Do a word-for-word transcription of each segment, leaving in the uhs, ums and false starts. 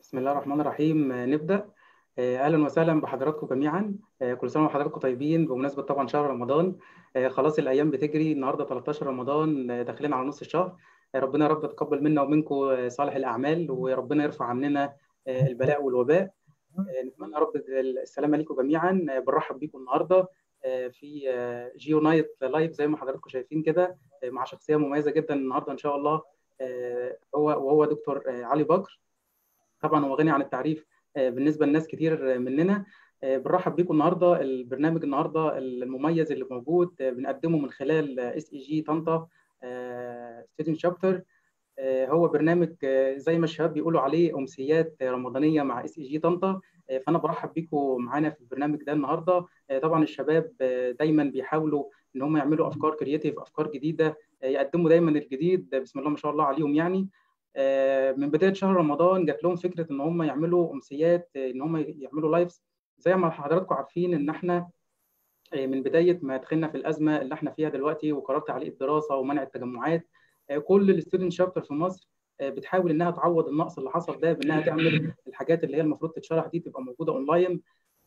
بسم الله الرحمن الرحيم. آه، نبدأ. آه، أهلا وسهلا بحضراتكم جميعا. آه، كل سنة وحضراتكم طيبين بمناسبة طبعا شهر رمضان. آه، خلاص الأيام بتجري، النهاردة تلتاشر رمضان، آه، داخلين على نص الشهر. آه، ربنا يا رب يتقبل منا ومنكم آه، صالح الأعمال، وربنا يرفع عننا آه، البلاء والوباء. آه، نتمنى يا رب السلامة لكم جميعا. آه، بنرحب بكم النهاردة آه، في آه، جيو نايت لايف زي ما حضراتكم شايفين كده، آه، مع شخصية مميزة جدا النهاردة إن شاء الله. آه، هو وهو دكتور آه، علي بكر. طبعا هو غني عن التعريف آه، بالنسبه لناس كتير مننا. آه، بنرحب بيكم النهارده. البرنامج النهارده المميز اللي موجود آه، بنقدمه من خلال اس اي جي طنطا ستودنت شابتر. هو برنامج آه، زي ما الشباب بيقولوا عليه امسيات رمضانيه مع اس اي جي طنطا. آه، فانا برحب بيكم معانا في البرنامج ده النهارده. آه، طبعا الشباب آه، دايما بيحاولوا ان هم يعملوا افكار كرييتيف، افكار جديده، آه، يقدموا دايما الجديد. بسم الله ما شاء الله عليهم يعني. آه، من بدايه شهر رمضان جات لهم فكره ان هم يعملوا امسيات، آه، ان هم يعملوا لايفز. زي ما حضراتكم عارفين ان احنا آه، من بدايه ما دخلنا في الازمه اللي احنا فيها دلوقتي وقرار تعليق الدراسه ومنع التجمعات، آه، كل الستودنت شابتر في مصر آه، بتحاول انها تعوض النقص اللي حصل ده بانها تعمل الحاجات اللي هي المفروض تتشرح دي تبقى موجوده اونلاين.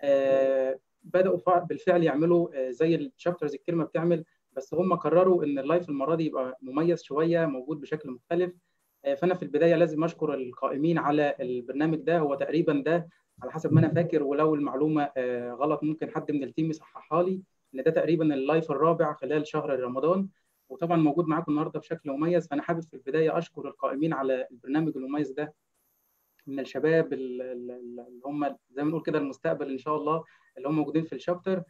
آه، بداوا فع- بالفعل يعملوا آه، زي الشابترز كتير ما بتعمل، بس هم قرروا ان اللايف المره دي يبقى مميز شويه، موجود بشكل مختلف. آه، فانا في البدايه لازم اشكر القائمين على البرنامج ده. هو تقريبا ده على حسب ما انا فاكر، ولو المعلومه آه، غلط ممكن حد من التيم يصححها لي، ان ده تقريبا اللايف الرابع خلال شهر رمضان. وطبعا موجود معاكم النهارده بشكل مميز. فانا حابب في البدايه اشكر القائمين على البرنامج المميز ده من الشباب ال- ال- اللي هم زي ما نقول كده المستقبل ان شاء الله، اللي هم موجودين في الشابتر.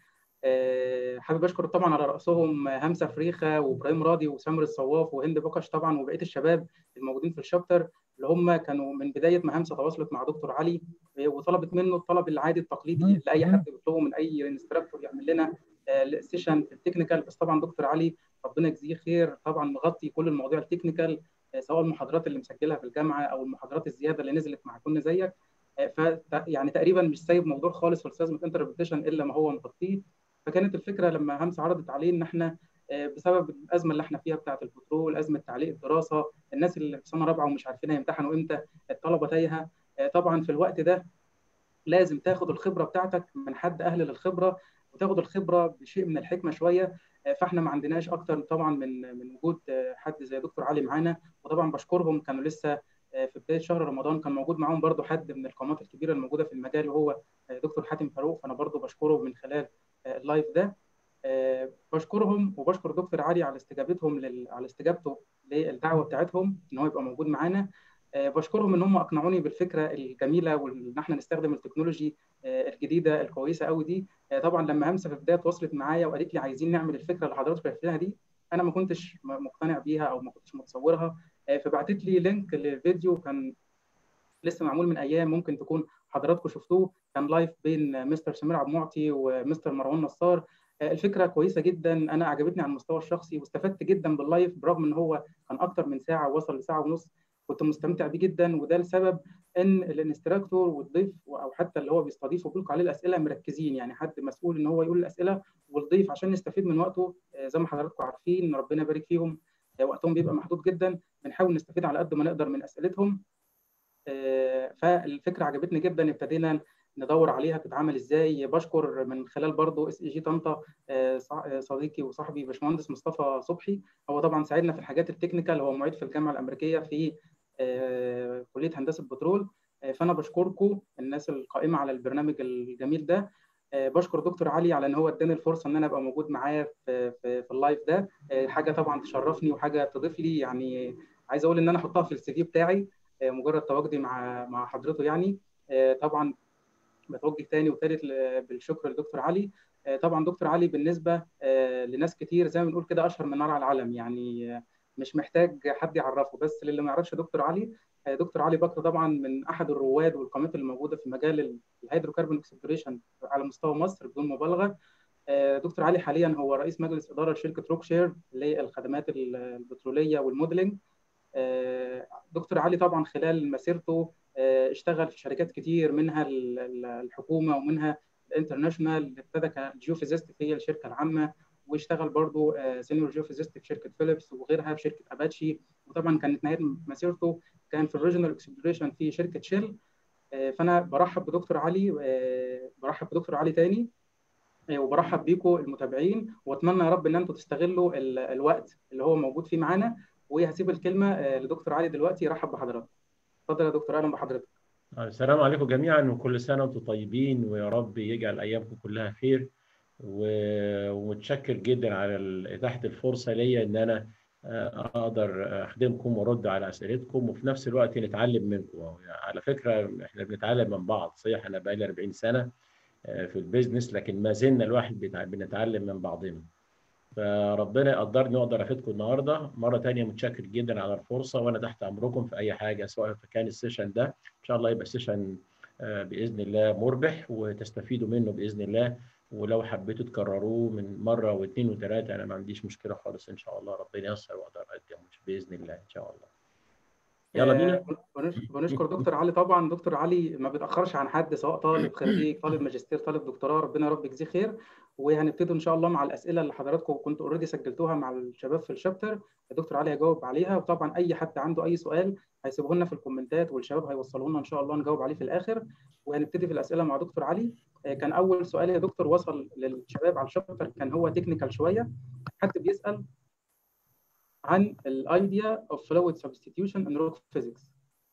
آه، حابب اشكر طبعا على راسهم همسه فريخه وابراهيم راضي وسامر الصواف وهند بكش طبعا وبقيه الشباب الموجودين في الشابتر، اللي هم كانوا من بدايه ما همسه تواصلت مع دكتور علي آه، وطلبت منه الطلب العادي التقليدي اللي اي حد بيطلبه من اي انستراكتور يعمل لنا آه، سيشن في التكنيكال. بس طبعا دكتور علي ربنا يجزيه خير طبعا مغطي كل المواضيع التكنيكال، آه، سواء المحاضرات اللي مسجلها في الجامعه او المحاضرات الزياده اللي نزلت مع كل زيك. آه، ف يعني تقريبا مش سايب موضوع خالص في السيزمك انتربريتيشن الا ما هو مغطيه. فكانت الفكره لما همسه عرضت عليه ان احنا آه، بسبب الازمه اللي احنا فيها بتاعه البترول، ازمه تعليق الدراسه، الناس اللي في سنه رابعه ومش عارفين هيمتحنوا امتى، الطلبه تايهه. آه، طبعا في الوقت ده لازم تاخد الخبره بتاعتك من حد اهل للخبره، وتاخد الخبره بشيء من الحكمه شويه. آه، فاحنا ما عندناش اكتر طبعا من من وجود آه، حد زي دكتور علي معانا. وطبعا بشكرهم، كانوا لسه آه، في بدايه شهر رمضان كان موجود معاهم برضو حد من القامات الكبيره الموجوده في المجال، وهو آه، دكتور حاتم فاروق. فانا برضو بشكره من خلال آه، اللايف ده. آه، بشكرهم وبشكر دكتور علي على استجابتهم لل... على استجابته للدعوه بتاعتهم ان هو يبقى موجود معانا. آه، بشكرهم ان هم اقنعوني بالفكره الجميله وان احنا نستخدم التكنولوجي آه، الجديده الكويسه قوي دي. آه، طبعا لما همسه في البدايه تواصلت معايا وقالت لي عايزين نعمل الفكره اللي حضرتك شايفينها دي، انا ما كنتش م- مقتنع بيها او ما كنتش متصورها. آه، فبعتت لي لينك لفيديو كان لسه معمول من ايام، ممكن تكون حضراتكم شفتوه، كان لايف بين مستر سمير عبد المعطي ومستر مروان نصار. آه، الفكره كويسه جدا، انا عجبتني على المستوى الشخصي واستفدت جدا باللايف برغم ان هو كان اكتر من ساعه ووصل لساعه ونص. كنت مستمتع بيه جدا، وده لسبب ان الانستراكتور والضيف او حتى اللي هو بيستضيفه بيلقوا عليه الاسئله مركزين، يعني حد مسؤول ان هو يقول الاسئله، والضيف عشان نستفيد من وقته آه، زي ما حضراتكم عارفين ربنا يبارك فيهم آه، وقتهم بيبقى محدود جدا، بنحاول نستفيد على قد ما نقدر من اسئلتهم. آه، فالفكره عجبتني جدا، ابتدينا ندور عليها تتعمل ازاي. بشكر من خلال برضو اس اي جي طنطا آه، ص- آه، صديقي وصاحبي باشمهندس مصطفى صبحي. هو طبعا ساعدنا في الحاجات التكنيكال، هو معيد في الجامعه الامريكيه في آه، كليه هندسه بترول. آه، فانا بشكركم الناس القائمه على البرنامج الجميل ده. آه، بشكر دكتور علي على ان هو اداني الفرصه ان انا ابقى موجود معاه في في, في اللايف ده. آه، حاجه طبعا تشرفني وحاجه تضيف لي يعني. عايز اقول ان انا احطها في السي في بتاعي آه، مجرد تواجدي مع مع حضرته يعني. آه، طبعا بتوجه تاني وتالت ل- بالشكر لدكتور علي. آه، طبعا دكتور علي بالنسبه آه، لناس كتير زي ما بنقول كده اشهر من نار على العالم يعني. آه، مش محتاج حد يعرفه، بس للي ما يعرفش دكتور علي، آه، دكتور علي بكر طبعا من احد الرواد والقامات اللي موجوده في مجال الهيدروكربون اكسبلوريشن على مستوى مصر بدون مبالغه. آه، دكتور علي حاليا هو رئيس مجلس اداره شركه روكشير للخدمات البتروليه والموديلنج. آه، دكتور علي طبعا خلال مسيرته آه، اشتغل في شركات كتير، منها ال- ال- الحكومه ومنها الانترناشونال. ابتدى كجيوفيزيست في الشركه العامه، واشتغل برضه سينيور جيوفيزيست في شركه فيليبس وغيرها في شركه اباتشي. وطبعا كانت نهايه مسيرته كان في الريجنال اكسبلوريشن في شركه شيل. فانا برحب بدكتور علي، برحب بدكتور علي تاني، وبرحب بيكم المتابعين، واتمنى يا رب ان انتم تستغلوا ال- الوقت اللي هو موجود فيه معانا. وهسيب الكلمه لدكتور علي دلوقتي يرحب بحضرتك. اتفضل يا دكتور، اهلا بحضرتك. السلام عليكم جميعا، وكل سنة وانتم طيبين، ويا رب يجعل أيامكم كلها خير. و- ومتشكر جدا على ال- إتاحة الفرصة ليا إن أنا آه، أقدر أخدمكم وأرد على أسئلتكم، وفي نفس الوقت نتعلم منكم. على فكرة إحنا بنتعلم من بعض. صحيح أنا بقالي أربعين سنة آه، في البيزنس، لكن ما زلنا الواحد بيتع- بنتعلم من بعضنا. فربنا يقدرني واقدر افيدكم النهارده مره ثانيه. متشكر جدا على الفرصه، وانا تحت امركم في اي حاجه، سواء كان السيشن ده ان شاء الله يبقى سيشن آه، باذن الله مربح وتستفيدوا منه باذن الله. ولو حبيتوا تكرروه من مره واثنين وثلاثه انا ما عنديش مشكله خالص، ان شاء الله ربنا ييسر واقدر اقدمه باذن الله ان شاء الله. يلا آه، بينا. بنش- بنشكر دكتور علي. طبعا دكتور علي ما بيتاخرش عن حد، سواء طالب خريج، طالب ماجستير، طالب دكتوراه، ربنا يا رب يجزيه خير. وهنبتدي ان شاء الله مع الاسئله اللي حضراتكم كنتوا اوريدي سجلتوها مع الشباب في الشابتر. الدكتور علي هيجاوب عليها، وطبعا اي حد عنده اي سؤال هيسيبه لنا في الكومنتات، والشباب هيوصلوا لنا ان شاء الله نجاوب عليه في الاخر. وهنبتدي في الاسئله مع دكتور علي. آه، كان اول سؤال يا دكتور وصل للشباب على الشابتر، كان هو تكنيكال شويه. حد بيسال عن الايديا اوف فلويد سبستيتيوشن ان روك فيزيكس.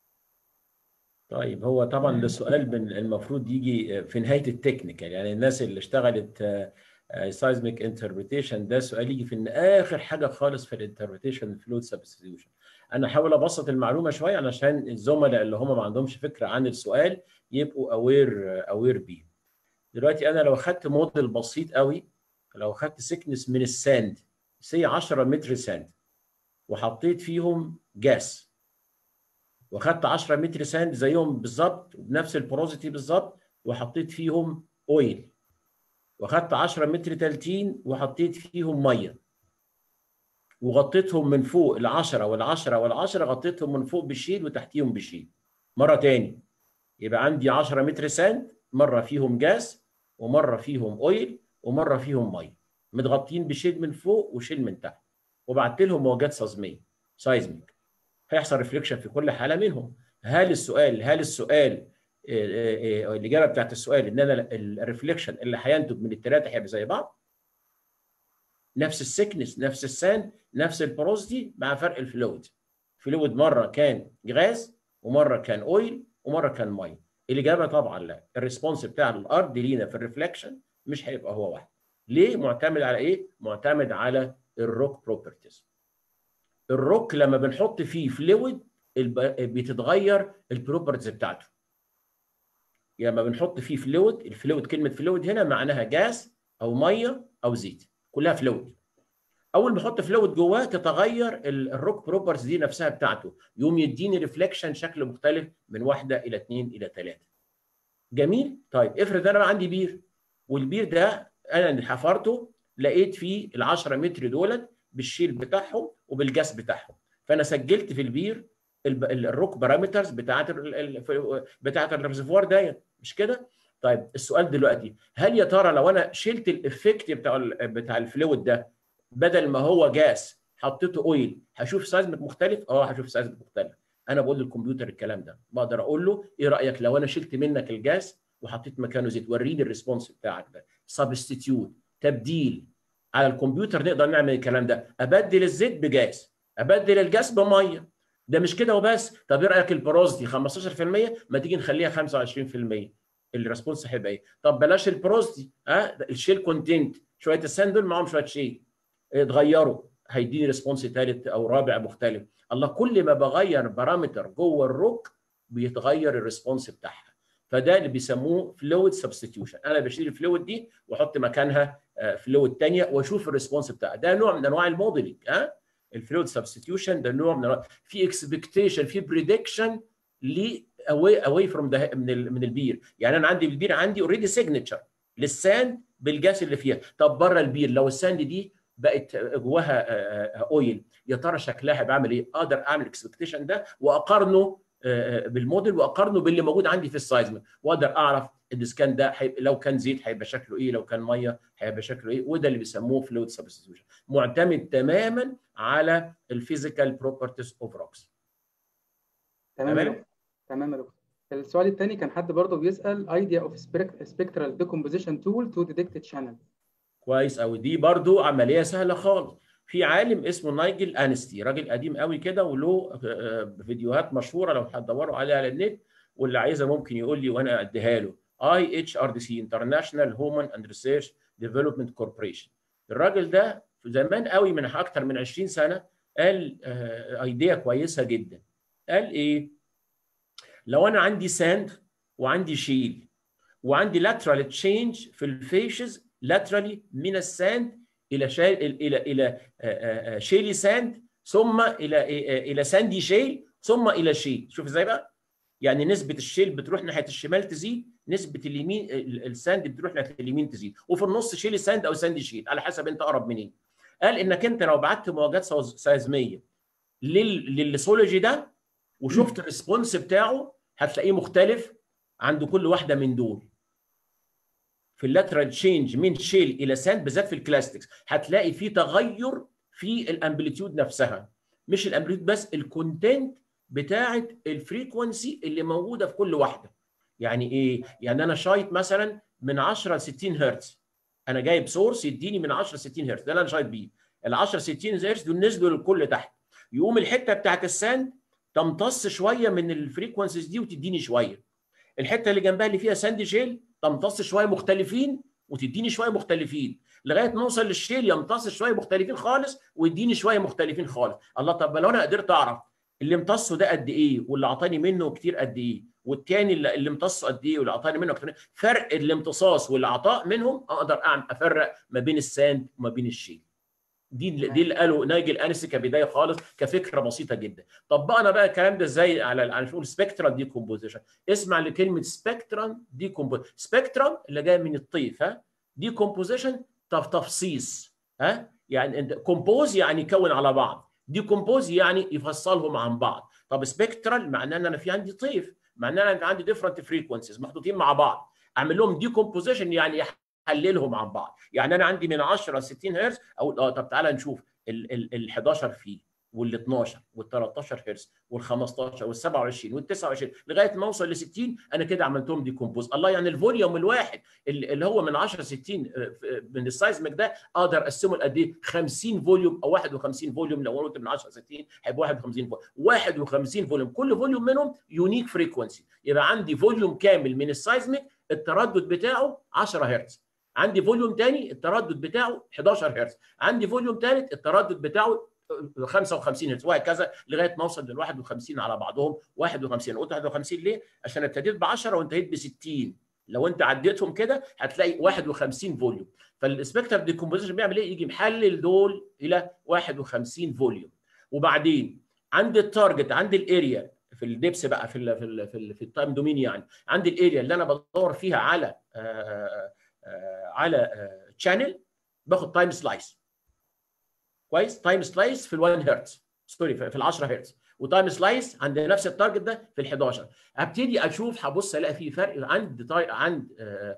طيب، هو طبعا ده سؤال من المفروض يجي في نهايه التكنيكال، يعني الناس اللي اشتغلت سايزميك انتربريتيشن، ده سؤال يجي في إن اخر حاجه خالص في الانتربريتيشن فلويد سبستيوشن. انا هحاول ابسط المعلومه شويه علشان الزملاء اللي هم ما عندهمش فكره عن السؤال يبقوا اوير اوير بيه. دلوقتي انا لو خدت موديل بسيط قوي، لو خدت سكنس من الساند سي عشرة متر ساند، وحطيت فيهم جاس، واخدت عشرة متر ساند زيهم بالظبط وبنفس البروزيتي بالظبط وحطيت فيهم اويل، واخدت عشرة متر تالتين وحطيت فيهم ميه، وغطيتهم من فوق ال10 وال10 وال10، غطيتهم من فوق بشيل وتحتيهم بشيل. مره تاني، يبقى عندي عشرة متر ساند، مره فيهم جاز ومره فيهم اويل ومره فيهم ميه، متغطين بشيل من فوق وشيل من تحت، وبعت لهم موجات سيزميه سايزميك. هيحصل ريفليكشن في كل حاله منهم. هل السؤال هل السؤال الاجابه بتاعت السؤال ان انا الريفليكشن اللي هينتج من الثلاثه هيبقى زي بعض، نفس السكنس، نفس الساند، نفس البروزيتي، مع فرق الفلويد. فلويد مره كان غاز ومره كان اويل ومره كان ميه. الاجابه طبعا لا. الريسبونس بتاع الارض لينا في الريفليكشن مش هيبقى هو واحد. ليه؟ معتمد على ايه؟ معتمد على الروك بروبرتيز. الروك لما بنحط فيه فلويد بتتغير البروبرتيز بتاعته. لما يعني بنحط فيه فلويد، الفلويد كلمه فلويد هنا معناها جاز او ميه او زيت، كلها فلويد. اول ما احط فلويد جواه تتغير الروك بروبرتيز دي نفسها بتاعته، يقوم يديني ريفليكشن شكل مختلف من واحده الى اثنين الى ثلاثه. جميل. طيب افرض انا عندي بير، والبير ده انا اللي حفرته لقيت فيه ال عشرة متر دولت بالشيل بتاعهم وبالجاس بتاعهم، فانا سجلت في البير الروك بارامترز بتاعت بتاعت الريزرفوار ده، مش كده؟ طيب السؤال دلوقتي، هل يا ترى لو انا شلت الافكت بتاع بتاع الفلويد ده، بدل ما هو جاس حطيته اويل، هشوف سايزمك مختلف؟ اه هشوف سايزمك مختلف. انا بقول للكمبيوتر الكلام ده، بقدر اقول له ايه رايك لو انا شلت منك الجاس وحطيت مكانه زيت؟ وريني الريسبونس بتاعك ده. سبستيتيوت، تبديل. على الكمبيوتر نقدر نعمل الكلام ده، ابدل الزيت بجاز، ابدل الجاز بميه. ده مش كده وبس. طب ايه رايك البروزدي خمستاشر في المية، ما تيجي نخليها خمسة وعشرين في المية؟ الريسبونس هيبقى ايه؟ طب بلاش البروزدي، ها أه؟ الشيل كونتنت، شويه الساندل معاهم شويه شيل، اتغيروا، هيديني ريسبونس ثالث او رابع مختلف. الله، كل ما بغير بارامتر جوه الروك بيتغير الريسبونس بتاعها. فده اللي بيسموه فلويد سبستيتيوشن. انا بشيل الفلويد دي واحط مكانها فلويد ثانيه واشوف الريسبونس بتاعها. ده نوع من انواع الموديلنج. ها الفلويد سبستيتيوشن ده نوع من انواع، في اكسبكتيشن، في بريدكشن ل اواي اواي فروم من من البير. يعني انا عندي البير عندي اوريدي سيجنتشر للساند بالجاس اللي فيها. طب بره البير لو الساند دي بقت جواها اويل، يا ترى شكلها بعمل ايه؟ اقدر اعمل اكسبكتيشن ده واقارنه بالموديل، واقارنه باللي موجود عندي في السايزمك، واقدر اعرف الديسكان ده لو كان زيت هيبقى شكله ايه، لو كان ميه هيبقى شكله ايه. وده اللي بيسموه فلويد سبستيوشن، معتمد تماما على الفيزيكال بروبرتيز اوف روكس. تمام يا دكتور. تمام يا دكتور. السؤال الثاني كان حد برضه بيسال idea of spectral decomposition tool to detect channel. كويس قوي، دي برضو عمليه سهله خالص. في عالم اسمه نايجل انستي، راجل قديم قوي كده وله فيديوهات مشهوره لو هتدوروا عليها على النت، واللي عايزها ممكن يقول لي وانا اديها له. اي اتش ار دي سي انترناشونال هومن اند ريسيرش ديفلوبمنت كوربوريشن. الراجل ده زمان قوي من اكتر من عشرين سنه قال ايديا كويسه جدا. قال ايه؟ لو انا عندي ساند وعندي شيل وعندي lateral change في الفيشز laterally من الساند الى شال الى الى شيلي ساند، ثم الى الى ساندي شيل، ثم الى شيل. شوف ازاي بقى؟ يعني نسبه الشيل بتروح ناحيه الشمال تزيد، نسبه اليمين الساند بتروح ناحيه اليمين تزيد، وفي النص شيلي ساند او ساندي شيل على حسب انت اقرب منين. قال انك انت لو بعت موجات سيزميه للسولوجي ده وشفت الريسبونس بتاعه هتلاقيه مختلف عند كل واحده من دول. في اللاترال تشينج من شيل الى ساند بالذات في الكلاستكس هتلاقي في تغير في الامبليتيود نفسها، مش الامبليتيود بس، الكونتنت بتاعه الفريكونسي اللي موجوده في كل واحده. يعني ايه؟ يعني انا شايط مثلا من عشرة ل ستين هرتز، انا جايب سورس يديني من عشرة ل ستين هرتز، ده اللي انا شايط بيه. ال عشرة ستين هرتز دول نزلوا للكل تحت، يقوم الحته بتاعه الساند تمتص شويه من الفريكونسيز دي وتديني شويه، الحته اللي جنبها اللي فيها ساند شيل تمتص شويه مختلفين وتديني شويه مختلفين، لغايه ما اوصل للشيل يمتص شويه مختلفين خالص ويديني شويه مختلفين خالص. الله، طب لو انا قدرت اعرف اللي امتصه ده قد ايه واللي اعطاني منه كتير قد ايه، والتاني اللي امتصه قد ايه واللي اعطاني منه كتير، فرق الامتصاص والعطاء منهم اقدر اعمل افرق ما بين الساند وما بين الشيل. دي دي اللي قاله نايجل انستي كبدايه خالص كفكره بسيطه جدا. طبقنا بقى الكلام ده ازاي على على نقول سبيكترال ديكومبوزيشن. اسمع لكلمه سبيكترال ديكومبوزيشن، سبيكترال اللي جايه من الطيف، ها، ديكومبوزيشن تفصيص، ها، يعني انت كومبوز يعني يكون على بعض، ديكومبوز يعني يفصلهم عن بعض. طب سبيكترال معناه ان انا في عندي طيف، معناه ان انا عندي ديفرنت فريكونسيز محطوطين مع بعض، اعمل لهم ديكومبوزيشن يعني حللهم عن بعض. يعني انا عندي من عشرة ل ستين هرتز، اقول اه طب تعالى نشوف ال حداشر فيه وال اتناشر وال تلتاشر هرتز وال خمستاشر وال سبعة وعشرين وال تسعة وعشرين لغايه ما اوصل ل ستين، انا كده عملتهم ديكومبوز. الله، يعني الفوليوم الواحد اللي هو من عشرة ل ستين من السايزمك ده اقدر اقسمه لقد ايه؟ خمسين فوليوم او واحد وخمسين فوليوم. لو قلت من عشرة ل ستين هيبقى واحد وخمسين فوليوم، واحد وخمسين فوليوم، كل فوليوم منهم يونيك فريكونسي. يبقى عندي فوليوم كامل من السايزمك التردد بتاعه عشرة هرتز، عندي فوليوم ثاني التردد بتاعه حداشر هرتز، عندي فوليوم ثالث التردد بتاعه خمسة وخمسين هرتز، وهكذا لغايه ما اوصل لل واحد وخمسين على بعضهم. واحد وخمسين، قلت واحد وخمسين ليه؟ عشان ابتديت ب عشرة وانتهيت ب ستين، لو انت عديتهم كده هتلاقي واحد وخمسين فوليوم. فالسبكتر ديكومبوزيشن بيعمل ايه؟ يجي محلل دول الى واحد وخمسين فوليوم، وبعدين عندي التارجت، عندي الاريا في الدبس بقى في ال في ال في, ال في التايم دومين، يعني عندي الاريا اللي انا بدور فيها على آآ آآ على تشانل، باخد تايم سلايس. كويس؟ تايم سلايس في ال واحد هرتز، سوري في ال عشرة هرتز، وتايم سلايس عند نفس التارجت ده في ال حداشر. ابتدي اشوف، هبص الاقي في فرق عند عند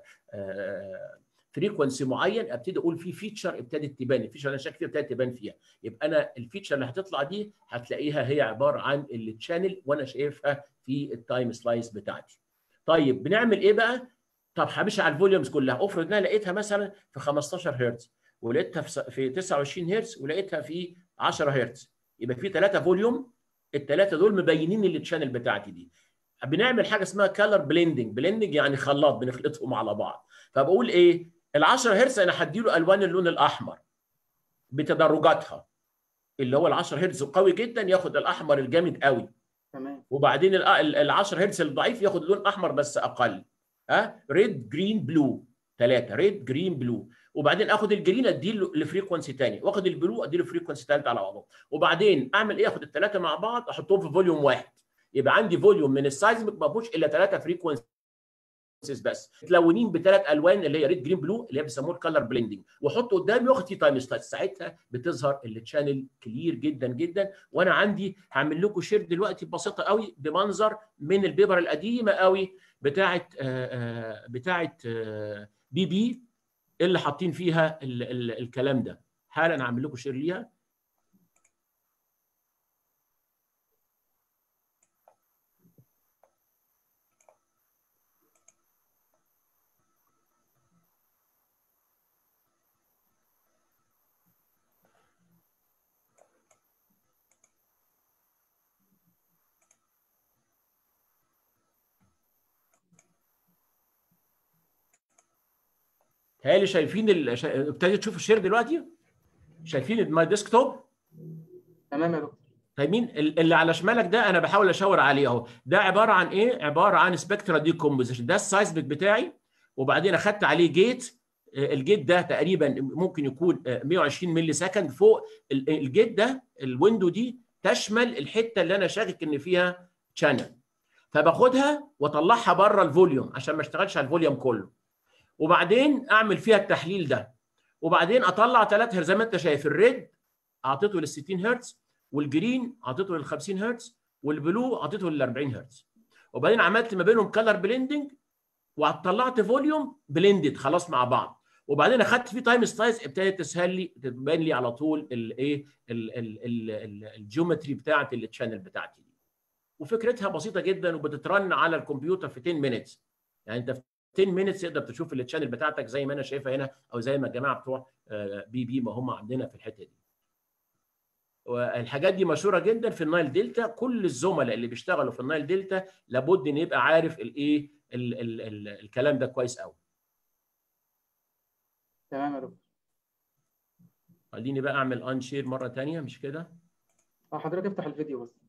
فريكونسي معين، ابتدي اقول في فيتشر ابتدت تبان، الفيتشر اللي انا شاك فيها ابتدت تبان فيها، يبقى انا الفيتشر اللي هتطلع دي هتلاقيها هي عباره عن التشانل وانا شايفها في التايم سلايس بتاعتي. طيب بنعمل ايه بقى؟ طب همشي على الفوليومز كلها، افرض ان انا لقيتها مثلا في خمستاشر هرتز، ولقيتها في تسعة وعشرين هرتز، ولقيتها في عشرة هرتز، يبقى في ثلاثه فوليوم، الثلاثه دول مبينين التشانل بتاعتي دي. بنعمل حاجه اسمها كالر بليندنج، بليندنج يعني خلاط، بنخلطهم على بعض. فبقول ايه؟ ال عشرة هرتز انا هديله الوان اللون الاحمر بتدرجاتها، اللي هو ال عشرة هرتز القوي جدا ياخد الاحمر الجامد قوي، تمام. وبعدين ال عشرة هرتز الضعيف ياخد لون احمر بس اقل، ها، ريد جرين بلو، ثلاثه ريد جرين بلو، وبعدين اخد الجرين اديله لفريكونسي ثاني، واخد البلو اديله فريكونسي ثالثه على بعضهم، وبعدين اعمل ايه؟ اخد الثلاثه مع بعض احطهم في فوليوم واحد، يبقى عندي فوليوم من السايزمك ما فيهوش الا ثلاثه فريكونسي بس متلونين بثلاث الوان اللي هي ريد جرين بلو اللي هي بيسموه الكالر بليندنج، واحطه قدامي واخد فيه تايم سلايس، ساعتها بتظهر التشانل كلير جدا جدا. وانا عندي هعمل لكم شير دلوقتي بسيطه قوي بمنظر من البيبر القديمه قوي بتاعه بتاعه بي بي اللي حاطين فيها ال ال الكلام ده. حالا هعمل لكم شير ليها. تهيألي شايفين ال... شا... ابتديت تشوف الشير دلوقتي؟ شايفين الماي ديسكتوب؟ تمام يا دكتور. طيب مين اللي على شمالك ده؟ انا بحاول اشاور عليه اهو. ده عباره عن ايه؟ عباره عن سبكترا ديكومبوزيشن. ده السايزمك بتاعي، وبعدين اخدت عليه جيت. الجيت ده تقريبا ممكن يكون مئة وعشرين ملي سكند. فوق الجيت ده الويندو دي تشمل الحته اللي انا شاكك ان فيها شانل، فباخدها واطلعها بره الفوليوم عشان ما اشتغلش على الفوليوم كله، وبعدين اعمل فيها التحليل ده، وبعدين اطلع ثلاث هرتز زي ما انت شايف. الريد اعطيته لل ستين هرتز، والجرين اعطيته لل خمسين هرتز، والبلو اعطيته لل أربعين هرتز، وبعدين عملت ما بينهم كلر بليندنج وطلعت فوليوم بليندد خلاص مع بعض، وبعدين اخدت فيه تايم سلايز. ابتدت تسهل لي، تبين لي على طول الايه الجيومتري بتاعت التشانل بتاعتي دي. وفكرتها بسيطه جدا، وبتترن على الكمبيوتر في عشرة مينتس. يعني انت في عشرة مينتس تقدر تشوف التشانل بتاعتك زي ما انا شايفها هنا، او زي ما الجماعه بتوع بي بي ما هم عندنا في الحته دي. والحاجات دي مشهوره جدا في النايل دلتا. كل الزملاء اللي بيشتغلوا في النايل دلتا لابد ان يبقى عارف الايه الكلام ده كويس قوي. تمام يا دكتور. خليني بقى اعمل انشير مره ثانيه، مش كده؟ اه حضرتك افتح الفيديو بس.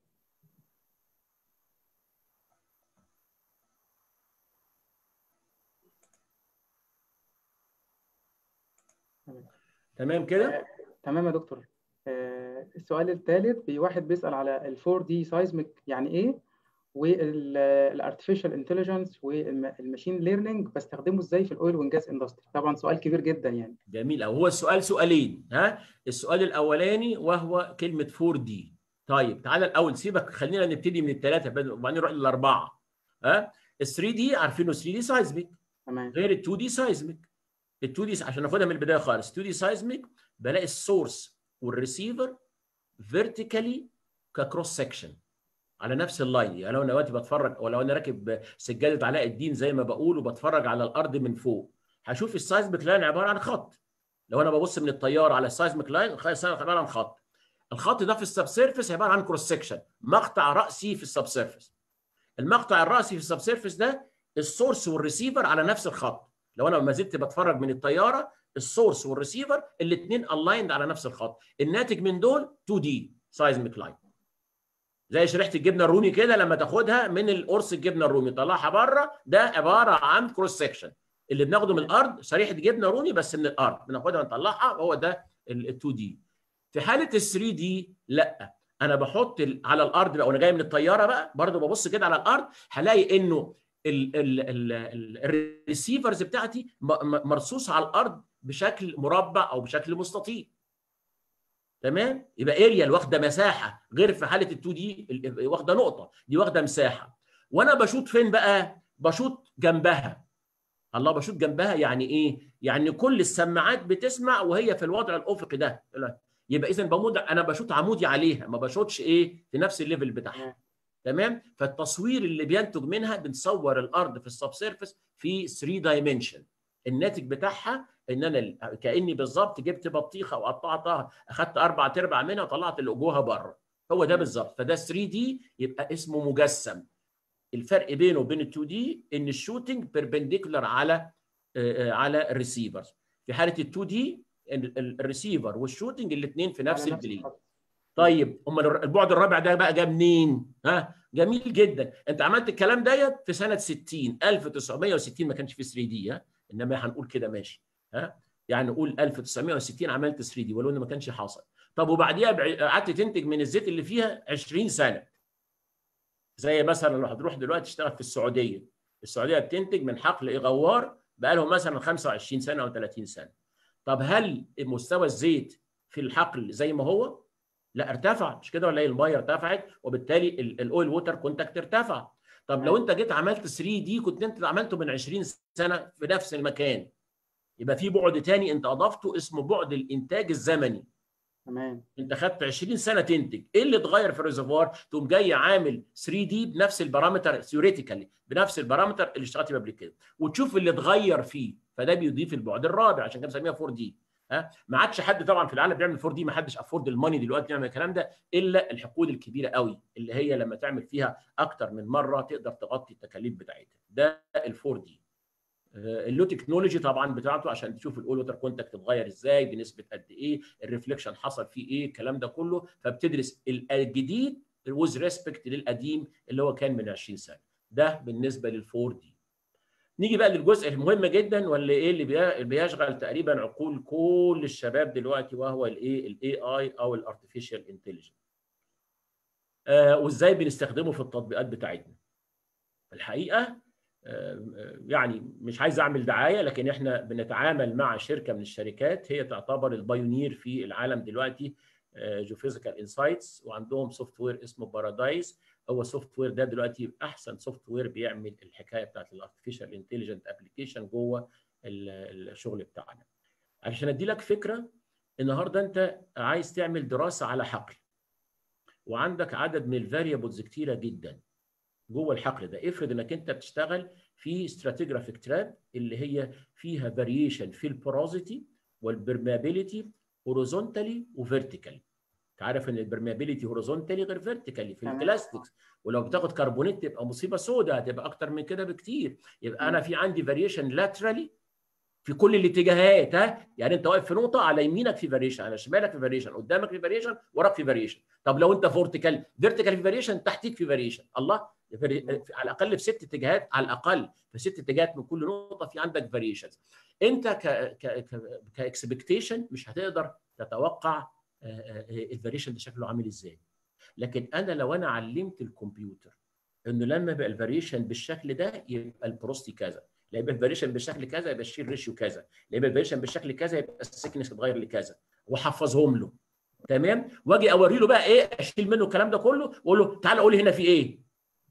تمام. تمام كده؟ آه، تمام يا دكتور. آه، السؤال الثالث، واحد بيسأل على ال فور دي سايزميك يعني ايه، والارتفيشال انتليجنس والماشين ليرنينج بستخدمه ازاي في الاويل والجاز اندستري. طبعا سؤال كبير جدا يعني. جميل. او هو السؤال سؤالين. ها السؤال الاولاني وهو كلمه فور دي. طيب تعالى الاول، سيبك خلينا نبتدي من الثلاثه وبعدين نروح للاربعه. ها ال ثري دي عارفينه ثري دي سايزميك تمام. غير ال تو دي سايزميك. ال تو دي عشان ناخدها من البدايه خالص، تو دي سايزميك بلاقي السورس والريسيفر فيرتيكالي ككروس سكشن على نفس اللاين. يعني لو انا دلوقتي بتفرج، او لو انا راكب سجاده علاء الدين زي ما بقول وبتفرج على الارض من فوق، هشوف السايزميك لاين عباره عن خط. لو انا ببص من الطياره على السايزميك لاين، السايزميك عباره عن خط. الخط ده في السب سيرفيس عباره عن كروس سكشن، مقطع راسي في السب سيرفيس. المقطع الراسي في السب سيرفيس ده السورس والريسيفر على نفس الخط. لو انا ما زلت بتفرج من الطياره، السورس والريسيفر الاثنين الايند على نفس الخط. الناتج من دول تو دي سايزميك لاين. زي شريحه الجبنه الرومي كده، لما تاخدها من القرص الجبنه الرومي طلعها بره، ده عباره عن كروس سكشن. اللي بناخده من الارض شريحه جبنه رومي بس من الارض، بناخدها ونطلعها، هو ده ال تو دي. في حاله ال ثري دي لا، انا بحط على الارض بقى وانا جاي من الطياره بقى، برضو ببص كده على الارض، هلاقي انه الريسيفرز بتاعتي مرصوصه على الارض بشكل مربع او بشكل مستطيل. تمام؟ يبقى اريال واخده مساحه، غير في حاله ال تو دي واخده نقطه، دي واخده مساحه. وانا بشوط فين بقى؟ بشوط جنبها. الله، بشوط جنبها يعني ايه؟ يعني كل السماعات بتسمع وهي في الوضع الافقي ده. يبقى اذا بمود انا بشوط عمودي عليها، ما بشوطش ايه في نفس الليفل بتاعها. تمام؟ فالتصوير اللي بينتج منها، بنصور الارض في السب سيرفيس في ثري دايمنشن. الناتج بتاعها ان انا كاني بالظبط جبت بطيخه وقطعتها، اخذت اربع ارباع منها وطلعت اللي جواها بره. هو ده بالظبط. فده ثري دي يبقى اسمه مجسم. الفرق بينه وبين ال تو دي ان الشوتنج بيربنديكولار على على الريسيفرز. في حاله ال تو دي الريسيفر والشوتنج الاثنين في نفس البلين. طيب امال البعد الرابع ده بقى جه منين؟ ها جميل جدا. انت عملت الكلام ديت في سنه ستين ألف وتسعمائة وستين، ما كانش في ثري دي، ها انما هنقول كده ماشي. ها يعني نقول ألف وتسعمائة وستين عملت ثري دي ولو انه ما كانش حاصل. طب وبعديها قعدت تنتج من الزيت اللي فيها عشرين سنه. زي مثلا لو هتروح دلوقتي تشتغل في السعوديه، السعوديه بتنتج من حقل اغوار بقى لهم مثلا خمسة وعشرين سنه او ثلاثين سنه. طب هل مستوى الزيت في الحقل زي ما هو؟ لا، ارتفع، مش كده ولا ايه؟ الميه ارتفعت وبالتالي الاويل ووتر كونتاكت ارتفع. طب لو انت جيت عملت ثري دي كنت انت عملته من عشرين سنه في نفس المكان، يبقى في بعد ثاني انت اضفته اسمه بعد الانتاج الزمني. تمام. انت خدت عشرين سنه تنتج، ايه اللي اتغير في الريزرفوار؟ تقوم جاي عامل ثري دي بنفس البارامتر ثيوريتيكالي، بنفس البارامتر اللي اشتغلت قبل كده، وتشوف اللي اتغير فيه، فده بيضيف البعد الرابع، عشان كده بنسميها فور دي. ها ما عادش حد طبعا في العالم بيعمل فور دي، ما حدش افورد الماني دلوقتي يعمل الكلام ده الا الحقول الكبيره قوي اللي هي لما تعمل فيها اكتر من مره تقدر تغطي التكاليف بتاعتها. ده الفور دي. اللو تكنولوجي طبعا بتاعته عشان تشوف الاول ووتر كونتاكت اتغير ازاي بنسبه قد ايه، الريفليكشن حصل فيه ايه، الكلام ده كله. فبتدرس الجديد وذ ريسبكت للقديم اللي هو كان من عشرين سنه. ده بالنسبه للفور دي. نيجي بقى للجزء المهم جدا واللي ايه اللي بيشغل تقريبا عقول كل الشباب دلوقتي، وهو الايه الاي اي او الارتفيشال انتليجنس. آه وازاي بنستخدمه في التطبيقات بتاعتنا. الحقيقه يعني مش عايز اعمل دعايه، لكن احنا بنتعامل مع شركه من الشركات هي تعتبر البايونير في العالم دلوقتي، جيوفيزيكال انسايتس، وعندهم سوفت وير اسمه بارادايس. هو السوفت وير ده دلوقتي احسن سوفت وير بيعمل الحكايه بتاعت الارتفيشال انتليجنت ابلكيشن جوه الشغل بتاعنا. عشان ادي لك فكره، النهارده انت عايز تعمل دراسه على حقل، وعندك عدد من الفاريبلز كتيره جدا جوه الحقل ده. افرض انك انت بتشتغل في ستراتيجرافيك تراب اللي هي فيها فاريشن في البوروزيتي والبرمابيليتي هوريزونتالي وفيرتيكالي. انت عارف ان البرمابيليتي هوريزونتالي غير فيرتيكالي في البلاستكس، ولو بتاخد كربونات تبقى مصيبه سوداء، هتبقى اكتر من كده بكتير. يبقى انا في عندي فاريشن لاترالي في كل الاتجاهات. ها يعني انت واقف في نقطه، على يمينك في فاريشن، على شمالك في فاريشن، قدامك في فاريشن، وراك في فاريشن. طب لو انت فورتيكال، فيرتيكال في فاريشن، تحتيك في فاريشن. الله، على الاقل في ست اتجاهات، على الاقل في ست اتجاهات من كل نقطه في عندك فاريشنز. انت ك ك كاكسبكتيشن مش هتقدر تتوقع الفاريشن ده شكله عامل ازاي. لكن انا لو انا علمت الكمبيوتر انه لما يبقى الفاريشن بالشكل ده يبقى البروستي كذا، لا يبقى الفاريشن بالشكل كذا يبقى الشير ريشيو كذا، لا يبقى الفاريشن بالشكل كذا يبقى السكنس اتغير لكذا، وحفظهم له. تمام. واجي اوري له بقى ايه، اشيل منه الكلام ده كله واقول له تعالى قول لي هنا في ايه.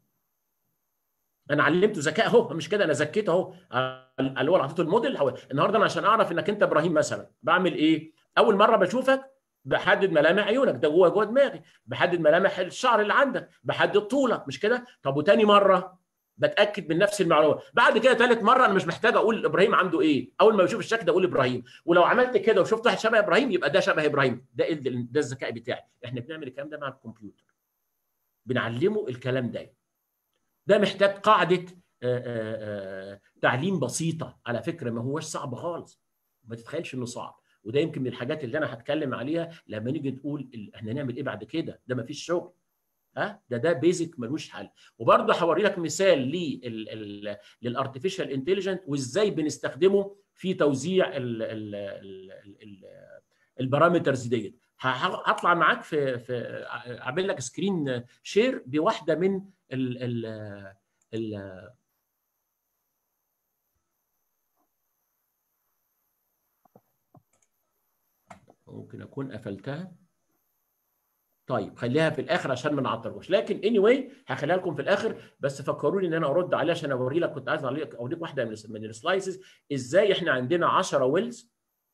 انا علمته ذكاء اهو، مش كده، انا زكيته اهو، اللي هو اللي حطيته الموديل. النهارده انا عشان اعرف انك انت ابراهيم مثلا بعمل ايه؟ اول مره بشوفك بحدد ملامح عيونك، ده جوه جوه دماغي، بحدد ملامح الشعر اللي عندك، بحدد طولك، مش كده؟ طب وتاني مره بتاكد من نفس المعلومه. بعد كده ثالث مره انا مش محتاج اقول ابراهيم عنده ايه، اول ما بشوف الشكل ده اقول ابراهيم. ولو عملت كده وشفت واحد شبه ابراهيم يبقى ده شبه ابراهيم. ده ده الذكاء بتاعي. احنا بنعمل الكلام ده مع الكمبيوتر، بنعلمه الكلام ده. ده محتاج قاعده آآ آآ تعليم بسيطه على فكره، ما هوش صعب خالص، ما تتخيلش انه صعب. وده يمكن من الحاجات اللي انا هتكلم عليها لما نيجي نقول احنا نعمل ايه بعد كده. ده ما فيش شغل، ها ده ده بيزك ملوش حل. وبرضه هوري لك مثال للارتفيشال انتليجنت وازاي بنستخدمه في توزيع البارامترز ديت. هطلع معاك في في اعمل لك سكرين شير بواحده من ال ال ال ممكن اكون قفلتها. طيب خليها في الاخر عشان ما نعطلوش، لكن اني anyway هخليها لكم في الاخر. بس فكروني ان انا ارد عليها عشان اوري لك، كنت عايز اوريك واحده من من السلايسز ازاي احنا عندنا عشرة ويلز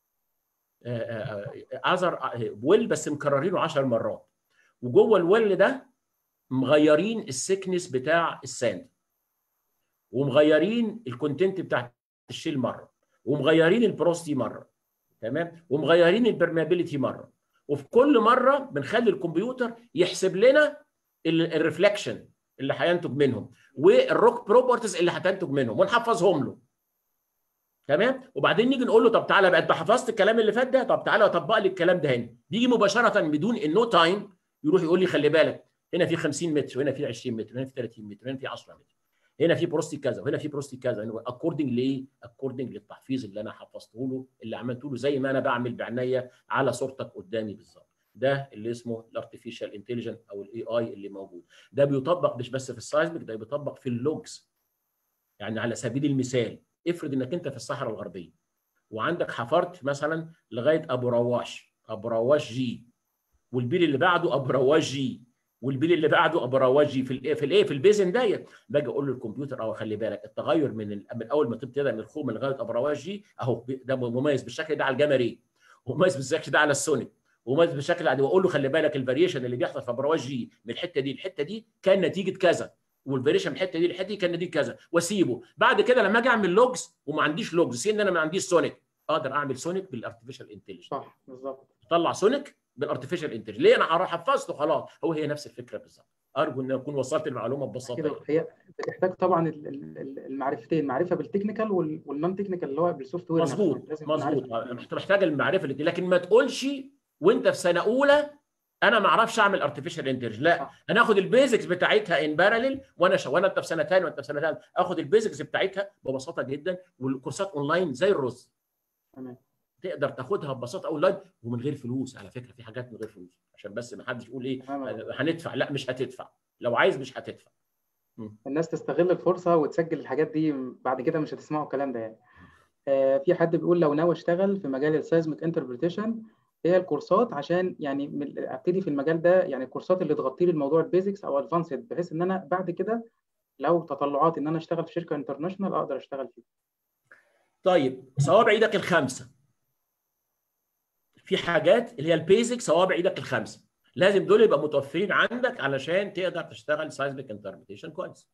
اذر ويل بس مكررينه عشر مرات، وجوه الويل ده مغيرين السكنس بتاع الساند، ومغيرين الكونتنت بتاع الشيل مره، ومغيرين البروستي مره، تمام، ومغيرين البرمابيليتي مره. وفي كل مره بنخلي الكمبيوتر يحسب لنا الريفلكشن اللي هينتج منهم والروك بروبرتيز اللي هتنتج منهم ونحفظهم له. تمام. وبعدين نيجي نقول له طب تعالى بقى انت حفظت الكلام اللي فات ده، طب تعالى طبق لي الكلام ده هنا. بيجي مباشره بدون النو تايم يروح يقول لي خلي بالك هنا في خمسين متر، وهنا في عشرين متر، وهنا في ثلاثين متر، وهنا في عشرة متر، هنا في بروستي كذا، وهنا في بروستي كذا، اكوردنج لايه؟ اكوردنج للتحفيظ اللي انا حفظته له، اللي عملته له زي ما انا بعمل بعناية على صورتك قدامي بالظبط. ده اللي اسمه الارتفيشال انتليجنت او الاي اي اللي موجود. ده بيطبق مش بس في السايزمك، ده بيطبق في اللوجز. يعني على سبيل المثال افرض انك انت في الصحراء الغربيه وعندك حفرت مثلا لغايه ابو رواش، ابو رواش جي، والبيل اللي بعده ابو رواش جي، والبيل اللي بعده ابو رواش جي في الايه في الايه في البيزن ديت. باجي اقول للكمبيوتر اه خلي بالك التغير من من اول ما تبتدي من الخوم لغايه ابو رواش جي اهو ده مميز بالشكل ده على الجمري، ومميز بالشكل ده على السونيك، ومميز بالشكل ده. واقول له خلي بالك الفاريشن اللي بيحصل في ابو رواش جي من الحته دي الحته دي كان نتيجه كذا، والفاريشن من الحته دي الحته دي كان نتيجه كذا، واسيبه. بعد كده لما اجي اعمل لوجز وما عنديش لوجز، سين انا ما عنديش سونيك، اقدر اعمل سونيك بالارتفيشال انتليجنس. صح بالظبط. طلع سونيك بالارتفيشال انتليجنس. ليه؟ انا حفظته خلاص. هو هي نفس الفكره بالظبط. ارجو ان اكون وصلت المعلومه ببساطه. كده هي بتحتاج طبعا المعرفتين، معرفه بالتكنيكال والنون تكنيكال اللي هو بالسوفت وير نفسه. مظبوط مظبوط، انت محتاج المعرفه اللي، لكن ما تقولش وانت في سنه اولى انا ما اعرفش اعمل ارتفيشال انتليجنس، لا انا اخد البيزكس بتاعتها ان باراليل، وانا ش... وانا انت في سنه ثانيه وانت في سنه ثالثه اخد البيزكس بتاعتها ببساطه جدا، والكورسات اونلاين زي الرز. تمام. تقدر تاخدها ببساطه اونلاين ومن غير فلوس، على فكره في حاجات من غير فلوس عشان بس ما حدش يقول ايه هندفع، لا مش هتدفع، لو عايز مش هتدفع. الناس تستغل الفرصه وتسجل الحاجات دي، بعد كده مش هتسمعوا الكلام ده يعني. آه في حد بيقول لو ناوي اشتغل في مجال السايزميك انتربريتيشن، هي الكورسات عشان يعني ابتدي في المجال ده، يعني الكورسات اللي تغطي لي الموضوع البيزكس او ادفانسد، بحيث ان انا بعد كده لو تطلعات ان انا اشتغل في شركه انترناشونال اقدر اشتغل فيه. طيب صوابع ايدك الخمسه، في حاجات اللي هي البيزك صوابع ايدك الخمسه لازم دول يبقى متوفرين عندك علشان تقدر تشتغل سايزميك انتربريتيشن كويس.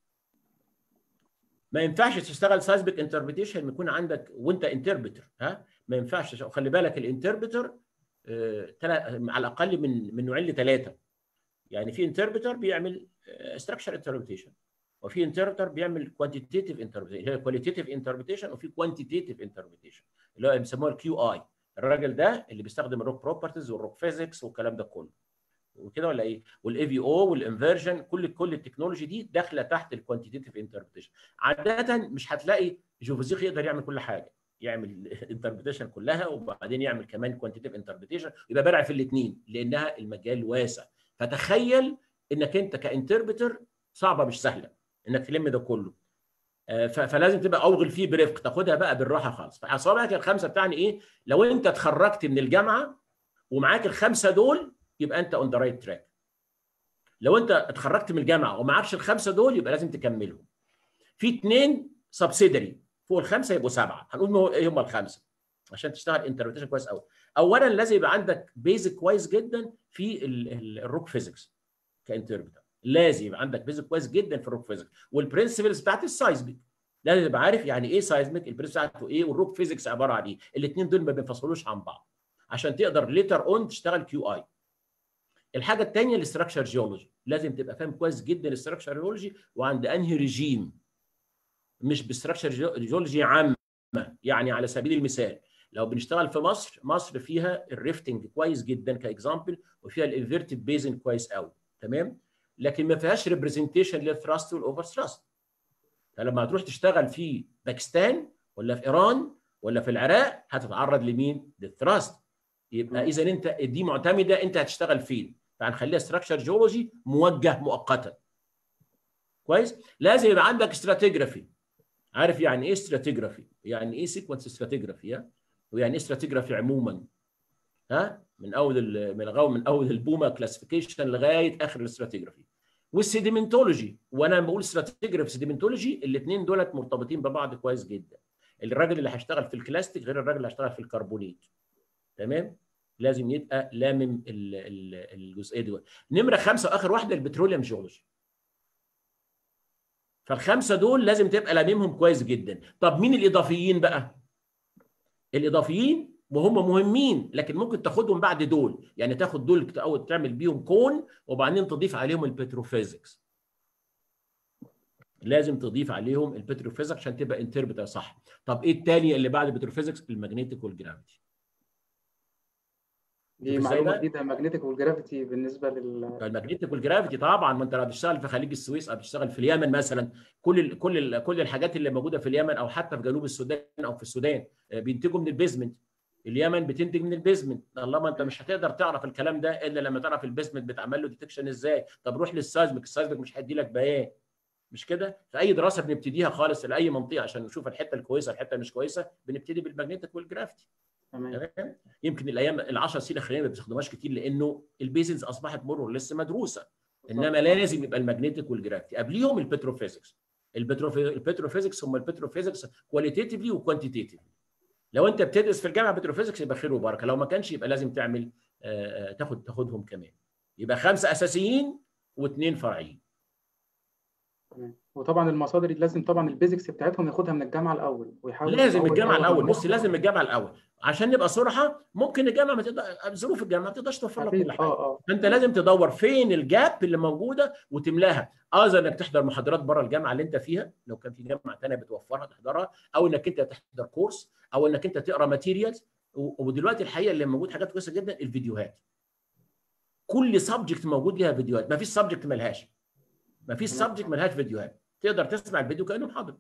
ما ينفعش تشتغل سايزميك انتربريتيشن يكون عندك وانت انتربريتر، ها ما ينفعش. خلي بالك الانتربريتر آه على الاقل من من نوعين لثلاثه، يعني في انتربريتر بيعمل ستراكشر انتربريتيشن، وفي انتربريتر بيعمل كوانتيتيف انتربريتيشن اللي هي كواليتيف انتربريتيشن، وفي كوانتيتيف انتربريتيشن اللي هو بيسموها الكيو اي. الراجل ده اللي بيستخدم الروك بروبرتيز والروك فيزيكس والكلام ده كله وكده ولا ايه، والاي في او والانفرجن، كل كل التكنولوجي دي داخله تحت الكوانتيتيف انتربريتيشن. عاده مش هتلاقي جيوفيزيق يقدر يعمل كل حاجه، يعمل انتربريتيشن كلها وبعدين يعمل كمان كوانتيتيف انتربريتيشن، يبقى بارع في الاثنين لانها المجال واسع. فتخيل انك انت كانتربريتر صعبه مش سهله انك تلم ده كله، فلازم تبقى اوغل فيه برفق، تاخدها بقى بالراحه خالص. فاصابعك الخمسه بتاعني ايه؟ لو انت اتخرجت من الجامعه ومعاك الخمسه دول يبقى انت اون ذا رايت تراك. لو انت اتخرجت من الجامعه ومعكش الخمسه دول يبقى لازم تكملهم. في اثنين سبسيدري فوق الخمسه يبقوا سبعه، هنقول ايه هم الخمسه عشان تشتغل انتربريتيشن كويس قوي. اولا لازم يبقى عندك بيزك كويس جدا في الروك فيزيكس كانتربريتر، لازم يبقى عندك بيزك كويس جدا في الروك فيزيكس والبرنسبلز بتاعت السايزميك، لازم تبقى عارف يعني ايه سايزميك، البرنسبل بتاعته ايه، والروك فيزيكس عباره عن ايه. الاثنين دول ما بينفصلوش عن بعض عشان تقدر ليتر اون تشتغل كيو اي. الحاجه الثانيه الاستراكشر جيولوجي، لازم تبقى فاهم كويس جدا الاستراكشر جيولوجي وعند انهي ريجيم، مش باستراكشر جيولوجي عامه. يعني على سبيل المثال لو بنشتغل في مصر، مصر فيها الريفتنج كويس جدا كاكزامبل، وفيها الانفيرتد بيزن كويس قوي، تمام، لكن ما فيهاش ريبريزنتيشن للثراست والاوفر ثراست. فلما هتروح تشتغل في باكستان ولا في ايران ولا في العراق هتتعرض لمين؟ للثراست. يبقى اذا انت دي معتمده انت هتشتغل فين، فهنخليها ستراكشر جيولوجي موجه مؤقتا. كويس؟ لازم يبقى عندك استراتيجرافي. عارف يعني ايه استراتيجرافي؟ يعني ايه سيكونس استراتيجرافي؟ ها؟ ويعني ايه استراتيجرافي عموما؟ ها؟ من اول من اول من اول البوما كلاسيفيكيشن لغايه اخر الاستراتيجرافي. والسيديمنتولوجي، وانا بقول استراتيجرافي سيديمنتولوجي الاثنين دولت مرتبطين ببعض كويس جدا. الراجل اللي هيشتغل في الكلاستيك غير الراجل اللي هيشتغل في الكربونيت، تمام؟ لازم يبقى لامم الجزئيه دي. نمره خمسه واخر واحده البتروليوم جيولوجي. فالخمسه دول لازم تبقى لاممهم كويس جدا. طب مين الاضافيين بقى؟ الاضافيين وهم مهمين لكن ممكن تاخدهم بعد دول، يعني تاخد دول او تعمل بيهم كون وبعدين تضيف عليهم البتروفيزيكس. لازم تضيف عليهم البتروفيزيكس عشان تبقى انتربريتر صح. طب ايه الثاني اللي بعد البتروفيزيكس؟ الماجنتيك والجرافيتي. دي معلومه جديده، الماجنتيك والجرافيتي بالنسبه لل الماجنتيك والجرافيتي طبعا. ما انت لو بتشتغل في خليج السويس او بتشتغل في اليمن مثلا، كل ال كل ال كل الحاجات اللي موجوده في اليمن او حتى في جنوب السودان او في السودان بينتجوا من البيزمنت. اليمن بتنتج من البيزمنت. الله، ما انت مش هتقدر تعرف الكلام ده الا لما تعرف البيزمنت بتعمل له ديتكشن ازاي. طب روح للسايزميك، السايزميك مش هيدي لك بيان، مش كده؟ في اي دراسه بنبتديها خالص لاي منطقه عشان نشوف الحته الكويسه الحته مش كويسه بنبتدي بالماجنتيك والجرافيتي. تمام. يمكن الايام العشر سنين الاخرانيه ما بيستخدموهاش كتير لانه البيزنس اصبحت مور لسه مدروسه، انما لازم يبقى الماجنتيك والجرافيتي قبليهم البتروفيزيكس. البتروفيزيكس هم البتروفيزيكس كواليتيفلي وكوانتيتيفلي. لو انت بتدرس في الجامعه بتروفيزيكس يبقى خير وبركه، لو ما كانش يبقى لازم تعمل آه تاخد تاخدهم كمان. يبقى خمسه اساسيين واثنين فرعيين. وطبعا المصادر لازم طبعا البيزكس بتاعتهم ياخدها من الجامعه الاول ويحاول لازم يطور الجامعه يطور الاول. من بص، نفسه. لازم الجامعه الاول عشان نبقى صراحه. ممكن الجامعه ما تقدر، ظروف الجامعه ما تقدرش توفر لك كل اكيد حاجه. اه اه فانت تمام. لازم تدور فين الجاب اللي موجوده وتملاها. اه زي انك تحضر محاضرات بره الجامعه اللي انت فيها، لو كان في جامعه ثانيه بتوفرها تحضرها، او انك انت تحضر كورس، او انك انت تقرا ماتيريالز. ودلوقتي الحقيقه اللي موجود حاجات كويسه جدا، الفيديوهات. كل سبجكت موجود ليها فيديوهات، ما فيش سبجكت ملهاش. ما فيش تمام سبجكت ملهاش فيديوهات، تقدر تسمع الفيديو كانه محاضر.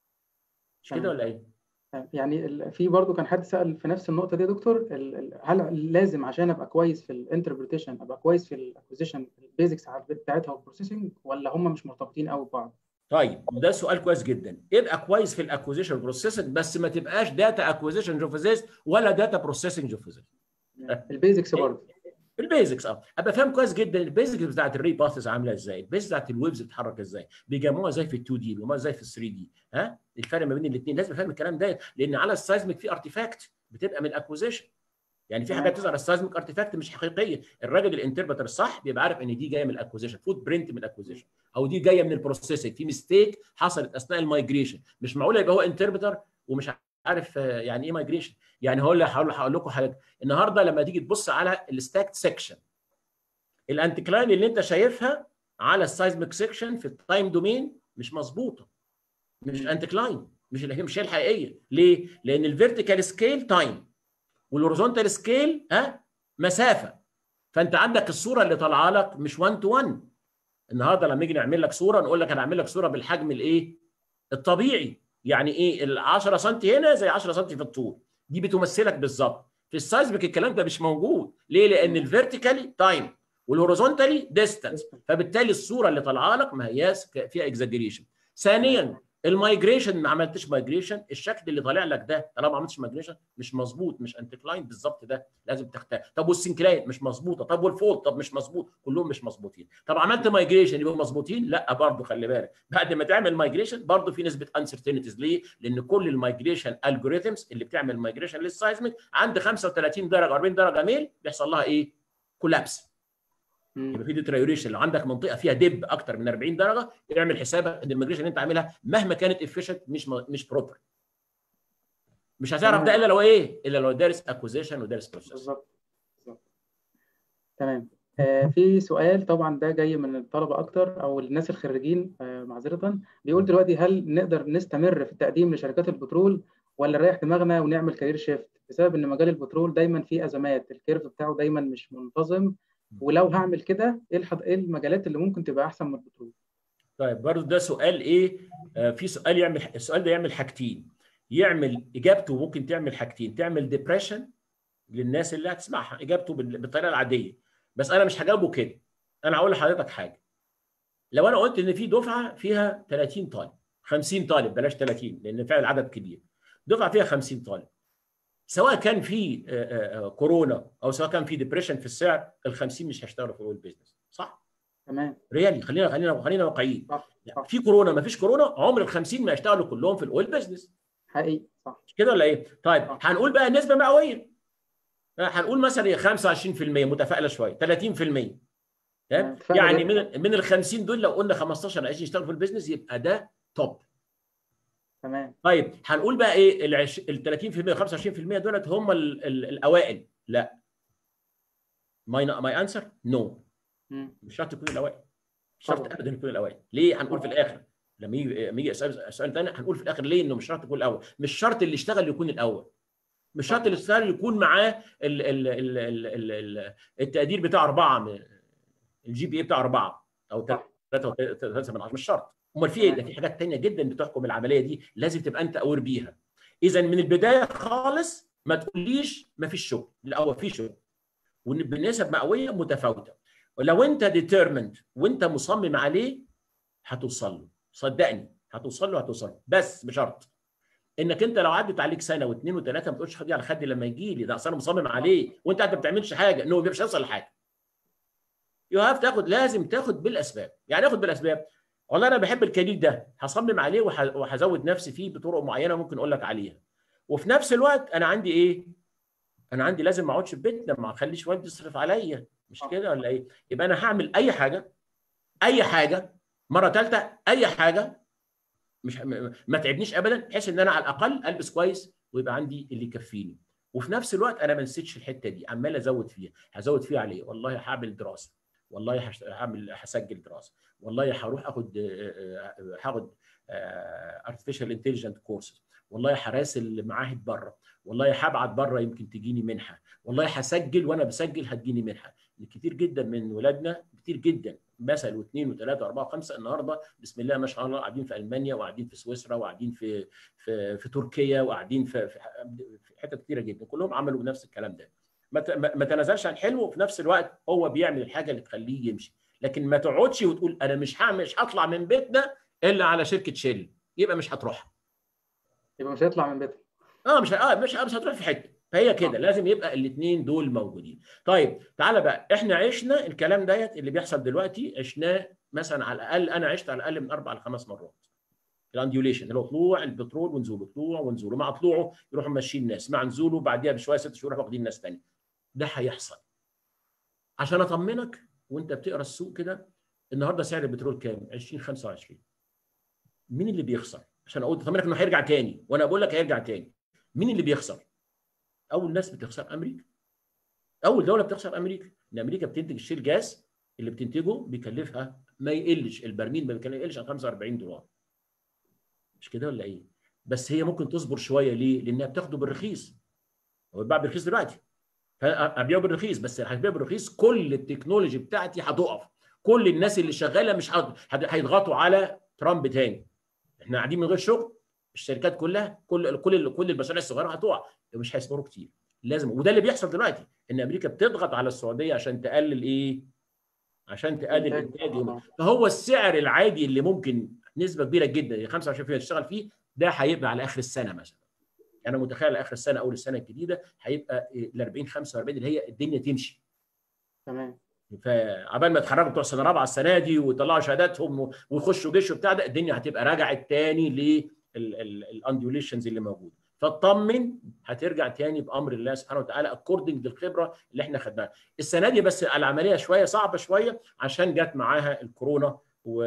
مش كده تمام. ولا ايه؟ يعني ال- في برضه كان حد سأل في نفس النقطة دي يا دكتور، ال- ال- هل لازم عشان ابقى كويس في الانتربريتيشن ابقى كويس في الاكوزيشن البيزكس بتاعتها والبروسيسنج، ولا هم مش مرتبطين قوي ببعض؟ طيب ده سؤال كويس جدا. ابقى كويس في الاكوزيشن بروسيسنج، بس ما تبقاش داتا اكوزيشن جوفيزيست ولا داتا بروسيسنج جوفيزيست. البيزكس برضه. البيزكس اه ابقى فاهم كويس جدا البيزكس بتاعت الري باثز عامله ازاي، البيزكس بتاعت الويفز بتتحرك ازاي، بيجمعوها ازاي في ال اتنين دي، بيجمعوها ازاي في ال ثري دي. ها الفرق ما بين الاثنين لازم افهم الكلام ده، لان على السايزميك في ارتيفاكت بتبقى من الاكوزيشن. يعني في حاجات تمام تظهر السايزميك ارتيفاكت مش حقيقيه. الراجل الانتربرتر الصح بيبقى عارف ان دي جايه من الاكوزيشن، فوت برنت من الاكوزيشن، او دي جايه من البروسيسنج، في ميستيك حصلت اثناء المايجريشن. مش معقول يبقى هو انتربرتر ومش عارف يعني ايه مايجريشن. يعني هقول هقول لكم حاجه النهارده، لما تيجي تبص على الستاكت سيكشن، الانتكلاين اللي انت شايفها على السايزميك سيكشن في التايم دومين مش مظبوطه، مش انتكلاين، مش اللي هي مش هي الحقيقيه. ليه؟ لان الفيرتيكال سكيل تايم والهوريزونتال سكيل ها مسافه. فانت عندك الصوره اللي طالعه لك مش واحد تو واحد. النهارده لما نيجي نعمل لك صوره نقول لك انا هعمل لك صوره بالحجم الايه؟ الطبيعي. يعني ايه ال عشرة سم هنا زي عشرة سم في الطول، دي بتمثلك بالظبط. في السايزميك الكلام ده مش موجود. ليه؟ لان الفيرتيكالي تايم والهوريزونتالي ديستانس، فبالتالي الصوره اللي طالعه لك ما هياش فيها اكزاجريشن. ثانيا المايجريشن، ما عملتش مايجريشن، الشكل اللي طالع لك ده طالما ما عملتش مايجريشن مش مظبوط، مش انتكلاين بالظبط، ده لازم تختار. طب والسنكلاين مش مظبوطه، طب والفولد طب مش مظبوط، كلهم مش مظبوطين. طب عملت مايجريشن يبقوا مظبوطين؟ لا برضه خلي بالك، بعد ما تعمل مايجريشن برضه في نسبه انسرتينتيز. ليه؟ لان كل المايجريشن الجوريثمز اللي بتعمل مايجريشن للسايزميك عند خمسة وثلاثين درجه أربعين درجه ميل بيحصل لها ايه؟ كولابس. يبقى في ديتريوريشن. لو عندك منطقه فيها دب اكتر من أربعين درجه اعمل حسابك ان المايجريشن اللي انت عاملها مهما كانت افيشنت مش مش بروبر. مش هتعرف ده الا لو ايه؟ الا لو دارس اكوزيشن ودارس بروسيس. بالظبط بالظبط. تمام. آه في سؤال طبعا ده جاي من الطلبه اكتر او الناس الخريجين، آه معذره، بيقول دلوقتي هل نقدر نستمر في التقديم لشركات البترول، ولا نريح دماغنا ونعمل كارير شيفت، بسبب ان مجال البترول دايما فيه ازمات، الكيرف بتاعه دايما مش منتظم، ولو هعمل كده ايه الحد... ايه المجالات اللي ممكن تبقى احسن من البترول؟ طيب برضه ده سؤال ايه؟ آه في سؤال يعمل السؤال ده يعمل حاجتين، يعمل اجابته ممكن تعمل حاجتين، تعمل ديبريشن للناس اللي هتسمعها اجابته بالطريقه العاديه. بس انا مش هجاوبه كده. انا هقول لحضرتك حاجه. لو انا قلت ان في دفعه فيها ثلاثين طالب، خمسين طالب بلاش ثلاثين لان فعلا العدد كبير، دفعه فيها خمسين طالب، سواء كان في كورونا او سواء كان في ديبريشن في السعر، ال خمسين مش هيشتغلوا في الاول بيزنس، صح؟ تمام. ريالي، خلينا خلينا خلينا واقعيين. صح صح. في كورونا ما فيش كورونا، عمر ال خمسين ما هيشتغلوا كلهم في الاويل بيزنس. حقيقي صح. مش كده ولا ايه؟ طيب صح. هنقول بقى نسبه مئويه، هنقول مثلا هي خمسة وعشرين في المية متفائله شويه، ثلاثين في المية. تمام؟ يعني من من ال خمسين دول لو قلنا خمستاشر عشرين يشتغلوا في البيزنس يبقى ده توب. تمام. طيب هنقول بقى ايه ال ثلاثين في المية خمسة وعشرين في المية دولت هم ال ال الاوائل؟ لا. ماي ماي انسر نو. مش شرط يكون الاوائل، مش شرط ابدا يكون الاوائل. ليه؟ هنقول في الاخر لما يجي لما يجي سؤال ثاني هنقول في الاخر ليه انه مش شرط يكون الاول. مش شرط اللي يشتغل يكون الاول، مش شرط اللي يشتغل يكون معاه ال ال ال ال ال ال التقدير بتاع اربعه، الجي بي اي بتاع اربعه او ثلاثه وثلاثه من عشره، مش شرط. امال في ايه؟ ده في حاجات ثانيه جدا بتحكم العمليه دي، لازم تبقى انت اوير بيها. اذا من البدايه خالص ما تقوليش ما فيش شغل، لا هو في شغل وبنسب مئويه متفاوته. ولو انت ديترمنت وانت مصمم عليه هتوصل له، صدقني هتوصل له هتوصل له، بس بشرط انك انت لو عدت عليك سنه واثنين وثلاثه ما تقولش خدي على خدي لما يجي لي، ده اصل انا مصمم عليه وانت قاعد ما بتعملش حاجه، انه مش هيوصل لحاجه. يو هاف تاخد، لازم تاخد بالاسباب. يعني اخد بالاسباب، والله انا بحب الكارير ده هصمم عليه وهزود نفسي فيه بطرق معينه ممكن اقول لك عليها. وفي نفس الوقت انا عندي ايه؟ انا عندي لازم ما اقعدش في بيتنا، ما اخليش والدي يصرف عليا، مش كده ولا ايه؟ يبقى انا هعمل اي حاجه اي حاجه مره ثالثه اي حاجه مش ما تعبنيش ابدا، بحيث ان انا على الاقل البس كويس ويبقى عندي اللي يكفيني. وفي نفس الوقت انا ما نسيتش الحته دي، عمال ازود فيها. هزود فيها على ايه؟ والله هعمل دراسه، والله هعمل هسجل دراسه، والله هروح اخد هاخد ارتفيشال انتليجنت كورسز، والله هراسل معاهد بره، والله هبعت بره يمكن تجيني منحه، والله هسجل وانا بسجل هتجيني منحه. كتير جدا من ولادنا، كتير جدا، مثل واثنين وثلاثه واربعه وخمسه النهارده بسم الله ما شاء الله قاعدين في المانيا، وقاعدين في سويسرا، وقاعدين في في في تركيا، وقاعدين في في حتت كتيره جدا، كلهم عملوا نفس الكلام ده. ما تنازلش عن حلمه، وفي نفس الوقت هو بيعمل الحاجه اللي تخليه يمشي. لكن ما تقعدش وتقول انا مش هعمل مش هطلع من بيتنا الا على شركه شيل، يبقى مش هتروحها. يبقى مش هيطلع من بيتنا. اه مش اه مش مش هتروح في حته. فهي كده لازم يبقى الاثنين دول موجودين. طيب تعالى بقى، احنا عشنا الكلام ديت اللي بيحصل دلوقتي، عشناه مثلا على الاقل، انا عشت على الاقل من اربع لخمس مرات. الانديوليشن اللي هو طلوع البترول ونزوله، طلوع ونزوله، مع طلوعه يروحوا ماشيين ناس، مع نزوله بعديها بشويه ست شهور يروحوا واخدين ناس ثانيه. ده هيحصل. عشان اطمنك وانت بتقرا السوق كده، النهارده سعر البترول كام؟ عشرين خمسة وعشرين. مين اللي بيخسر؟ عشان اقول اطمنك انه هيرجع تاني، وانا بقول لك هيرجع تاني. مين اللي بيخسر؟ اول ناس بتخسر امريكا. اول دوله بتخسر امريكا، ان امريكا بتنتج الشيل جاز اللي بتنتجه بيكلفها ما يقلش، البرميل ما يقلش عن خمسة واربعين دولار. مش كده ولا ايه؟ بس هي ممكن تصبر شويه، ليه؟ لانها بتاخده بالرخيص. هو بيتباع بالرخيص دلوقتي، فابيعه بالرخيص، بس هتبيع بالرخيص كل التكنولوجي بتاعتي هتقف، كل الناس اللي شغاله مش هيضغطوا على ترامب تاني. احنا قاعدين من غير شغل، الشركات كلها، كل كل كل المشاريع الصغيره هتقع، مش هيصبروا كتير. لازم، وده اللي بيحصل دلوقتي، ان امريكا بتضغط على السعوديه عشان تقلل ايه؟ عشان تقلل انتاج. فهو السعر العادي اللي ممكن نسبه كبيره جدا خمسة وعشرين بالمية تشتغل فيه، ده هيبقى على اخر السنه مثلا. انا متخيل اخر السنه، اول السنه الجديده هيبقى ال اربعين خمسة واربعين، اللي هي الدنيا تمشي. تمام. فعبال ما يتخرجوا بتوع سنه رابعه السنه دي ويطلعوا شهاداتهم ويخشوا جيش وبتاع ده، الدنيا هتبقى رجعت تاني للانديوليشنز اللي موجوده. فاطمن هترجع تاني بامر الله سبحانه وتعالى، اكوردنج للخبره اللي احنا خدناها السنه دي. بس العمليه شويه صعبه شويه عشان جت معاها الكورونا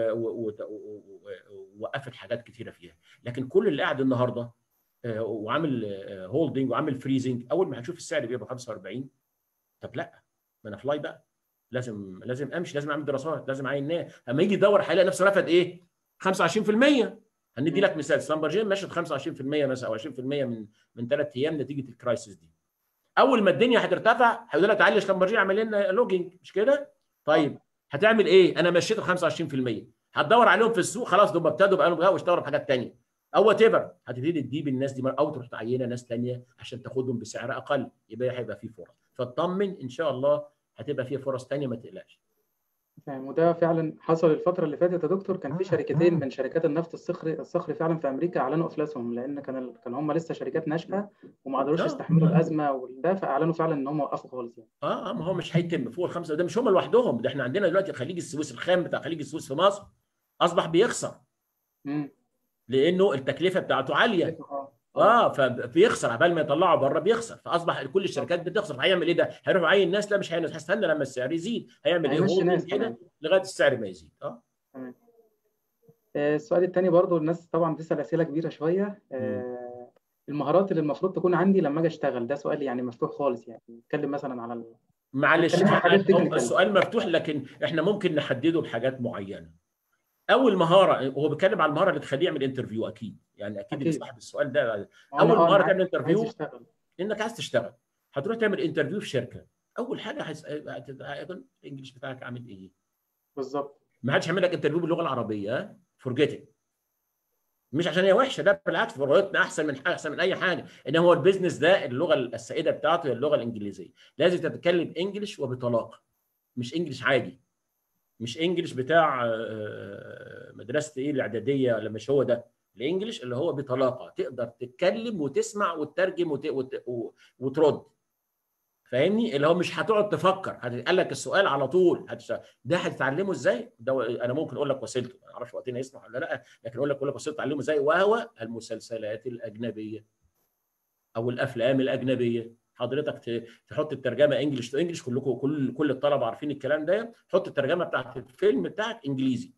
ووقفت حاجات كثيره فيها. لكن كل اللي قاعد النهارده وعامل هولدنج وعامل فريزنج، اول ما هتشوف السعر بيبقى خمسة واربعين، طب لا، ما انا فلاي بقى، لازم لازم امشي، لازم اعمل دراسات، لازم اعين ناس. اما يجي يدور هيلاقي نفسه رفض ايه؟ خمسة وعشرين بالمية. هندي لك مثال، سلامبرجين ماشي خمسة وعشرين بالمية مثلا او عشرين بالمية من من ثلاث ايام نتيجه الكرايسيس دي. اول ما الدنيا هترتفع هيقول لك تعالى سلامبرجين اعمل لنا لوجينج، مش كده؟ طيب هتعمل ايه؟ انا مشيت ال خمسة وعشرين بالمية، هتدور عليهم في السوق، خلاص دول ابتدوا بقى لهم واشتغلوا بحاجات ثانيه او وات ايفر، هتبتدي تجيب الناس دي او تروح تعينها ناس ثانيه عشان تاخدهم بسعر اقل، يبقى هيبقى في فرص. فاطمن ان شاء الله هتبقى فيه فرص ثانيه، ما تقلقش. وده فعلا حصل الفترة اللي فاتت يا دكتور. كان في شركتين من شركات النفط الصخري الصخري فعلا في أمريكا أعلنوا إفلاسهم، لأن كان كان هم لسه شركات ناشئة وما قدروش يستحملوا الأزمة وده، فأعلنوا فعلا إن هم وقفوا خالص يعني. اه ما هو مش هيتم فوق الخمسه، ده مش هم لوحدهم، ده احنا عندنا دلوقتي خليج السويس، الخام بتاع خليج السويس في مصر اصبح بيخسر. امم لانه التكلفه بتاعته عاليه. اه اه فبيخسر، عبال ما يطلعوا بره بيخسر، فاصبح كل الشركات بتخسر. فهيعمل ايه ده؟ هيروح يعين ناس؟ لا مش هيعين، هيستنى لما السعر يزيد. هيعمل ايه؟ هيمشي ناس هولدنج كمان. كده لغايه السعر ما يزيد. اه تمام. آه، السؤال الثاني برضو، الناس طبعا بتسأل أسئلة كبيرة شوية. مم. آه، المهارات اللي المفروض تكون عندي لما أجي أشتغل، ده سؤال يعني مفتوح خالص، يعني نتكلم مثلا على ال... معلش، نتكلم في حاجات تكنيكال. السؤال مفتوح لكن احنا ممكن نحدده بحاجات معينه. اول مهاره، هو بيتكلم على المهاره اللي تخليه يعمل انترفيو، اكيد يعني اكيد اللي أكيد. صاحب السؤال ده. أنا اول أه مهاره أنا تعمل عايز انترفيو أشتغل. انك عايز تشتغل، هتروح تعمل انترفيو في شركه. اول حاجه هيس... الانجليش بتاعك عامل ايه؟ بالظبط. ما حدش هيعمل لك انترفيو باللغه العربيه، فورجيت. مش عشان هي وحشه، ده بالعكس لغتنا احسن من احسن من اي حاجه، ان هو البيزنس ده اللغه السائده بتاعته هي اللغه الانجليزيه. لازم تتكلم انجليش وبطلاقه، مش انجليش عادي، مش انجليش بتاع مدرسه ايه الاعداديه، ولا مش هو ده. الانجليش اللي هو بطلاقه، تقدر تتكلم وتسمع وتترجم وت... وت... وترد. فاهمني؟ اللي هو مش هتقعد تفكر، هتقال لك السؤال على طول هتشتغل. ده هتتعلمه ازاي؟ ده انا ممكن اقول لك وسيلته، ما اعرفش وقتنا يسمح ولا لا، لكن اقول لك اقول لك وسيلته تعلمه ازاي، وهو المسلسلات الاجنبيه او الافلام الاجنبيه. حضرتك تحط الترجمه انجلش تو انجلش، كلكم كل كل الطلبه عارفين الكلام ده، حط الترجمه بتاعت الفيلم بتاعك انجليزي،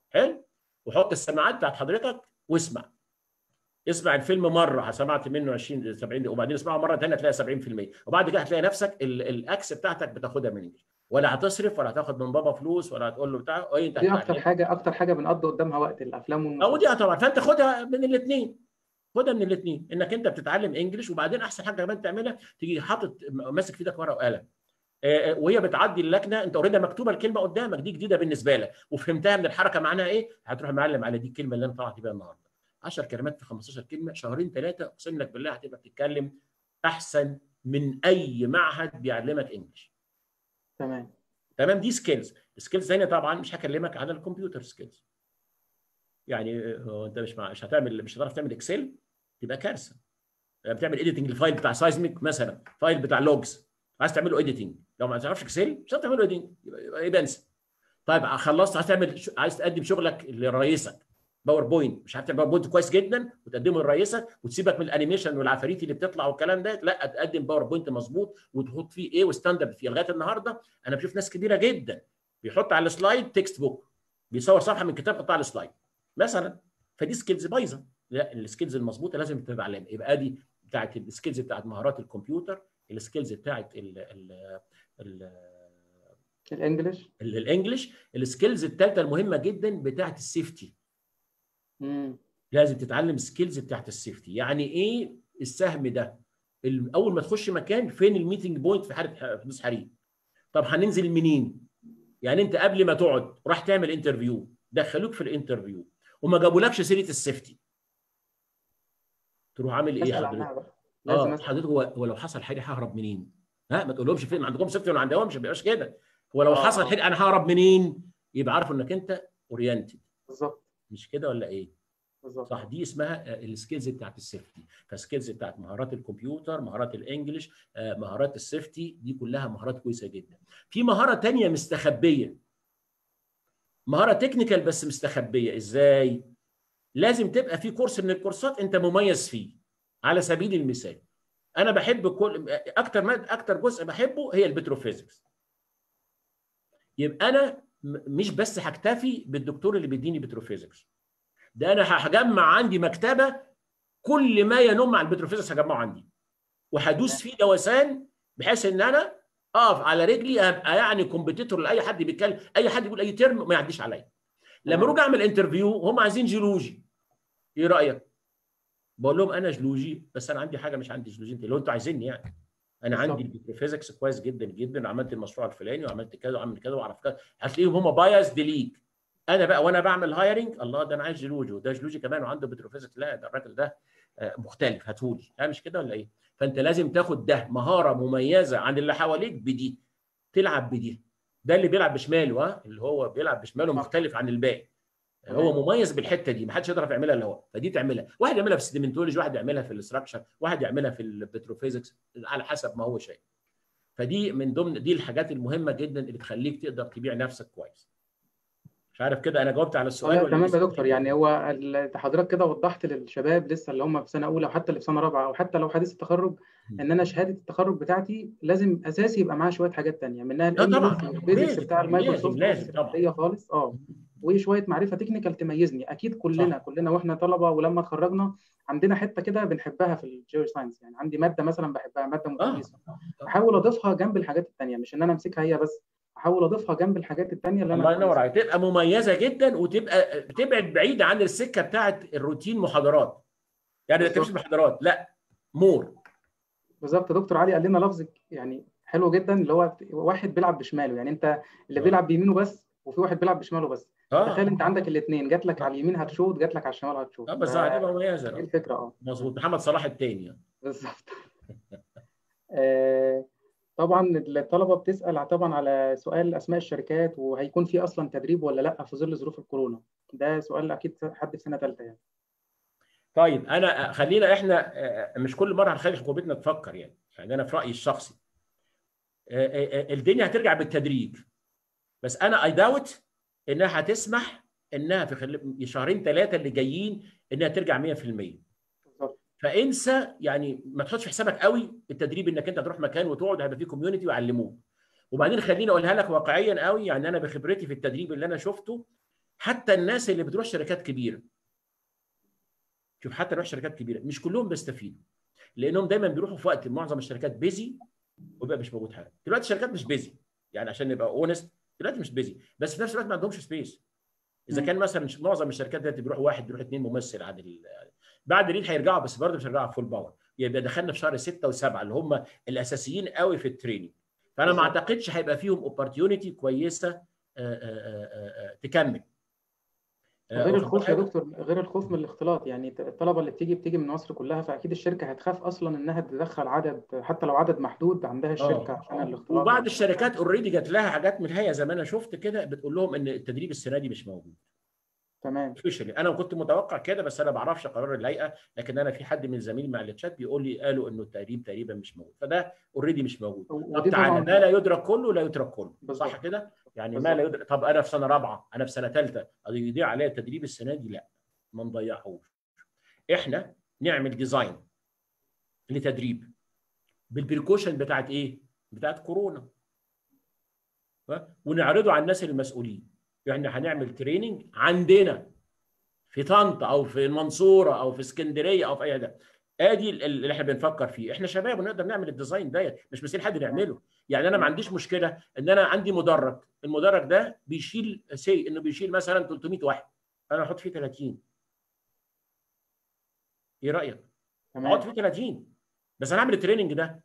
حلو؟ وحط السماعات بتاعت حضرتك واسمع. اسمع الفيلم مره سمعت منه عشرين سبعين دقيقة، وبعدين اسمعه مره ثانيه هتلاقي سبعين في المية، وبعد كده هتلاقي نفسك الاكس بتاعتك بتاخدها من انجلش، ولا هتصرف ولا هتاخد من بابا فلوس ولا هتقول له بتاع ايه انت دي اكتر هتتعلم. حاجه اكتر حاجه بنقضي قدامها وقت، الافلام او دي والمسلسلات. طبعا، فانت خدها من الاثنين، خدها من الاثنين انك انت بتتعلم انجلش. وبعدين احسن حاجه كمان تعملها تيجي حاطط ماسك في ايدك ورقه وقلم، وهي بتعدي اللجنه انت اوريدي مكتوبه الكلمه قدامك دي جديده بالنسبه لك وفهمتها من الحركه معناها ايه، هتروح معلم على دي الكلمه اللي انا طلعت بيها النهارده. عشر كلمات في خمستاشر كلمه، شهرين ثلاثه اقسم لك بالله هتبقى بتتكلم احسن من اي معهد بيعلمك انجلش. تمام تمام. دي سكيلز. السكيلز ثانيه طبعا مش هكلمك على الكمبيوتر سكيلز. يعني هو انت مش مع... مش هتعمل مش هتعرف تعمل اكسل تبقى كارثه. بتعمل ايديتنج الفايل بتاع سايزميك مثلا، فايل بتاع لوجز عايز تعمل له ايديتنج، لو ما تعرفش اكسل مش هتعمل له ايديتنج، يبقى يبقى انسى. طيب خلصت عايز تعمل عايز تقدم شغلك لرئيسك باوربوينت، مش عارف تعمل باوربوينت كويس جدا وتقدمه لرئيسك وتسيبك من الانيميشن والعفاريت اللي بتطلع والكلام ده، لا تقدم باوربوينت مظبوط وتحط فيه ايه وستاندرد فيه. لغايه النهارده انا بشوف ناس كبيره جدا بيحط على السلايد تكست بوك، بيصور صفحه من كتاب يحطها على السلايد مثلا. فدي سكيلز بايظه. لا، السكيلز المظبوطه لازم تتعلم. يبقى دي بتاعت السكيلز بتاعت مهارات الكمبيوتر، السكيلز بتاعت ال ال ال الانجليش. الانجليش. السكيلز الثالثه المهمه جدا بتاعت السيفتي. امم لازم تتعلم سكيلز بتاعت السيفتي. يعني ايه السهم ده؟ اول ما تخش مكان فين الميتنج بوينت في حاله حدوث حريق؟ طب هننزل منين؟ يعني انت قبل ما تقعد راح تعمل انترفيو، دخلوك في الانترفيو وما جابولكش سيره السيفتي، تروح عامل ايه اسال حضرتك؟ عنها بقى، لازم اه اسال. حضرتك هو ولو حصل حاجه ههرب منين؟ ها ما تقولهمش فين عندكم سيفتي ولا عندهمش، ما بيبقاش كده. هو لو اه حصل اه حاجه انا ههرب منين؟ يبقى عارفوا انك انت اورينتد. بالظبط مش كده ولا ايه؟ بالظبط. صح. دي اسمها السكيلز بتاعت السيفتي. فالسكيلز بتاعت مهارات الكمبيوتر، مهارات الانجليش، مهارات السيفتي، دي كلها مهارات كويسه جدا. في مهاره ثانيه مستخبيه، مهاره تكنيكال بس مستخبيه. ازاي؟ لازم تبقى في كورس من الكورسات انت مميز فيه. على سبيل المثال انا بحب كل اكتر ما اكتر جزء بحبه هي البتروفيزيكس. يبقى انا مش بس هكتفي بالدكتور اللي بيديني بتروفيزيكس، ده انا هجمع عندي مكتبه كل ما ينم على البتروفيزيكس هجمعه عندي، وهدوس فيه دوسان بحيث ان انا اقف على رجلي ابقى يعني كومبيتيتور لاي حد بيتكلم، اي حد بيقول اي ترم ما يعديش عليا. لما اروح اعمل انترفيو هم عايزين جيولوجي، ايه رايك؟ بقول لهم انا جيولوجي بس انا عندي حاجه مش عندي جيولوجي انت لو انتوا عايزيني يعني. انا عندي البيتروفيزكس كويس جدا جدا وعملت المشروع الفلاني وعملت كذا وعملت كذا واعرف كذا، هتلاقيهم هم بايس ديليك. انا بقى وانا بعمل هايرنج الله ده انا عايز جيولوجي وده جيولوجي كمان وعنده بيتروفيزكس، لا ده الراجل ده مختلف هاتولي. لا مش كده ولا ايه؟ فانت لازم تاخد ده مهاره مميزه عن اللي حواليك بدي، تلعب بدي. ده اللي بيلعب بشماله، ها اللي هو بيلعب بشماله مختلف عن الباقي، هو مميز بالحته دي ما حدش يقدر يعملها الا هو. فدي تعملها واحد يعملها في السيدمنتولوجي، واحد يعملها في الاستراكشر، واحد يعملها في البتروفيزكس على حسب ما هو شايف. فدي من ضمن دي الحاجات المهمه جدا اللي تخليك تقدر تبيع نفسك كويس. مش عارف كده انا جاوبت على اه السؤال لا ولا تمام يا لسه؟ دكتور، يعني هو ال- حضرتك كده وضحت للشباب لسه اللي هم في سنه اولى وحتى اللي في سنه رابعه او حتى لو حديث التخرج ان انا شهاده التخرج بتاعتي لازم اساسي يبقى معاها شويه حاجات تانية منها لا الانجليش طبعا والبيزكس لازم بتاع لازم المايكروسوفت لازم اوفيس طبعا. العاديه خالص، اه وشويه معرفه تكنيكال تميزني. اكيد كلنا صح كلنا واحنا طلبه ولما اتخرجنا عندنا حته كده بنحبها في الجيو ساينس، يعني عندي ماده مثلا بحبها ماده اه متميزه، احاول اضيفها جنب الحاجات التانية، مش ان انا امسكها هي بس، احاول اضيفها جنب الحاجات التانية اللي انا الله ينور كويس عليك، تبقى مميزه جدا وتبقى تبعد بعيد عن السكه بتاعت الروتين محاضرات. يعني ما تكتبش بالظبط. محاضرات لا، مور. بالظبط. دكتور علي قال لنا لفظ يعني حلو جدا اللي هو واحد بيلعب بشماله، يعني انت اللي اه بيلعب بيمينه بس وفي واحد بيلعب بشماله بس، فتخيل اه انت عندك الاثنين، جات لك اه, على اليمين هتشوط جات لك على الشمال هتشوط، آه بس هتبقى مميزه. فدي اه الفكره. اه مظبوط، محمد صلاح الثاني. بالظبط. آه طبعا الطلبه بتسال طبعا على سؤال اسماء الشركات وهيكون في اصلا تدريب ولا لا في ظل ظروف الكورونا، ده سؤال اكيد حد في سنه ثالثه يعني. طيب انا خلينا احنا مش كل مره هنخلي حكومتنا تفكر يعني، يعني انا في رايي الشخصي الدنيا هترجع بالتدريج، بس انا اي داوت انها هتسمح انها في خلال شهرين ثلاثه اللي جايين انها ترجع مية في المية. بالظبط. فانسى يعني ما تحطش في حسابك قوي التدريب انك انت تروح مكان وتقعد هيبقى فيه كوميونتي ويعلموك. صح. وبعدين خليني اقولها لك واقعيا قوي، يعني انا بخبرتي في التدريب اللي انا شفته حتى الناس اللي بتروح شركات كبيره، شوف حتى بيروح شركات كبيره مش كلهم بيستفيدوا، لانهم دايما بيروحوا في وقت معظم الشركات بيزي ويبقى مش موجود حاجه. دلوقتي الشركات مش بيزي، يعني عشان نبقى اونست دلوقتي مش بيزي، بس في نفس الوقت ما عندهمش سبيس. اذا كان مثلا معظم الشركات دلوقتي بيروح واحد بيروح اثنين ممثل عن ال... بعد العيد هيرجعوا، بس برضه مش هيرجعوا فول باور، يبقى دخلنا في شهر ستة وسبعة اللي هم الاساسيين قوي في التريننج. فانا ما اعتقدش هيبقى فيهم اوبورتيونيتي كويسه آآ آآ آآ تكمل. غير الخوف يا دكتور، غير الخوف من الاختلاط، يعني الطلبه اللي بتيجي بتيجي من مصر كلها، فاكيد الشركه هتخاف اصلا انها تدخل عدد حتى لو عدد محدود عندها الشركه آه. عشان الاختلاط. وبعض الشركات اوريدي جات لها حاجات من الهيئه زي ما انا شفت كده بتقول لهم ان التدريب السنه دي مش موجود. تمام. انا كنت متوقع كده، بس انا ما بعرفش قرار الهيئه، لكن انا في حد من زميلي مع الشات بيقول لي قالوا انه التدريب تقريبا مش موجود، فده اوريدي مش موجود. طب تعالى، ما لا يدرك كله لا يترك كله، صح كده؟ يعني بالزبط. ما لا يدرك. طب انا في سنه رابعه، انا في سنه ثالثه، يضيع عليا التدريب السنه دي؟ لا، ما نضيعهوش. احنا نعمل ديزاين لتدريب بالبريكوشن بتاعت ايه؟ بتاعت كورونا، ونعرضه على الناس المسؤولين. يعني هنعمل تريننج عندنا في طنطا او في المنصوره او في اسكندريه او في اي حته. ادي اللي احنا بنفكر فيه. احنا شباب ونقدر نعمل الديزاين ده، مش مستحيل حد نعمله. يعني انا ما عنديش مشكله ان انا عندي مدرج، المدرج ده بيشيل سي انه بيشيل مثلا ثلاثمائة واحد، انا احط فيه ثلاثين. ايه رايك؟ احط فيه ثلاثين بس انا اعمل التريننج ده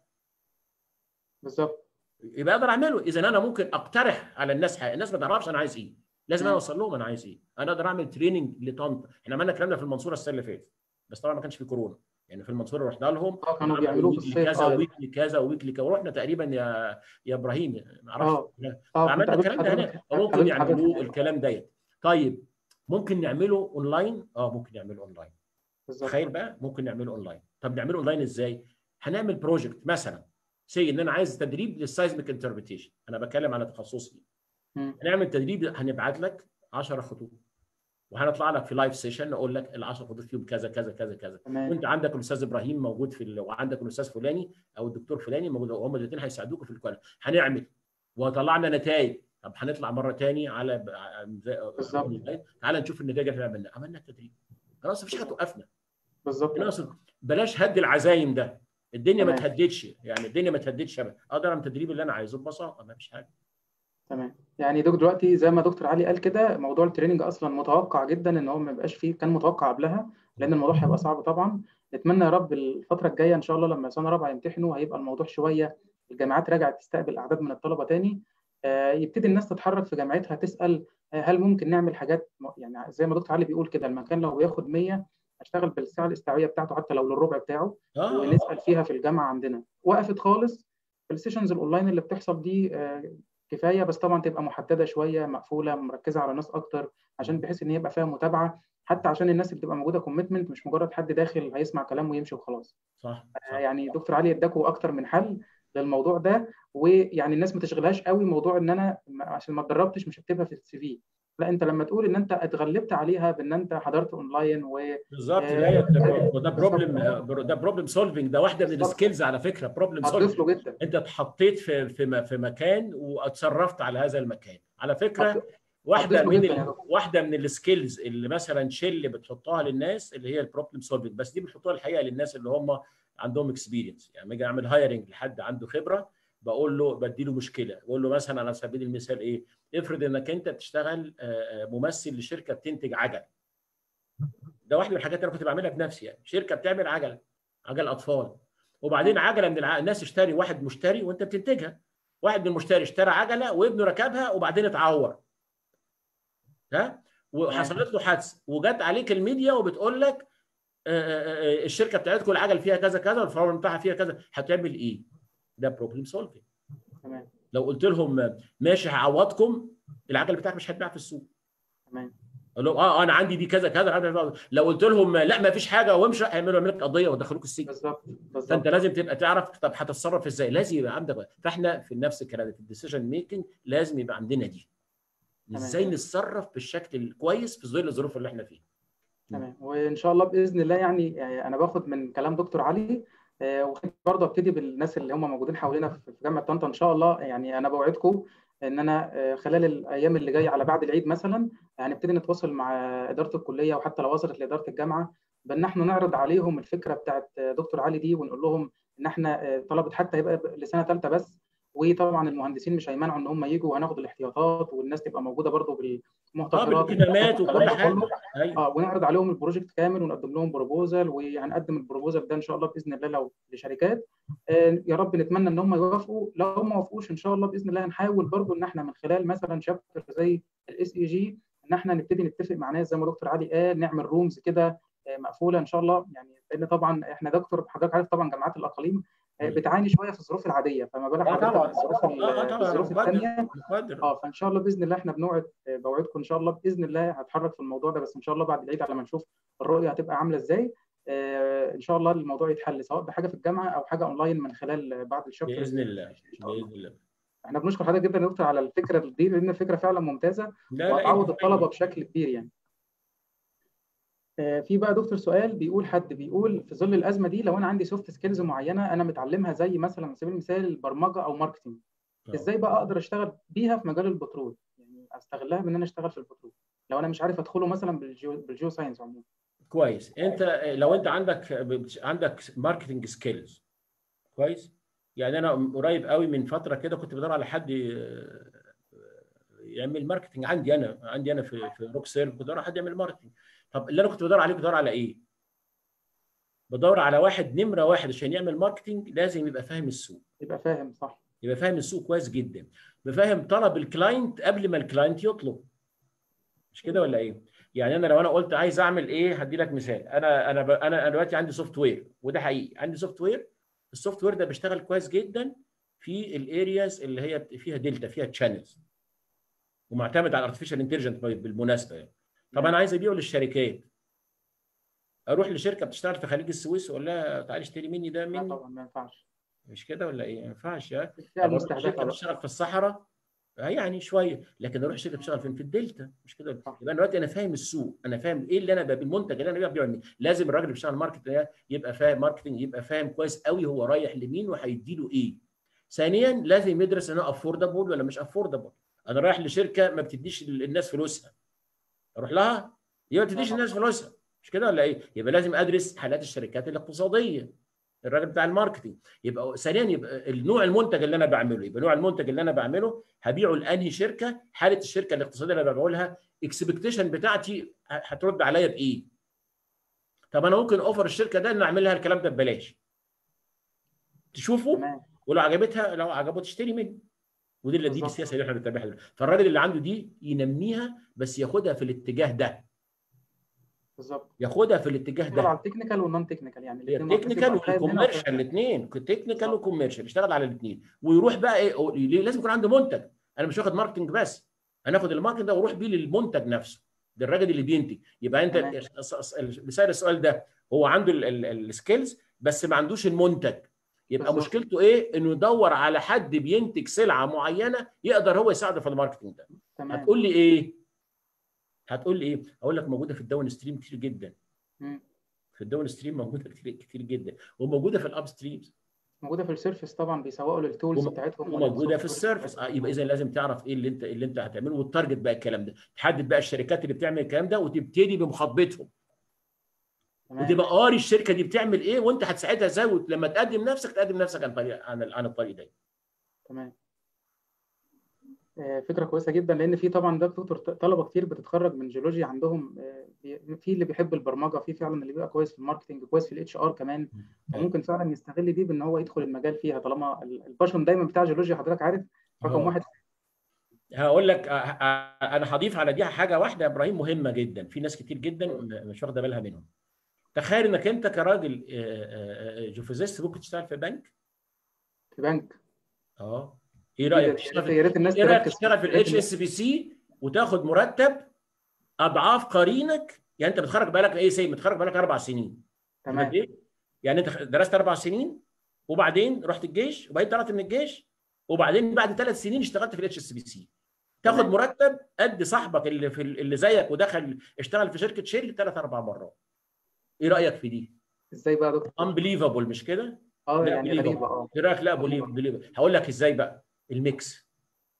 بالظبط، يبقى اقدر اعمله. اذا انا ممكن اقترح على الناس حاجه، الناس ما تعرفش انا عايز ايه، لازم انا اوصل لهم انا عايز ايه. انا اقدر اعمل تريننج لطنطا. احنا عملنا الكلام ده في المنصوره السنه اللي فاتت، بس طبعا ما كانش في كورونا. يعني في المنصوره رحنا لهم اه كانوا بيعملوه في الصيف، كذا ويك لكذا وويك لكذا، ورحنا تقريبا يا يا ابراهيم ما اعرفش اه عملنا الكلام ده هناك. ممكن يعملوه الكلام ده. طيب ممكن نعمله اونلاين؟ اه ممكن نعمله اونلاين. تخيل بقى، ممكن نعمله اونلاين. طب نعمله اونلاين ازاي؟ هنعمل بروجكت مثلا سي ان انا عايز تدريب للسايزميك انتربريتيشن، انا بتكلم على تخصصي. هنعمل تدريب، هنبعت لك عشرة خطوط وهنطلع لك في لايف سيشن نقول لك ال عشرة خطوط فيهم كذا كذا كذا كذا، وانت عندك الاستاذ ابراهيم موجود في ال... وعندك الاستاذ فلاني او الدكتور فلاني موجود، وهم الاثنين هيساعدوك في الكلام. هنعمل وطلعنا نتائج. طب هنطلع مره ثاني على بالظبط، تعال نشوف النتائج اللي عملناها. عملنا التدريب خلاص، مفيش حاجه توقفنا. بالظبط، بلاش هد العزايم ده، الدنيا ما تهددش، يعني الدنيا ما تهددش. اقدر اعمل التدريب اللي انا عايزه ببساطه، ما فيش حاجه. تمام. يعني دكتور دلوقتي زي ما دكتور علي قال كده، موضوع التريننج اصلا متوقع جدا ان هو ما يبقاش فيه، كان متوقع قبلها لان الموضوع هيبقى صعب طبعا. نتمنى يا رب الفتره الجايه ان شاء الله لما سنه رابعه يمتحنوا هيبقى الموضوع شويه، الجامعات رجعت تستقبل اعداد من الطلبه تاني، آه يبتدي الناس تتحرك في جامعتها تسال آه هل ممكن نعمل حاجات، يعني زي ما دكتور علي بيقول كده، المكان لو بياخد مية اشتغل بالساعه الاستيعابيه بتاعته حتى لو للربع بتاعه، آه. ونسال فيها في الجامعه عندنا. وقفت خالص السيشنز الاونلاين اللي بتحصل دي آه كفايه، بس طبعا تبقى محدده شويه، مقفوله، مركزه على ناس اكتر، عشان بحيث ان يبقى فيها متابعه، حتى عشان الناس اللي بتبقى موجوده كوميتمنت، مش مجرد حد داخل هيسمع كلام ويمشي وخلاص. صح, صح. يعني دكتور علي اداكوا اكتر من حل للموضوع ده، ويعني الناس ما تشغلهاش قوي موضوع ان انا عشان ما اتدربتش مش هكتبها في السي في. لا، انت لما تقول ان انت اتغلبت عليها بان انت حضرت اونلاين و بالظبط، لا ده بروبلم، ده بروبلم سولفنج، ده واحده من السكيلز على فكره، بروبلم سولفنج. جدا. انت اتحطيت في في في مكان واتصرفت على هذا المكان. على فكره واحده من ال... واحده من السكيلز اللي مثلا شل بتحطها للناس اللي هي البروبلم سولفنج، بس دي بتحطوها الحقيقه للناس اللي هم عندهم اكسبيرينس. يعني لما اجي اعمل هايرنج لحد عنده خبره، بقول له بدي له مشكله، بقول له مثلا على سبيل المثال ايه، افرض انك انت بتشتغل ممثل لشركه بتنتج عجل. ده واحده من الحاجات اللي انا كنت بعملها بنفسي. يعني شركه بتعمل عجل، عجل اطفال، وبعدين عجله من الع... الناس اشتري، واحد مشتري وانت بتنتجها، واحد من المشتري اشترى عجله وابنه ركبها وبعدين اتعور، ها، وحصلت له حادثه، وجت عليك الميديا وبتقول لك الشركه بتاعتكم العجل فيها كذا كذا والفرامل بتاعها فيها كذا، هتعمل ايه؟ ده بروبلم سولفنج. تمام. لو قلت لهم ماشي هعوضكم، العجل بتاعك مش هيتباع في السوق. تمام. قال لهم اه انا عندي دي كذا كذا. لو قلت لهم لا ما فيش حاجه وامشي، هيعملوا لك قضيه ويدخلوك السجن. بالظبط بالظبط. فانت لازم تبقى تعرف طب هتتصرف ازاي، لازم يبقى عندك. فاحنا في نفس الكلام في الديسيجن ميكنج لازم يبقى عندنا دي، ازاي نتصرف بالشكل الكويس في ظل الظروف اللي احنا فيها. تمام. وان شاء الله باذن الله، يعني انا باخد من كلام دكتور علي، وبرضه ابتدي بالناس اللي هم موجودين حوالينا في جامعه طنطا ان شاء الله. يعني انا بوعدكم ان انا خلال الايام اللي جايه على بعد العيد مثلا هنبتدي نتواصل مع اداره الكليه، وحتى لو وصلت لاداره الجامعه، بان احنا نعرض عليهم الفكره بتاعت دكتور علي دي، ونقول لهم ان احنا طلبه حتى هيبقى لسنه ثالثه بس، وطبعا المهندسين مش هيمنعوا ان هم يجوا، وهناخد الاحتياطات، والناس تبقى موجوده برضه اه بالمحتضرات بالاهتمامات وكل حاجه. ايوه اه ونعرض عليهم البروجكت كامل، ونقدم لهم بروبوزال، وهنقدم البروبوزال ده ان شاء الله باذن الله لو لشركات. آه يا رب نتمنى ان هم يوافقوا. لو ما وافقوش ان شاء الله باذن الله هنحاول برضو ان احنا من خلال مثلا شابتر زي الاس اي جي ان احنا نبتدي نتفق مع ناس زي ما دكتور علي قال، نعمل رومز كده آه مقفوله ان شاء الله. يعني لان طبعا احنا دكتور حضرتك عارف طبعا جامعات الاقاليم آه بتعاني شويه في الظروف العاديه، فما بالك اه حضرتك طبعا بالظروف اه اه طبعا بالظروف مقدر الثانيه. مقدر. اه فان شاء الله باذن الله احنا بنوعد بوعدكم ان شاء الله باذن الله هتحرك في الموضوع ده، بس ان شاء الله بعد العيد على ما نشوف الرؤيه هتبقى عامله ازاي. آه ان شاء الله الموضوع يتحل سواء بحاجه في الجامعه او حاجه اونلاين من خلال بعض الشابترز باذن دي الله ان شاء الله. باذن الله. احنا بنشكر حضرتك جدا يا دكتور على الفكره دي، لان الفكره فعلا ممتازه لا لا وهتعوض انت الطلبه بشكل كبير يعني. آه في بقى دكتور سؤال بيقول، حد بيقول في ظل الازمه دي لو انا عندي سوفت سكيلز معينه انا متعلمها زي مثلا على سبيل المثال البرمجه او ماركتنج، ازاي بقى اقدر اشتغل بيها في مجال البترول؟ يعني استغلها بان انا اشتغل في البترول لو انا مش عارف ادخله مثلا بالجيو بالجيو ساينس عموما. كويس. انت لو انت عندك عندك ماركتنج سكيلز كويس. يعني انا قريب قوي من فتره كده كنت بدور على حد يعمل ماركتنج عندي انا عندي انا في في روكسير، بدور على حد يعمل ماركتنج. طب اللي انا كنت بدور عليه بدور على ايه؟ بدور على واحد نمره واحد عشان يعمل ماركتنج لازم يبقى فاهم السوق. يبقى فاهم صح. يبقى فاهم السوق كويس جدا، يبقى فاهم طلب الكلاينت قبل ما الكلاينت يطلب. مش كده ولا ايه؟ يعني انا لو انا قلت عايز اعمل ايه، هدي لك مثال. انا انا ب... انا دلوقتي عندي سوفت وير، وده حقيقي عندي سوفت وير. السوفت وير ده بيشتغل كويس جدا في الارياز اللي هي فيها دلتا، فيها تشانلز، ومعتمد على الارتفيشال انتليجنت بالمناسبه يعني. طب انا عايز ابيعه للشركات، اروح لشركه بتشتغل في خليج السويس واقول لها تعالي اشتري مني ده لا مني؟ طبعا ما ينفعش. مش كده ولا ايه؟ ما ينفعش يعني. الفئه طب اروح المستهدفه لشركه بقى. بتشتغل في الصحراء يعني شويه، لكن اروح شركه بتشتغل فين؟ في الدلتا. مش كده؟ صح. يبقى انا دلوقتي انا فاهم السوق، انا فاهم ايه اللي انا ببيع، المنتج اللي انا ببيعه. لازم الراجل اللي بيشتغل ماركت ده يبقى فاهم ماركتنج، يبقى فاهم كويس قوي هو رايح لمين وهيدي له ايه. ثانيا لازم يدرس انا افوردبل ولا مش افوردبل. انا رايح لشركه ما بتديش الناس فلوسها، اروح لها؟ يبقى ما بتديش الناس فلوسها. مش كده ولا ايه؟ يبقى لازم ادرس حالات الشركات الاقتصاديه، الراجل بتاع الماركتنج. يبقى ثانيا يبقى النوع المنتج اللي انا بعمله، يبقى نوع المنتج اللي انا بعمله هبيعه لانهي شركه، حاله الشركه الاقتصاديه اللي ببيعه لها، اكسبكتيشن بتاعتي هترد عليا بايه. طب انا ممكن اوفر الشركه ده ان اعمل لها الكلام ده ببلاش، تشوفه تمام. ولو عجبتها لو عجبه تشتري مني. ودي اللي دي السياسه اللي احنا بنتبعها. فالراجل اللي عنده دي ينميها، بس ياخدها في الاتجاه ده. بالظبط. ياخدها في الاتجاه اشتغل على ده. التكنيكال والنون تكنيكال، يعني هي الاثنين مع بحيث التكنيكال يبقى فاهم هنا وفاهم والكوميرشال، الاثنين تكنيكال وكوميرشال، اشتغل على الاثنين. ويروح بقى ايه، لازم يكون عنده منتج. انا مش واخد ماركتنج بس، انا اخد الماركتنج ده واروح بيه للمنتج نفسه، ده الراجل اللي بينتج. يبقى انت بسال السؤال ده، هو عنده السكيلز بس ما عندوش المنتج، يبقى بالظبط. مشكلته ايه؟ انه يدور على حد بينتج سلعه معينه يقدر هو يساعده في الماركتنج ده. تمام. هتقول لي ايه؟ هتقول لي ايه؟ اقول لك موجوده في الداون ستريم كتير جدا. مم. في الداون ستريم موجوده كتير كتير جدا، وموجوده في الاب ستريمز، موجوده في السيرفيس طبعا، بيسوقوا للتولز بتاعتهم وموجوده في وللسوفت وير السيرفيس. آه يبقى بتاعتهم. اذا لازم تعرف ايه اللي انت اللي انت هتعمله، والتارجت بقى الكلام ده، تحدد بقى الشركات اللي بتعمل الكلام ده وتبتدي بمخاطبتهم، وتبقى قاري الشركه دي بتعمل ايه وانت هتساعدها ازاي. ولما تقدم نفسك تقدم نفسك عن طريق عن عن الطريق ده. تمام. فكره كويسه جدا، لان في طبعا دكتور طلبه كتير بتتخرج من جيولوجيا عندهم في اللي بيحب البرمجه، في فعلا اللي بيبقى كويس في الماركتنج، كويس في الاتش ار كمان، فممكن فعلا يستغل دي بان هو يدخل المجال فيها، طالما الباشون دايما بتاع جيولوجيا حضرتك عارف رقم واحد. هقول لك انا هضيف على دي حاجه واحده يا ابراهيم مهمه جدا، في ناس كتير جدا مش واخده بالها منهم. تخيل انك انت كراجل جوفيزيست ممكن تشتغل في بنك. في بنك. اه ايه رايك تشتغل يا ريت الناس ايه رايك تركز تشتغل في الاتش اس بي سي وتاخد مرتب اضعاف قرينك؟ يعني انت بتخرج بقالك ايه سي متخرج بقالك اربع سنين. تمام. ايه يعني انت درست اربع سنين وبعدين رحت الجيش وبعدين طلعت من الجيش وبعدين بعد ثلاث سنين اشتغلت في الاتش اس بي سي، تاخد مرتب قد صاحبك اللي في اللي زيك ودخل اشتغل في شركه شيل ثلاث اربع مرات. ايه رايك في دي؟ ازاي بقى يا دكتور؟ انبليفابل مش كده؟ اه لا يعني غريبه. اه ايه رايك؟ لا بليفابل. هقول لك ازاي بقى الميكس.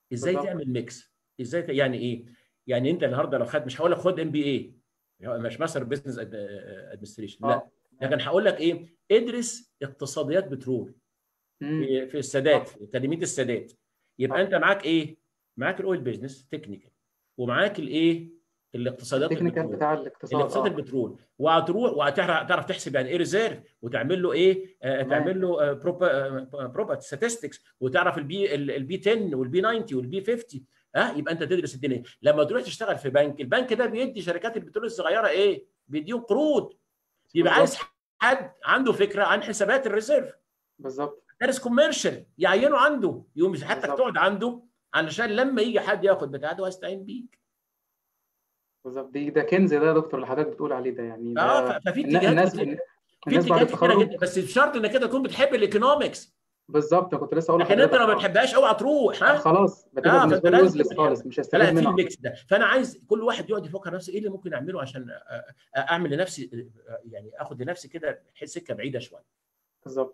ازاي بالظبط. تعمل ميكس، ازاي ت... يعني ايه؟ يعني انت النهارده لو خد، مش هقول لك خد ام بي اي، مش ماستر بزنس ادمنستريشن، لا، اه لكن تمام. هقول لك ايه، ادرس اقتصاديات بترول امم. في في السادات، بالظبط. في اكاديميه السادات. يبقى صح. انت معاك ايه؟ معاك الاويل بيزنس تكنيكال، ومعاك الايه؟ الاقتصادات التكنيكال البترول، بتاع الاقتصاد الاقتصاد اه. البترول، وهتروح وهتعرف تعرف تحسب يعني ايه ريزيرف، وتعمل له ايه، آه تمام. تعمل له بروبا ستاتستكس، وتعرف البي البي عشرة والبي تسعين والبي خمسين. ها أه؟ يبقى انت تدرس الدنيا. لما تروح تشتغل في بنك، البنك ده بيدي شركات البترول الصغيره ايه؟ بيديهم قروض. يبقى عايز بالظبط. حد عنده فكره عن حسابات الريزيرف، بالظبط. دارس كوميرشال يعينه عنده، يقوم مش حتى بالظبط. تقعد عنده علشان لما يجي حد ياخد بتاع ده واستعين بيك. بالظبط. دي ده كنز ده يا دكتور اللي حضرتك بتقول عليه ده، يعني اه ده ففي الن- اتجاهات الناس كتير، في الناس بعد اتجاهات كتيره التخرج. جدا، بس بشرط انك انت تكون بتحب الايكونومكس. بالظبط كنت لسه اقول لكن انت لحضرتك لو ما اه. بتحبهاش اوعى تروح. لا ها خلاص بتبقى اه فانت بالنسبه لي لازم تكون يوزلس بتحبها. خالص، مش هستفيد فلا، في منها اصلا. الميكس ده، فانا عايز كل واحد يقعد يفكر نفسه ايه اللي ممكن اعمله عشان اعمل لنفسي، يعني اخد لنفسي كده سكه بعيده شويه. بالظبط.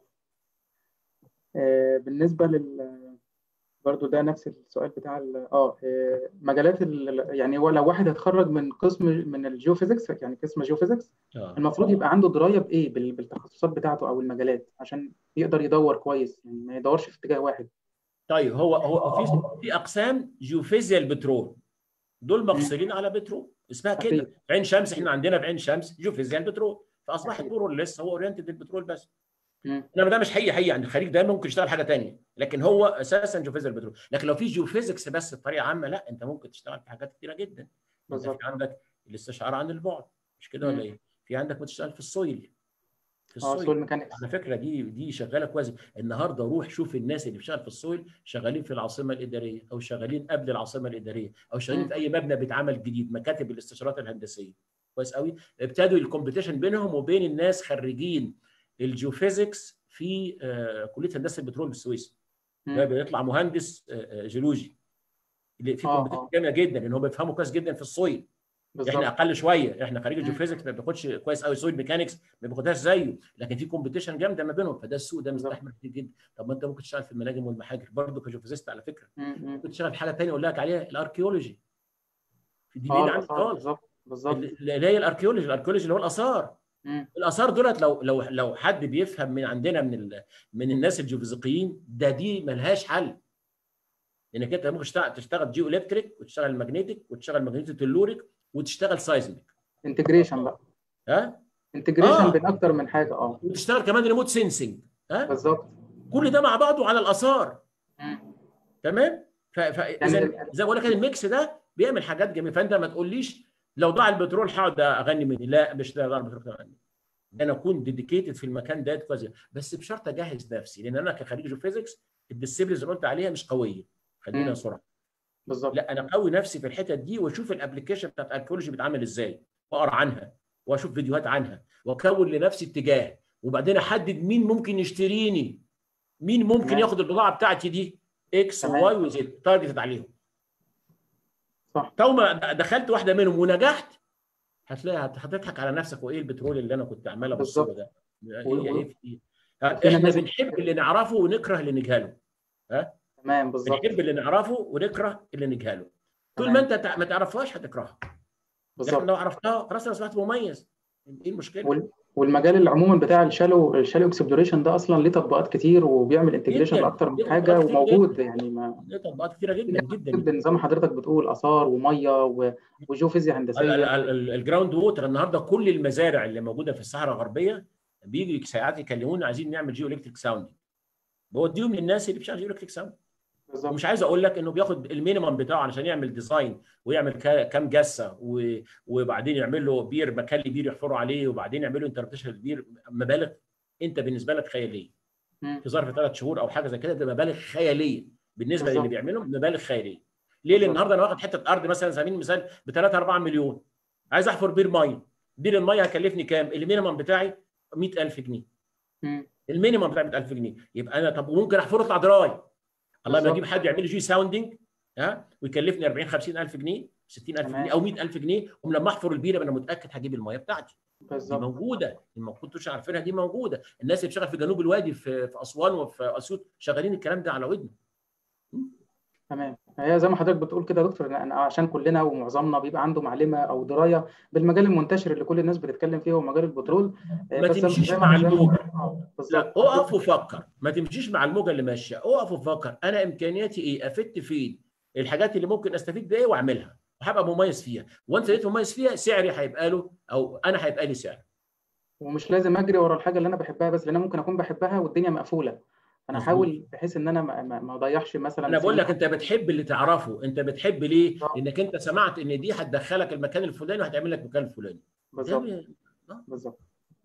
آه بالنسبه لل برضو ده نفس السؤال بتاع ال- اه آه، مجالات ال... يعني هو لو واحد هيتخرج من قسم من الجيوفيزيكس، يعني قسم جيوفيزيكس، اه المفروض يبقى عنده درايه بايه بال- بالتخصصات بتاعته او المجالات عشان يقدر يدور كويس، يعني ما يدورش في اتجاه واحد. طيب، هو هو في في اقسام جيوفيزياء البترول، دول مم. مقصرين على بترول، اسمها كده. اكيد. في عين شمس، اكيد. احنا عندنا في عين شمس جيوفيزياء البترول، فاصبحت اكيد. بورو لسه هو اورينتد البترول بس. مم. انما ده مش حقيقي، حقيقي يعني الخريج ده ممكن يشتغل حاجه ثانيه، لكن هو اساسا جيوفيزياء البترول. لكن لو في جيوفيزكس بس بطريقه عامه، لا، انت ممكن تشتغل في حاجات كثيره جدا. انت في بالظبط. عندك الاستشعار عن البعد، مش كده ولا مم. ايه؟ في عندك بتشتغل في السويل، في اه سويل السويل. ميكانكس. على فكره دي دي شغاله كويس. النهارده روح شوف الناس اللي بتشتغل في السويل، شغالين في العاصمه الاداريه، او شغالين قبل العاصمه الاداريه، او شغالين مم. في اي مبنى بيتعمل جديد، مكاتب الاستشارات الهندسيه. كويس قوي. ابتدوا الكومبيتيشن بينهم وبين الناس خريجين الجيوفيزيكس في آه، كليه هندسه البترول بالسويس. ده مم. بيطلع مهندس آه، آه، جيولوجي، اللي في اه كومبيتيشن اه جامده جدا، لان هم بيفهموا كويس جدا في السويل. احنا بالظبط. اقل شويه، احنا خريج مم. الجيوفيزيكس ما بياخدش كويس قوي، سويل ميكانكس ما بياخدهاش زيه، لكن في كومبيتيشن جامده ما بينهم، فده السوق ده بالظبط. مستحمل كتير جدا. طب ما انت ممكن تشتغل في المناجم والمحاجر برضه كجيوفيزيست على فكره. مم. مم. ممكن تشتغل في حاجه ثانيه اقول لك عليها، الاركيولوجي، دي اه بعيده عنك الاثار خالص. بالظبط. بالظبط. اللي هي الاركيولوجي، الاركيولوجي اللي هو الاثار. مم. الاثار دولت، لو لو لو حد بيفهم من عندنا من ال... من الناس الجيوفيزيقيين ده، دي ملهاش حل. لانك انت ممكن تشتغل تشتغل جيو الكتريك، وتشتغل ماجنتيك، وتشتغل ماجنتيك تلوريك، وتشتغل سايزميك. انتجريشن بقى. ها انتجريشن بين اه اكتر من حاجه اه. وتشتغل كمان ريموت سينسنج. ها بالظبط. كل ده مع بعضه على الاثار. مم. تمام. فاذا يعني زي ما بقول لك الميكس ده بيعمل حاجات جميله. فانت ما تقوليش لو ضاع البترول هقعد اغني مني، لا، مش ضاع البترول اغني. انا اكون ديديكيتد في المكان ده كويس، بس بشرط اجهز نفسي، لان انا كخريج جيوفيزيكس الديسيبلينز اللي قلت عليها مش قويه، خلينا مم. صراحه. بالظبط. لا، انا اقوي نفسي في الحتت دي، واشوف الابلكيشن بتاعت الاركيولوجي بتتعمل ازاي، واقرا عنها، واشوف فيديوهات عنها، واكون لنفسي اتجاه، وبعدين احدد مين ممكن يشتريني، مين ممكن تمام. ياخد البضاعه بتاعتي دي، اكس وواي تمام. وزد، تارجت عليهم. صح. تو ما دخلت واحده منهم ونجحت، هتلاقي هتضحك على نفسك، وايه البترول اللي انا كنت عمال ابص له بالظبط. ده، و- ايه ايه و- في ايه. وفي احنا نماذج بنحب كتير. اللي نعرفه ونكره اللي نجهله. ها تمام. بالظبط. بنحب اللي نعرفه ونكره اللي نجهله. طول ما تمام. انت تع- ما تعرفهاش هتكرهها، لكن لو بالظبط. عرفتها خلاص انا اصبحت مميز. ايه المشكله؟ وال- والمجال اللي عموما بتاع الشالو الشالو اكسبلوريشن ده اصلا ليه تطبيقات كتير، وبيعمل انتجريشن جدا، لاكتر من ليه تطبيقات حاجه كتير وموجود، جدا، يعني ما ليه تطبيقات كتيره في جدا جامعات جدا. جدا زي ما حضرتك بتقول اثار وميه و- وجيوفيزياء هندسيه. الجراوند ووتر النهارده، كل المزارع اللي موجوده في الصحراء الغربيه بيجي ساعات يكلمونا عايزين نعمل جيو الكتريك ساوند، بوديهم للناس اللي بتشتغل جيو الكتريك ساوند. بالظبط. ومش عايز اقول لك انه بياخد المينيمم بتاعه علشان يعمل ديزاين، ويعمل كام جسه، وبعدين يعمل له بير، مكان لي بير يحفروا عليه، وبعدين يعمل له انتربريتيشن البير، مبالغ انت بالنسبه لك خياليه. مم. في ظرف ثلاث شهور او حاجه زي كده، ده مبالغ خياليه بالنسبه للي بالظبط. بيعملهم، مبالغ خياليه. ليه؟ لان بالظبط. النهارده انا واخد حته ارض مثلا على سبيل المثال ب ثلاثة أربعة مليون، عايز احفر بير ميه. بير الميه هيكلفني كام؟ المينيمم بتاعي مئة ألف جنيه، مم. المينيمم بتاعي مئة ألف جنيه. يبقى انا طب وممكن احفره يطلع دراي، الله ما اجيب بالظبط. حد يعمل لي جي ساوندنج، ها، ويكلفني أربعين خمسين ألف جنيه، ستين ألف جنيه تمام. او مئة ألف جنيه، ولما احفر البيره انا متاكد هجيب الميه بتاعتي. دي بالظبط. موجوده، ما كنتوش عارفينها، دي موجوده. الناس اللي بتشتغل في جنوب الوادي في في اسوان وفي اسيوط شغالين الكلام ده على ودنه. تمام. هي زي ما حضرتك بتقول كده يا دكتور، إن أنا عشان كلنا ومعظمنا بيبقى عنده معلومه او درايه بالمجال المنتشر اللي كل الناس بتتكلم فيه، هو مجال البترول. آه، ما بس زي تمشيش ما مع زي ما الموجه. آه، لا، بالظبط اقف حضرتك. وفكر، ما تمشيش مع الموجه اللي ماشيه، اقف وفكر انا امكانياتي ايه، افدت فين، الحاجات اللي ممكن استفيد بيها واعملها وهبقى مميز فيها، وانت لقيت مميز فيها سعري هيبقى له، او انا هيبقى لي سعر. ومش لازم اجري ورا الحاجه اللي انا بحبها بس، لان انا ممكن اكون بحبها والدنيا مقفوله. فانا مظبوط. احاول بحيث ان انا ما ما- ما اضيعش مثلا انا بقول سنين. لك انت بتحب اللي تعرفه، انت بتحب ليه؟ لانك انت سمعت ان دي هتدخلك المكان الفلاني وهتعمل لك المكان الفلاني. ده بالظبط ب... آه. بالظبط.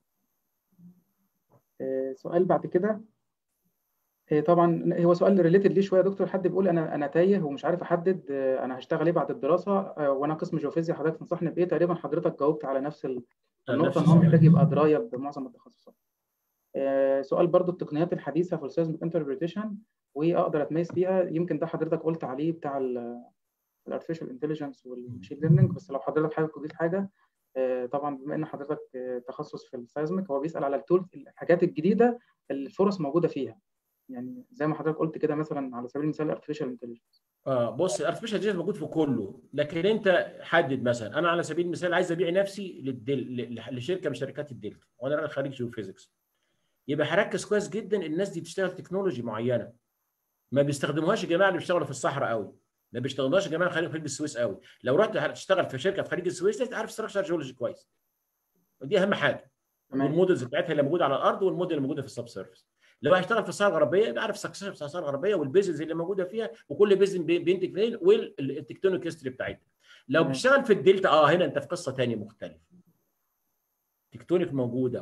آه، سؤال بعد كده. آه، طبعا هو سؤال ريليتد ليه شويه يا دكتور. حد بيقول انا انا تايه ومش عارف احدد آه، انا هشتغل ايه بعد الدراسه، آه، وانا قسم جيوفيزياء، حضرتك تنصحني بايه؟ تقريبا حضرتك جاوبت على نفس ال- النقطه، نفس ان هو السؤال. محتاج يبقى درايه بمعظم التخصصات. آه، سؤال برضو التقنيات الحديثه في السيزمك انتربريتيشن واقدر اتميز فيها. يمكن ده حضرتك قلت عليه بتاع الارتفيشال انتليجنس والماشين ليرنينج، بس لو حضرتك حابب تضيف حاجه. آه، طبعا بما ان حضرتك آه، تخصص في السيزمك، هو بيسال على التول الحاجات الجديده اللي الفرص موجوده فيها. يعني زي ما حضرتك قلت كده مثلا على سبيل المثال الارتفيشال انتليجنس. اه بص، الارتفيشال انتليجنس موجود في كله، لكن انت حدد مثلا، انا على سبيل المثال عايز ابيع نفسي للدل... ل- لشركه من شركات الدلتا، وانا راجل خريج جيوفيزيكس، يبقى هركز كويس جدا الناس دي بتشتغل تكنولوجي معينه، ما بيستخدموهاش الجماعه اللي بيشتغلوا في الصحراء قوي، ما بيستخدموهاش الجماعه اللي خارج خليج السويس قوي. لو رحت تشتغل في شركه في خليج السويس لازم تعرف ستراكشر جيولوجي كويس، ودي اهم حاجه، تمام والمودلز بتاعتها اللي موجوده على الارض والموديل اللي موجوده في السب سيرفيس. لو هيشتغل في الصحراء الغربيه يبقى عارف السكسشن بتاع الصحراء الغربيه والبيزنس اللي موجوده فيها، وكل بيزنس بينتج فين، والتكتونيك هيستوري بتاعتها. لو تمام بتشتغل في الدلتا اه هنا انت في قصه ثانيه مختلفه، تكتونيك موجوده،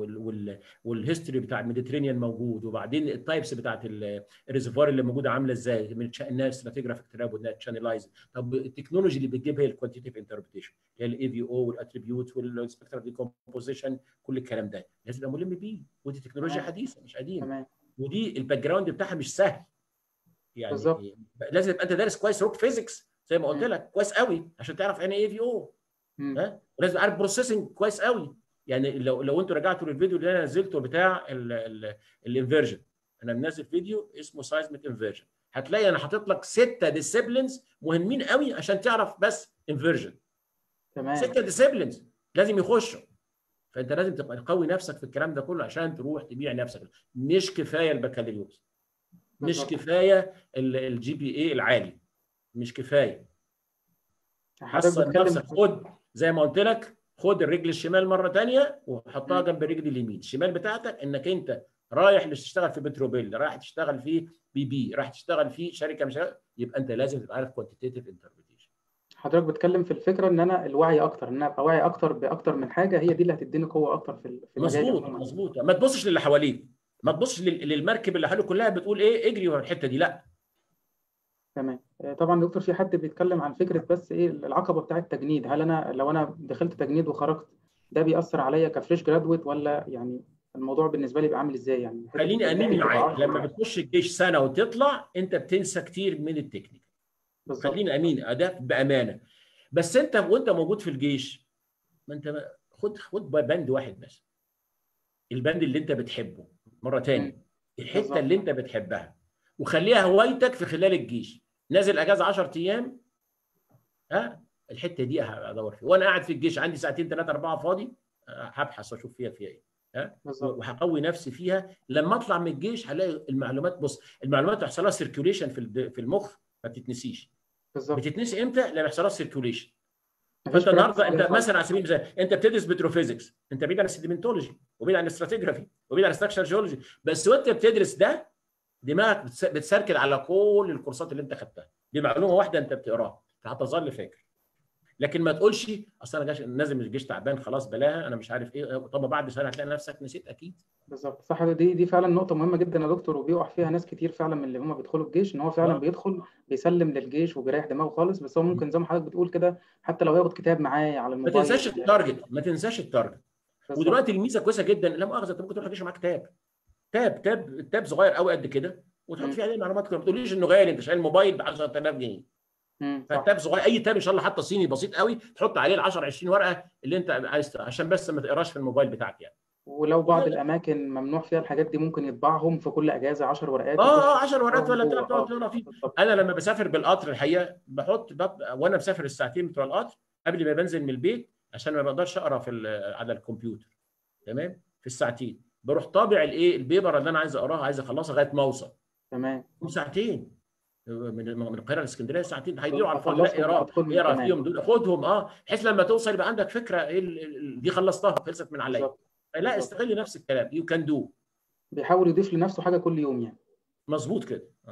والهيستوري بتاع الميديترينيان موجود، وبعدين التايبس بتاعت الريزرفوار اللي موجوده عامله ازاي، من الناس ستراتيجرافيك تراب والنات شانلايز. طب التكنولوجي اللي بتجيب هي الكوانتيتيف انتربريتيشن، هي الاي في او والاتريبيوت والسبكترال ديكومبوزيشن، كل الكلام ده لازم ابقى ملم بيه، ودي تكنولوجيا تمام حديثه مش قديمه، تمام ودي الباك جراوند بتاعها مش سهل. بالظبط. يعني لازم تبقى انت دارس كويس روك فيزيكس زي ما قلت مم. لك كويس قوي عشان تعرف يعني ايه في او. مم. ها، ولازم عارف بروسيسنج كويس قوي. يعني لو لو انتوا رجعتوا للفيديو اللي انا نزلته بتاع الانفيرجن، انا منزل فيديو اسمه سايزميك انفيرجن، هتلاقي انا حاطط لك ستة ديسيبلينز مهمين قوي عشان تعرف بس انفيرجن. تمام ستة ديسيبلينز لازم يخشوا، فانت لازم تبقى قوي نفسك في الكلام ده كله عشان تروح تبيع نفسك. مش كفايه البكالوريوس، مش بالظبط. كفايه الجي بي اي العالي، مش كفايه. حضرتك حصل بتتكلم. نفسك، خد زي ما قلت لك، خد الرجل الشمال مره ثانيه وحطها مم. جنب الرجل اليمين. الشمال بتاعتك انك انت رايح تشتغل في بتروبيل، رايح تشتغل في بي بي، رايح تشتغل في شركه مش عارف، يبقى انت لازم تبقى عارف كوانتيتيف انتربريتيشن. حضرتك بتتكلم في الفكره ان انا الوعي اكتر، ان انا ابقى واعي اكتر باكتر من حاجه، هي دي اللي هتديني قوه اكتر في في مجالي مظبوط عموما. مظبوط، ما تبصش للي حواليك، ما تبصش لل- للمركب اللي حواليك كلها بتقول ايه اجري ورا الحته دي، لا. تمام. آه، طبعا دكتور في حد بيتكلم عن فكره بس ايه العقبه بتاعه التجنيد. هل انا لو انا دخلت تجنيد وخرجت ده بيأثر عليا كفريش جرادويت، ولا يعني الموضوع بالنسبه لي بيبقى عامل ازاي؟ يعني حته خليني امين التجنيد بتبقى معاك، لما عقبه. بتخش الجيش سنه وتطلع انت بتنسى كتير من التكنيك. بالظبط. خليني امين اداء بامانه. بس انت وانت موجود في الجيش، ما انت خد خد بند واحد بس، البند اللي انت بتحبه، مره مم. تاني الحته بالظبط. اللي انت بتحبها، وخليها هوايتك في خلال الجيش. نازل اجازه عشرة ايام، ها، الحته دي هدور فيها، وانا قاعد في الجيش عندي ساعتين ثلاثه اربعه فاضي، هبحث واشوف فيها فيها ايه، ها، بالظبط. وهقوي نفسي فيها. لما اطلع من الجيش هلاقي المعلومات، بص المعلومات تحصل لها سيركيوليشن في في المخ، ما بتتنسيش. بالظبط. بتتنسي امتى؟ لما يحصل لها سيركيوليشن. مفيش فانت براكتس النهارده انت عليها خالص. مثلا على سبيل المثال انت بتدرس بتروفيزكس، انت بعيد عن السيديمنتولوجي وبعيد عن الاستراتيجرافي وبعيد عن الاستراكشر جيولوجي، بس وانت بتدرس ده دماغك بتسركل على كل الكورسات اللي انت خدتها، دي معلومه واحده انت بتقراها فهتظل فاكر. لكن ما تقولش اصل انا جاش نازل من الجيش تعبان خلاص بلاها انا مش عارف ايه، طب بعد سنه هتلاقي نفسك نسيت اكيد. بالظبط صح. دي دي فعلا نقطة مهمة جدا يا دكتور، وبيقع فيها ناس كتير فعلا من اللي هم بيدخلوا الجيش، ان هو فعلا اه، بيدخل بيسلم للجيش وبيريح دماغه خالص، بس هو ممكن زي ما حضرتك بتقول كده حتى لو ياخد كتاب معاه على ما الموبايل. تنساش التارجت، ما تنساش التارجت. بالظبط. ودلوقتي الميزه كويسه جدا، لا مؤاخذه انت ممكن تروح الجيش معاك تاب، تاب تاب تاب صغير قوي قد كده، وتحط امم فيه عليه معلومات كده، ما تقوليش انه غالي، انت شايل موبايل ب عشرة آلاف جنيه. امم صح. فالتاب صغير، اي تاب ان شاء الله حتى صيني بسيط قوي، تحط عليه ال عشرة عشرين ورقه اللي انت عايز، عشان بس ما تقراش في الموبايل بتاعك يعني. ولو بعض الاماكن ممنوع فيها الحاجات دي ممكن يطبعهم في كل اجازه عشر ورقات اه يخش اه عشر ورقات يحطهم ولا بتاع جوه. تقعد اه تقرا فيه. بالظبط. انا لما بسافر بالقطر الحقيقه بحط بط... وانا مسافر الساعتين بتوع القطر قبل ما بنزل من البيت عشان ما بقدرش اقرا في ال- على الكمبيوتر. تمام. في الساعتين بروح طابع الايه البيبر اللي انا عايز اقراها عايز اخلصها لغايه ما اوصل. تمام. ساعتين من من القاهره لاسكندريه ساعتين هيضيعوا على الفاضي. لا اخلصهم اقرا وادخل اقرا كمان. فيهم دول خدهم اه بحيث لما توصل يبقى عندك فكره ايه ال- ال- دي خلصتها خلصت من عليا. بالظبط. لا بالظبط. استغل نفس الكلام يو كان دو. بيحاول يضيف لنفسه حاجه كل يوم يعني. مظبوط كده. آه.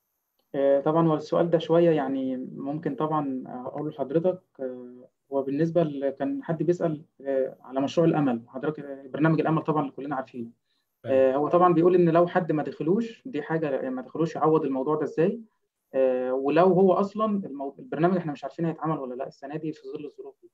آه، طبعا هو السؤال ده شويه يعني ممكن طبعا اقول لحضرتك. آه، هو بالنسبه ل- كان حد بيسال آه، على مشروع الامل. حضرتك آه، برنامج الامل طبعا اللي كلنا عارفينه. أيوة. آه، هو طبعا بيقول ان لو حد ما دخلوش دي حاجه ما دخلوش يعوض الموضوع ده ازاي. آه، ولو هو اصلا المو... البرنامج احنا مش عارفين هيتعمل ولا لا السنه دي في ظل الظروف دي.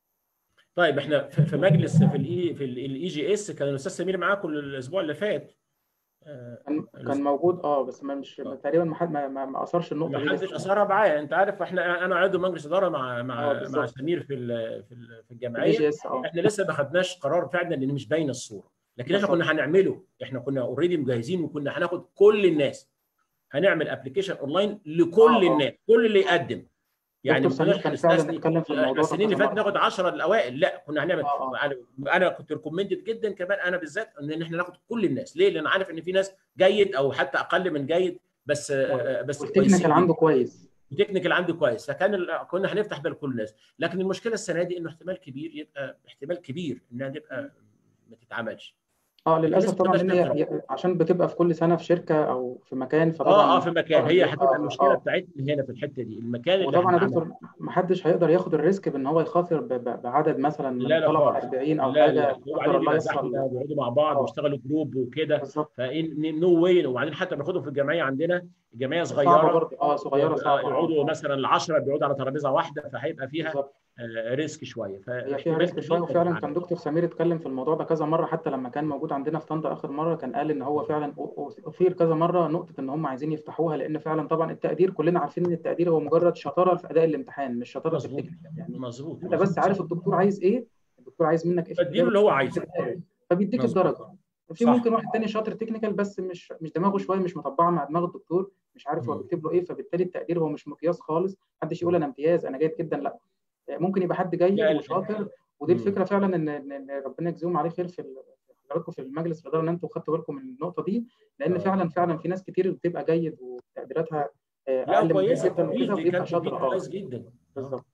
طيب احنا في في مجلس في الاي في الاي جي اس كان الاستاذ سمير معاكم الاسبوع اللي فات. آه، كان كان الأسبوع- موجود اه بس ما مش آه. تقريبا ما حد ما, ما ما اثرش ما النقطه دي حدش لسه يعني. اثارها معايا. انت عارف احنا انا عضو مجلس اداره مع اه مع مع بالظبط. سمير في ال- في ال- في الاي جي الجمعيه. اس اه. احنا لسه ما خدناش قرار فعلا لان مش باينه الصوره. لكن احنا بالظبط. كنا هنعمله. احنا كنا اوريدي مجهزين وكنا هناخد كل الناس. هنعمل ابلكيشن اونلاين اه لكل اه الناس كل اللي اه. يقدم. يعني دكتور ما سمير كناش كان فعلا هنستثني. اتكلم في احنا الموضوع ده السنين اللي كذا فاتت مره. ناخد عشرة الاوائل. لا كنا هنعمل. اه اه. انا انا كنت ريكومندد جدا كمان انا بالذات ان احنا ناخد كل الناس. ليه؟ لان عارف ان في ناس جيد او حتى اقل من جيد بس بس والتكنيكال كويسين عنده جدا. كويس. التكنيكال عندي كويس فكان ال- كنا هنفتح بال كل الناس. لكن المشكله السنه دي انه احتمال كبير يبقى احتمال كبير انها تبقى ما تتعملش. اه لكن للاسف لسه ما طبعا خدناش لان فيها هي قرار. هي- عشان بتبقى في كل سنه في شركه او في مكان اه اه فطبعا في مكان هيقدر هي يبقى هتبقى المشكله اه. بتاعتنا هنا في الحته دي المكان اللي وطبعا يا هنتعامل. دكتور محدش هيقدر ياخد الريسك بان هو يخاطر ب- ب- بعدد مثلا من لا لا الطلبه خالص. أربعين او لا حاجه لا لا قدر وبعدين الله بيبقى زحمه يحصل. وبيقعدوا مع بعض اه ويشتغلوا جروب وكده. بالظبط. فنو واي. وبعدين حتى بناخدهم في الجمعيه عندنا الجمعيه صعبه صغيره. برضه اه صغيره صعبه اه يقعدوا اه. مثلا العشرة بيقعدوا على ترابيزه واحده فهيبقى فيها بالظبط. آه، ريسك شويه هي فيها فاحتمال ريسك شويه كبير ما وفعلا كان تتعملش. دكتور سمير اتكلم في الموضوع ده كذا مره حتى لما كان موجود عندنا في طنطا اخر مره كان قال ان هو فعلا أ- اثير كذا مره نقطه ان هم عايزين يفتحوها لان فعلا طبعا التقدير كلنا عارفين ان التقدير هو مجرد شطاره في اداء الامتحان مش شطاره في مظبوط التكنيكال يعني. مظبوط انت بس مظبوط صح. عارف الدكتور عايز ايه. الدكتور عايز منك ايه في بديله الاجابه اللي هو عايزه. فبيديك مظبوط الدرجه. في صح. ممكن واحد تاني شاطر تكنيكال بس مش مش دماغه شويه مش مطبعه مع دماغ الدكتور مش عارف هو مم. بيكتب له ايه فبالتالي التقدير هو مش مقياس خالص. محدش يقول انا امتياز انا جيد جدا لا. ممكن يبقى حد جيد لا ال- وشاطر. ودي مم. الفكره فعلا ان ان إن ربنا يجزيهم عليه خير في ال- في حضراتكم في المجلس الاداره ان انتم خدتوا بالكم من النقطه دي. لان آه. فعلا فعلا في ناس كتير بتبقى جيد وتقديراتها آه، لا اقل من جيد وكويسه جدا التدريس وكده دي وبيبقى كانت شاطر تدريس اه. كويس جدا. اه بالظبط.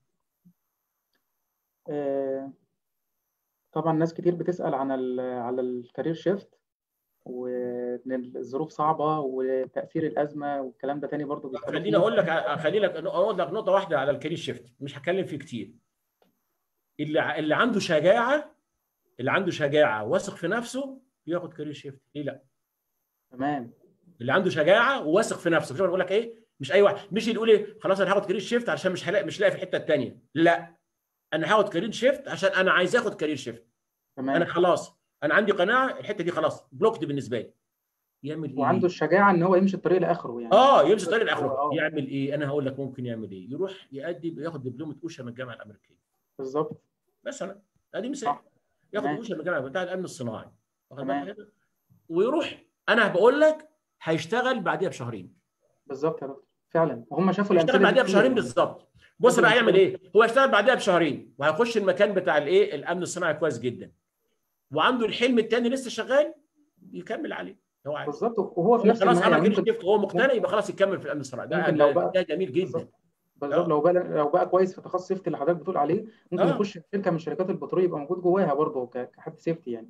آه، طبعا ناس كتير بتسال عن ال- على الكارير شيفت وان الظروف صعبه وتاثير الازمه والكلام ده تاني برضو بيسالوا خليني فيه. اقول لك اخلي لك اقول لك نقطه واحده على الكارير شيفت مش هتكلم فيه كتير. اللي ع- اللي عنده شجاعه اللي عنده شجاعه واثق في نفسه ياخد كارير شيفت. ليه لا؟ تمام. اللي عنده شجاعه وواثق في نفسه. مش بقول لك ايه مش اي واحد مش يقول ايه خلاص انا هاخد كارير شيفت عشان مش هلاقي مش لاقي في الحته الثانيه. لا انا هاخد كارير شيفت عشان انا عايز اخد كارير شيفت. انا تمام. خلاص انا عندي قناعه الحته دي خلاص بلوكد بالنسبه لي. يعمل وعنده ايه؟ الشجاعه ان هو يمشي الطريق لاخره يعني اه مش يمشي طريق هو لاخره. اه. يعمل ايه؟ انا هقول لك ممكن يعمل ايه. يروح يقدم ياخد دبلومه اوشا من الجامعه الامريكيه بالظبط. مثلا. ادي مثال. صح. ياخد تمام. اوشا من الجامعه بتاع الامن الصناعي. واخد بالك تمام. كده؟ ويروح. انا بقول لك هيشتغل بعديها بشهرين. بالظبط يا دكتور فعلا وهم شافوا هيشتغل الامثله دي بعديها كتير بشهرين يعني. بالظبط. بص شافوا بقى الامثله هيعمل دي. ايه؟ هو هيشتغل بعديها بشهرين وهيخش المكان بتاع الايه الامن الصناعي كويس جدا. وعنده الحلم الثاني لسه شغال يكمل عليه لو عايز. بالظبط وهو في هو نفس خلاص المجال عمل يعني كارير ممكن شيفت وهو مقتنع ممكن يبقى خلاص يكمل في الامن الصناعي. ده ممكن لو ده, بقى ده جميل جدا. بالظبط. بالظبط اه لو بقى لو بقى كويس في تخصص سيفتي اللي حضرتك بتقول عليه ممكن اه يخش في شركه من شركات البترول يبقى موجود جواها برضه ك- كحد سيفتي يعني.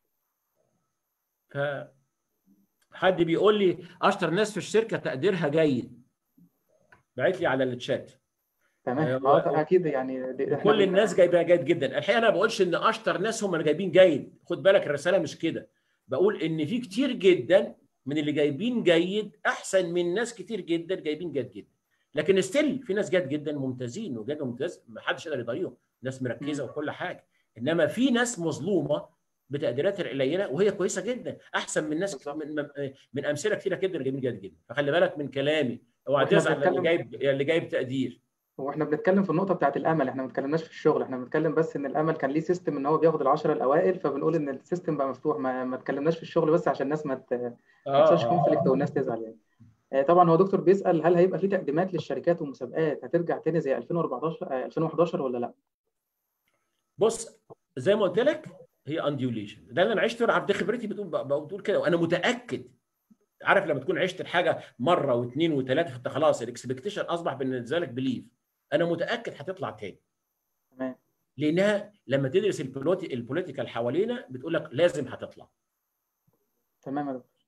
فحد بيقول لي اشطر ناس في الشركه تقديرها جيد. بعت لي على الشات. تمام آه، اه و- اكيد يعني دي احنا وكل بن... الناس جايبها جيد جدا. الحقيقه انا ما بقولش ان اشطر ناس هم اللي جايبين جيد. خد بالك الرساله مش كده. بقول ان في كتير جدا من اللي جايبين جيد احسن من ناس كتير جدا جايبين جيد جدا. لكن ستيل في ناس جيد جدا ممتازين وجيد ممتاز ما حدش يقدر يضايقهم. ناس مركزه مم. وكل حاجه. انما في ناس مظلومه بتقديراتها القليله وهي كويسه جدا احسن من ناس بالظبط. من, من امثله كتيره جدا جايبين جيد جدا. فخلي بالك من كلامي. اوعى واحنا تزعل اللي بنتكلم جايب اللي جايب تقدير. هو احنا بنتكلم في النقطه بتاعت الامل، احنا ما اتكلمناش في الشغل، احنا بنتكلم بس ان الامل كان ليه سيستم ان هو بياخد العشره الاوائل، فبنقول ان السيستم بقى مفتوح، ما, ما اتكلمناش في الشغل بس عشان الناس ما ت... ما اه يحصلش اه كونفليكت والناس تزعل يعني. آه، طبعا هو دكتور بيسال هل هيبقى في تقديمات للشركات ومسابقات هترجع تاني زي ألفين وأربعتاشر آه، ألفين وحداشر ولا لا؟ بص، زي ما قلت لك، هي انديوليشن، ده اللي انا عشته، انا عبد خبرتي بتقول بتقول كده، وانا متاكد. عارف لما تكون عشت الحاجه مره واثنين وثلاثه، فانت خلاص الاكسبكتيشن اصبح بالنسبه لك بليف. انا متاكد هتطلع تاني، تمام. لانها لما تدرس البوليتي البوليتيكال حوالينا بتقول لك لازم هتطلع. تمام يا دكتور.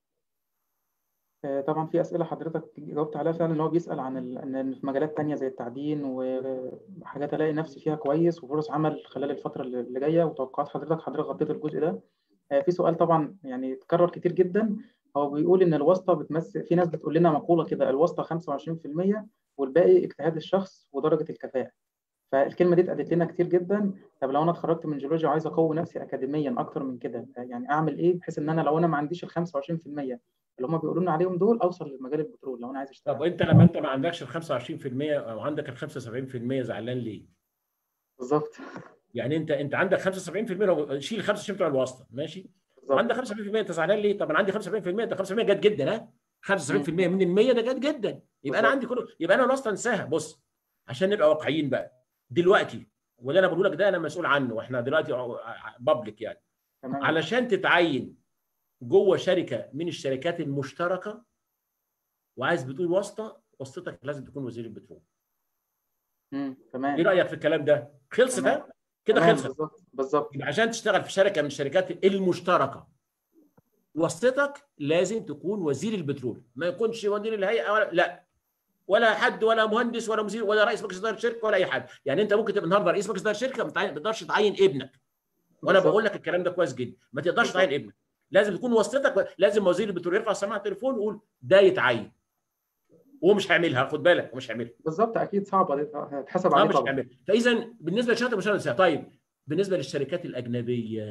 آه، طبعا في اسئله حضرتك جاوبت عليها فعلا، ان هو بيسال عن ال... ان في مجالات تانية زي التعدين وحاجات الاقي نفسي فيها كويس وفرص عمل خلال الفتره اللي اللي جايه، وتوقعات حضرتك حضرتك غطيت الجزء ده. آه، في سؤال طبعا يعني اتكرر كتير جدا، هو بيقول ان الواسطه بتمثل، في ناس بتقول لنا مقوله كده، الواسطه خمسة وعشرين في المية والباقي اجتهاد الشخص ودرجه الكفاءه. فالكلمه دي اتقالت لنا كتير جدا. طب لو انا اتخرجت من جيولوجيا وعايز اقوي نفسي اكاديميا اكتر من كده، آه، يعني اعمل ايه بحيث ان انا لو انا ما عنديش ال خمسة وعشرين في المية اللي هم بيقولوا لنا عليهم دول، اوصل لمجال البترول لو انا عايز طب اشتغل؟ انت لما انت ما عندكش ال خمسة وعشرين في المية او عندك ال خمسة وسبعين في المية، زعلان ليه؟ بالظبط. يعني انت انت عندك خمسة وسبعين في المية، لو شيل خمسة وعشرين بتوع الواسطه ماشي، بالظبط. وعندك خمسة وسبعين في المية، انت زعلان ليه؟ طب انا عندي خمسة وسبعين في المية، ده خمسة وسبعين في المية جد جدا، ها؟ مم. خمسة وسبعين في المية من ال مية ده جد جدا، يبقى انا بالظبط. عندي كله، يبقى انا الواسطه انساها. بص، عشان نبقى واقعيين بقى دلوقتي، وده انا بقول لك ده انا مسؤول عنه، واحنا دلوقتي بابليك يعني. تمام. علشان تتعين جوه شركه من الشركات المشتركه وعايز بتقول واسطه، واسطتك لازم تكون وزير البترول. مم. ايه تمام. رايك في الكلام ده؟ خلصت، تمام. ها؟ كده تمام. خلصت. بالظبط بالظبط. يبقى عشان تشتغل في شركه من الشركات المشتركه، واسطتك لازم تكون وزير البترول، ما يكونش مدير الهيئه ولا لا، ولا حد، ولا مهندس، ولا مدير، ولا رئيس مجلس اداره شركه، ولا اي حد. يعني انت ممكن تبقى النهارده رئيس مجلس اداره شركه، ما تقدرش تعين ابنك، وانا بقول بالظبط. لك الكلام ده كويس جدا، ما تقدرش تعين بالظبط. ابنك. لازم تكون واسطتك، لازم وزير البترول يرفع سماعه التليفون ويقول ده يتعين، وهو مش هيعملها، خد بالك، ومش هيعملها. بالظبط اكيد صعبه دي، هتحسب اه عليه مش طبعا. هيعملها. فاذا بالنسبه للشركات مش هنساها. طيب بالنسبه للشركات الاجنبيه،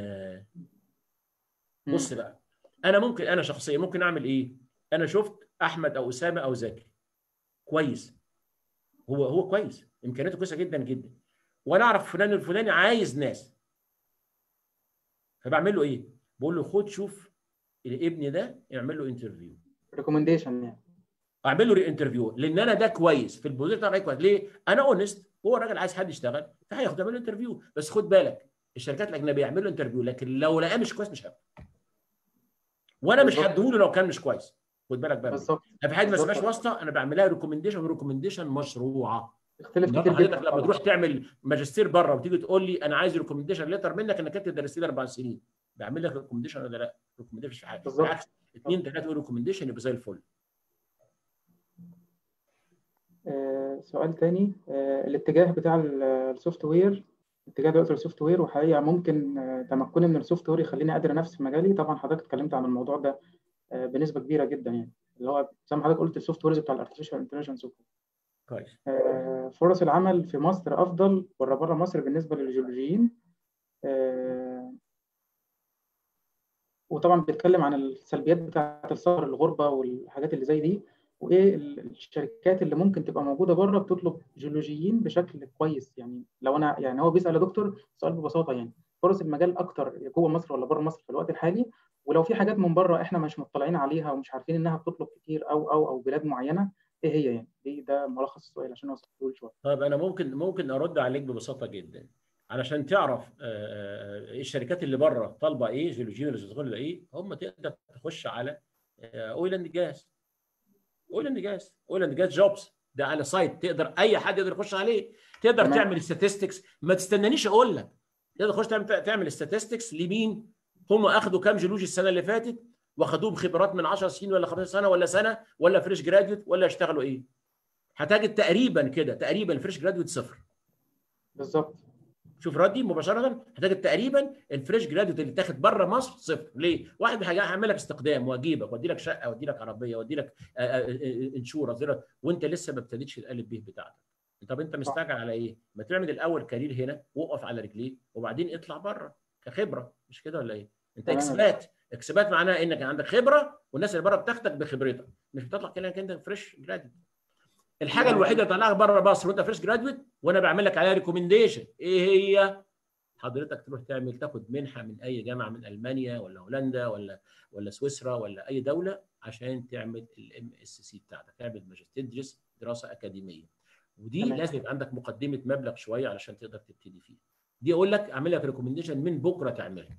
مم. بص بقى، انا ممكن، انا شخصيا ممكن اعمل ايه؟ انا شفت احمد او اسامه او زكي كويس، هو هو كويس، امكانياته كويسه جدا جدا، وانا اعرف فلان الفلاني عايز ناس، فبعمل له ايه؟ بقول له خد شوف ابني ده، اعمل له انترفيو، ريكومنديشن يعني. اعمل له ري انترفيو، لان انا ده كويس في البوزيشن ده كويس. ليه؟ انا اونست، هو الراجل عايز حد يشتغل، فهياخد يعمل له انترفيو. بس خد بالك، الشركات الاجنبيه يعمل له انترفيو، لكن لو لقاه مش كويس مش هياخد، وانا مش بالظبط. هديهوله لو كان مش كويس. خد بالك بقى من دي. بالظبط. في حاجه ما بالظبط. اسمهاش واسطه، انا بعملها ريكومنديشن، وريكومنديشن مشروعه. تختلف كتير النهارده جدا حضرتك لما طبعا. تروح تعمل ماجستير بره وتيجي تقول لي انا عايز ريكومنديشن ليتر منك انك انت درست لي اربع سنين، بعمل لك ريكومنديشن ولا لا؟ ريكومنديشن في حاجه، بالظبط. بالعكس، اثنين ثلاثه يقولوا ريكومنديشن يبقى زي الفل. آه، سؤال تاني، آه، الاتجاه بتاع السوفت وير، اتجاه دلوقتي السوفت وير، وحقيقة ممكن آه، تمكني من السوفت وير يخليني قادر انافس في مجالي. طبعا حضرتك اتكلمت عن الموضوع ده آه، بنسبة كبيرة جدا يعني، اللي هو زي ما حضرتك قلت السوفت ويرز بتاع الارتفيشال انتليجنس. كويس. فرص العمل في مصر افضل ولا بره مصر بالنسبة للجيولوجيين؟ آه، وطبعا بيتكلم عن السلبيات بتاعة السفر، الغربة والحاجات اللي زي دي، وايه الشركات اللي ممكن تبقى موجودة بره بتطلب جيولوجيين بشكل كويس. يعني لو انا، يعني هو بيسأل يا دكتور سؤال ببساطة يعني، فرص المجال اكتر جوه مصر ولا بره مصر في الوقت الحالي؟ ولو في حاجات من بره احنا مش مطلعين عليها ومش عارفين انها بتطلب كتير او او او بلاد معينة، ايه هي يعني؟ دي ده ملخص السؤال عشان اوصل له شوية. طيب انا ممكن ممكن ارد عليك ببساطه جدا، علشان تعرف آه، آه، ايه الشركات اللي بره طالبه ايه، جيولوجيين ولا جيولوجيين ايه، هم تقدر تخش على اويل اند جاز، اويل اند جاز، اويل اند جاز جوبز، ده على سايت تقدر اي حد يقدر يخش عليه، تقدر تمام. تعمل statistics، ما تستنانيش اقول لك، تقدر تخش تعمل تعمل statistics لمين، هم اخذوا كام جيولوجي السنه اللي فاتت، واخدوهم خبرات من عشر سنين ولا خمستاشر سنه ولا سنه، ولا فريش جراديوت، ولا اشتغلوا ايه، هتجد تقريبا كده تقريبا الفريش جراديوت صفر. بالظبط. شوف ردي مباشره، هتجد تقريبا الفريش جراديوت اللي اتاخد بره مصر صفر. ليه؟ واحد هيعمل لك استقدام واجيبك وادي لك شقه وادي لك عربيه وادي لك انشوره، وانت لسه ما ابتديتش الالف ب بتاعتك. طب انت صح. مستعجل على ايه؟ ما تعمل الاول كارير هنا وقف على رجليك، وبعدين اطلع بره كخبره، مش كده ولا ايه؟ انت تمام يا دكتور. اكسبات، اكسبات معناها انك عندك خبره والناس اللي بره بتاخدك بخبرتك، مش بتطلع كده انك انت فريش جراديوت. الحاجه الوحيده اللي طلعك بره مصر وانت فريش جرادويت وانا بعمل لك عليها ريكومنديشن، ايه هي؟ حضرتك تروح تعمل تاخد منحه من اي جامعه من المانيا ولا هولندا ولا ولا سويسرا ولا اي دوله عشان تعمل الام اس سي بتاعتك، تعمل ماجستير، تدرس دراسه اكاديميه. ودي تمام. لازم يبقى عندك مقدمه مبلغ شويه علشان تقدر تبتدي فيها. دي اقول لك اعمل لك ريكومنديشن من بكره تعملها،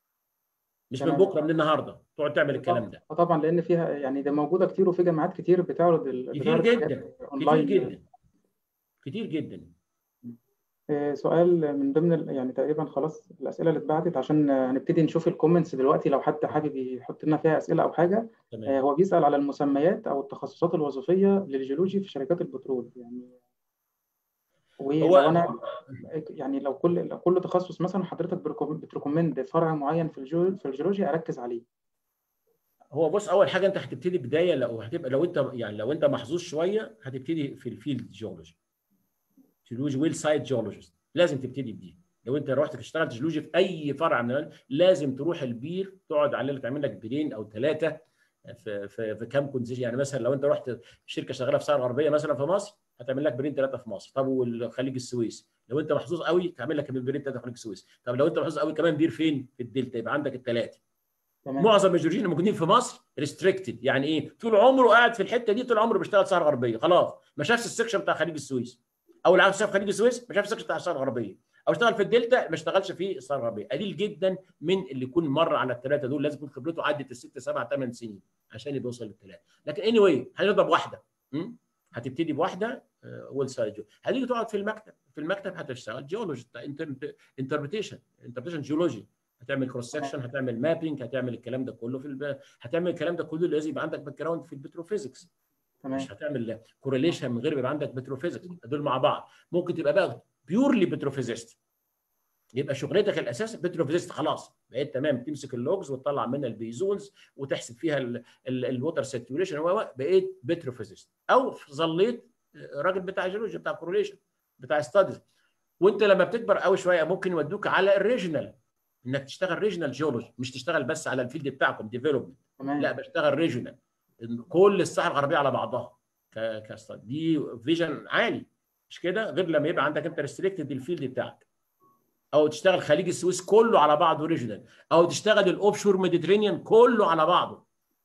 مش من تمام. بكره، من النهارده تقعد تعمل الكلام ده. طبعا لان فيها يعني ده موجوده كتير، وفي جامعات كتير بتعرض ال... كتير بتعرض حاجات جدا كتير اونلاين. جدا كتير جدا. آه، سؤال من ضمن ال- يعني تقريبا خلاص الاسئله اللي اتبعتت، عشان آه، هنبتدي نشوف الكومنتس دلوقتي لو حد حابب يحط لنا فيها اسئله او حاجه. تمام. آه، هو بيسال على المسميات او التخصصات الوظيفيه للجيولوجي في شركات البترول يعني. ولو هو انا يعني لو كل لو كل تخصص مثلا حضرتك بريكوم- بتريكومند فرع معين في الجيو في الجيولوجيا اركز عليه. هو بص، اول حاجه انت هتبتدي بدايه، لو هتبقى لو انت يعني لو انت محظوظ شويه هتبتدي في الفيلد جيولوجي، جيولوجي ويل سايت جيولوجيست، لازم تبتدي بدي. لو انت رحت تشتغل جيولوجي في اي فرع من ال- لازم تروح البير تقعد عليه تعمل لك بيرين او ثلاثه في في في كام كونزيشن. يعني مثلا لو انت رحت شركه شغاله في الصحراء الغربيه مثلا في مصر هتعمل لك بيرين ثلاثه في مصر. طب والخليج السويس لو انت محظوظ قوي تعمل لك بيرين ثلاثه في خليج السويس. طب لو انت محظوظ قوي كمان بير فين؟ في الدلتا، يبقى عندك الثلاثه. تمام. معظم الجيولوجيين الموجودين في مصر ريستريكتد، يعني ايه؟ طول عمره قاعد في الحته دي، طول عمره بيشتغل صحراء غربيه، خلاص ما شافش السكشن بتاع خليج السويس، او اللي عاوز شاف خليج السويس ما شافش السكشن بتاع الصحراء الغربيه، او اشتغل في الدلتا ما اشتغلش في الصحراء الغربيه. قليل جدا من اللي يكون مر على الثلاثه دول، لازم يكون خبرته عدت الست سبع ثمان سنين عشان يبقى يوصل للثلاثه. لكن اني واي هنضرب واحده، م? هتبتدي بواحده ويل سايد جو، هتيجي تقعد في المكتب، في المكتب هتشتغل جيولوجي، انتربريتيشن انتربريتيشن جيولوجي، هتعمل كروس سكشن، هتعمل مابينج، هتعمل الكلام ده كله في الب... هتعمل الكلام ده كله لازم يبقى عندك باك جراوند في البتروفيزكس. تمام. مش هتعمل كورليشن من غير ما يبقى عندك بتروفيزكس، دول مع بعض. ممكن تبقى بقى بيورلي بتروفيزيست، يبقى شغلتك الاساس بتروفيزيست، خلاص بقيت تمام، تمسك اللوجز وتطلع منها البيزونز وتحسب فيها الووتر ساتوريشن، بقيت بتروفيزيست. او ظليت راجل بتاع جيولوجيا بتاع كورليشن بتاع ستاديز. وانت لما بتكبر قوي شويه ممكن يودوك على الريجنال، انك تشتغل ريجنال جيولوجي، مش تشتغل بس على الفيلد بتاعكم ديفلوبمنت، لا بشتغل ريجنال كل الصحراء الغربيه على بعضها كاستاد. دي فيجن عالي، مش كده؟ غير لما يبقى عندك انت ريستريكتد الفيلد بتاعك، او تشتغل خليج السويس كله على بعضه ريجنال، او تشتغل الاوفشور ميديترينيان كله على بعضه.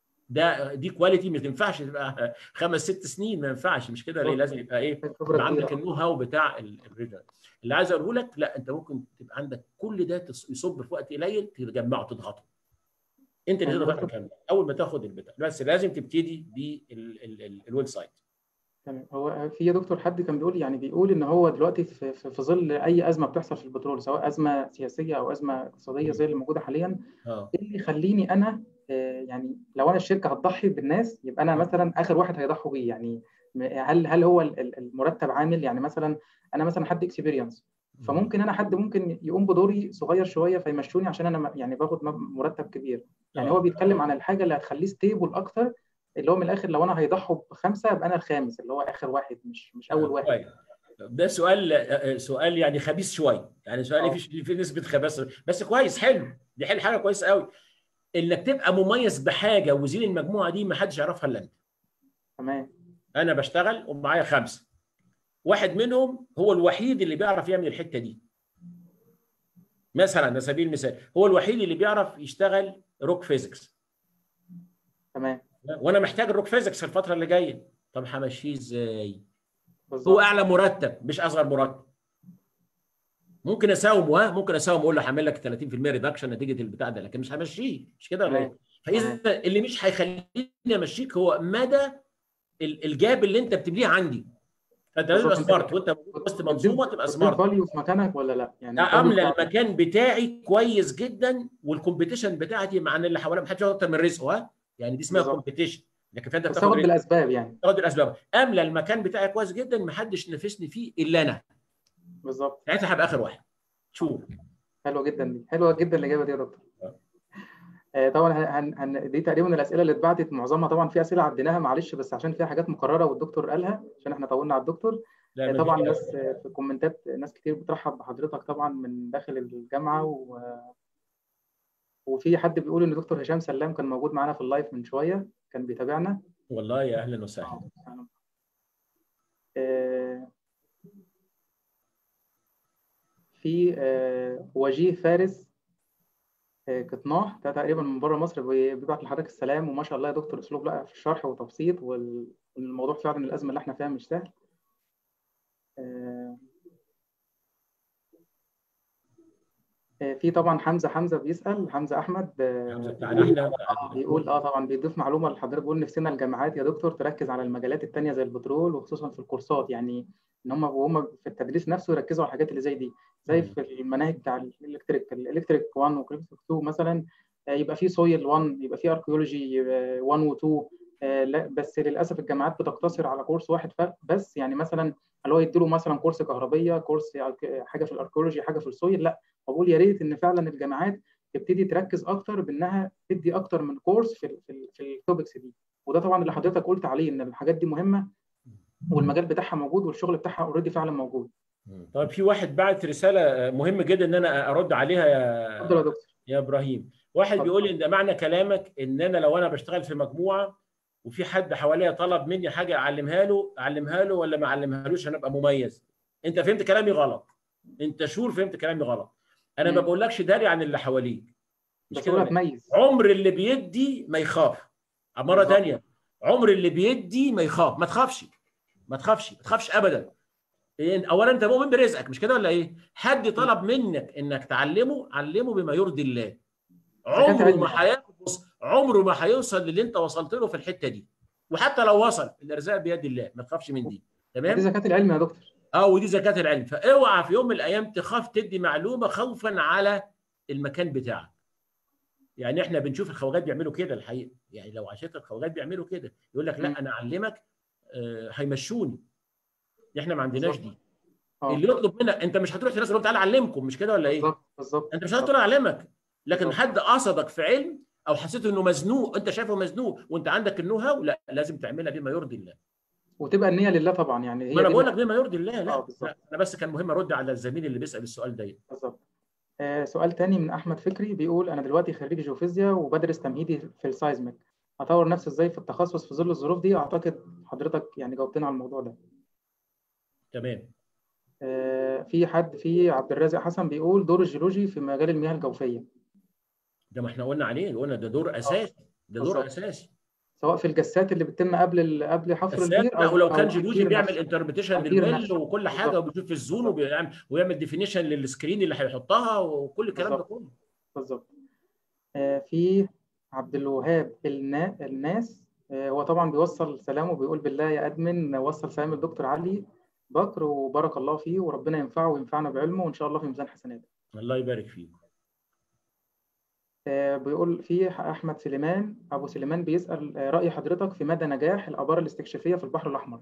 ده دي كواليتي ما تنفعش تبقى خمس ست سنين، ما ينفعش، مش كده؟ ليه؟ لازم يبقى ايه؟ يبقى عندك النو هاو بتاع الريجنال. اللي عايز اقوله لك، لا انت ممكن تبقى عندك كل ده يصب في وقت قليل تجمعه تضغطه. انت اللي تقدر تعمل الكلام ده اول ما تاخد البتاع، بس لازم تبتدي بالويب سايت. تمام. هو في يا دكتور حد كان بيقول يعني بيقول ان هو دلوقتي في, في, في ظل اي ازمه بتحصل في البترول، سواء ازمه سياسيه او ازمه اقتصاديه زي اللي موجوده حاليا، اه ايه اللي يخليني انا آه، يعني لو انا الشركه هتضحي بالناس يبقى انا مثلا اخر واحد هيضحوا بيه يعني؟ هل هل هو المرتب عامل؟ يعني مثلا انا مثلا حد اكسبيرينس، فممكن انا حد ممكن يقوم بدوري صغير شويه فيمشوني عشان انا يعني باخد مرتب كبير. يعني هو بيتكلم عن الحاجه اللي هتخليه ستيبل اكتر، اللي هو من الاخر لو انا هيضحوا بخمسه يبقى انا الخامس اللي هو اخر واحد، مش مش اول واحد. ده سؤال سؤال يعني خبيث شويه، يعني سؤال في في نسبه خباثه، بس كويس، حلو، دي حل حاجه كويسه قوي، انك تبقى مميز بحاجه وزين المجموعه دي ما حدش يعرفها الا انت. تمام. انا بشتغل ومعايا خمسه، واحد منهم هو الوحيد اللي بيعرف يعمل الحته دي، مثلا على سبيل المثال هو الوحيد اللي بيعرف يشتغل روك فيزيكس، تمام. وانا محتاج الروك فيزيكس في الفتره اللي جايه. طب همشيه ازاي؟ بالظبط. هو اعلى مرتب مش اصغر مرتب، ممكن اساومه، ها ممكن اساومه اقول له هعمل لك ثلاثين في المية ريدكشن نتيجه البتاع ده، لكن مش همشيه، مش كده ولا ايه؟ فاذا اللي مش هيخليني امشيك هو مدى الجاب اللي انت بتبنيه عندي. فانت لازم تبقى سمارت، وانت موجود وسط منظومه تبقى سمارت. فاليو في مكانك ولا لا؟ يعني املى المكان بتاعي كويس جدا، والكومبيتيشن بتاعتي مع اللي حواليا ما حدش ياخد اكتر من رزقه، ها يعني دي اسمها كومبيتيشن، لكن فانت بس بتاخد رزق بالاسباب، يعني تاخد الاسباب. املى المكان بتاعي كويس جدا ما حدش نافسني فيه الا انا، بالظبط، ساعتها هبقى اخر واحد. شوف حلوه جدا دي، حلوه جدا الاجابه دي يا دكتور. آه طبعا هن هن دي تقريبا الاسئله اللي اتبعتت معظمها، طبعا في اسئله عديناها معلش بس عشان فيها حاجات مكرره والدكتور قالها عشان احنا طولنا على الدكتور. آه طبعا ناس في الكومنتات ناس كتير بترحب بحضرتك طبعا من داخل الجامعه، و... وفي حد بيقول ان دكتور هشام سلام كان موجود معانا في اللايف من شويه، كان بيتابعنا. والله يا اهلا وسهلا. آه، في آه، وجيه فارس آه، قطناح، ده تقريبا من بره مصر، بي- بيبعت لحضرتك السلام، وما شاء الله يا دكتور اسلوب لا في الشرح وتبسيط، وال- والموضوع فعلا الازمه اللي احنا فيها مش سهل. آه، آه، في طبعا حمزه حمزه بيسال، حمزه احمد حمزه آه، بتاعنا بيقول احنا اه بيقول اه طبعا بيضيف معلومه لحضرتك، بيقول نفسنا الجامعات يا دكتور تركز على المجالات التانيه زي البترول، وخصوصا في الكورسات، يعني ان هم وهم في التدريس نفسه يركزوا على الحاجات اللي زي دي، زي مم. في المناهج بتاع الالكتريك الالكتريك واحد والكتريك اتنين مثلا. آه، يبقى في سويل واحد، يبقى في اركيولوجي واحد و اتنين. آه، لا بس للاسف الجامعات بتقتصر على كورس واحد ف- بس، يعني مثلا اللي هو يديله مثلا كورس كهربيه، كورس حاجه في الاركيولوجي، حاجه في السويل. لا، بقول يا ريت ان فعلا الجامعات تبتدي تركز اكتر بانها تدي اكتر من كورس في ال في, ال في التوبكس دي. وده طبعا اللي حضرتك قلت عليه ان الحاجات دي مهمه، والمجال بتاعها موجود، والشغل بتاعها اوريدي فعلا موجود. مم. طيب في واحد بعت رساله مهمه جدا ان انا ارد عليها اتفضل يا يا دكتور. يا ابراهيم. واحد اتفضل. بيقول لي ان معنى كلامك ان انا لو انا بشتغل في مجموعه وفي حد حواليا طلب مني حاجه اعلمها له اعلمها له ولا ما اعلمهالوش هنبقى مميز. انت فهمت كلامي غلط. انت شور فهمت كلامي غلط. انا ما مم. بقولكش داري عن اللي حواليك. مش بس كده بقول ولا ايه؟ هتميز. عمر اللي بيدي ما يخاف. مره بالظبط. تانية، عمر اللي بيدي ما يخاف. ما تخافش. ما تخافش ما تخافش ابدا. إيه، اولا انت مؤمن برزقك مش كده ولا ايه؟ حد مم. طلب منك انك تعلمه علمه بما يرضي الله. زكاة عمره علم ما يعني. هياخد بص عمره ما هيوصل للي انت وصلت له في الحته دي. وحتى لو وصل الارزاق بيد الله ما تخافش من دي. ودي تمام. زكاة العلم يا دكتور. اه ودي زكاه العلم. فاوعى في يوم من الايام تخاف تدي معلومه خوفا على المكان بتاعك. يعني احنا بنشوف الخواجات بيعملوا كده الحقيقه. يعني لو عشان الخواجات بيعملوا كده يقول لك مم. لا انا اعلمك آه هيمشوني. احنا ما عندناش بالظبط. دي. اه. اللي يطلب منك انت مش هتروح لناس تقول تعالى اعلمكم مش كده ولا ايه؟ بالظبط بالظبط انت مش هتقول بالظبط اعلمك. لكن بالظبط. حد قصدك في علم او حسيت انه مزنوق انت شايفه مزنوق وانت عندك النو هاو لا لازم تعملها بما يرضي الله. وتبقى النية لله طبعا، يعني ما هي انا دي اللي بقول لك هت- بما يرضي الله. اه لا بالظبط لا انا بس كان مهم ارد على الزميل اللي بيسال السؤال ده. بالظبط. آه، سؤال تاني من أحمد فكري، بيقول أنا دلوقتي خريج جيوفيزياء وبدرس تمهيدي في السايزميك، أطور نفسي إزاي في التخصص في ظل الظروف دي؟ أعتقد حضرتك يعني جاوبتنا على الموضوع ده. تمام. آه، في حد في عبد الرازق حسن بيقول دور الجيولوجي في مجال المياه الجوفية. ده ما احنا قلنا عليه قلنا ده دور اه اساسي. ده دور بالظبط. اساسي. سواء في الجسات اللي بتتم قبل ال... قبل حفر اساسي. البير، لا أو ولو كان أو في جيولوجي البير بيعمل نفسه. انتربريتيشن على البير للويل نفسه. وكل حاجه بالظبط وبيشوف الزون بالظبط وبيعمل ويعمل ديفينيشن للسكرين اللي هيحطها وكل الكلام ده بالظبط كله. بالظبط. آه، في عبد الوهاب النا... الناس، آه، هو طبعا بيوصل سلامه، بيقول بالله يا ادمن وصل سلام الدكتور علي بكر، وبارك الله فيه، وربنا ينفعه وينفعنا بعلمه، وان شاء الله في ميزان حسناته. الله يبارك فيك. آه، بيقول في احمد سليمان ابو سليمان بيسال آه، راي حضرتك في مدى نجاح الابار الاستكشافيه في البحر الاحمر.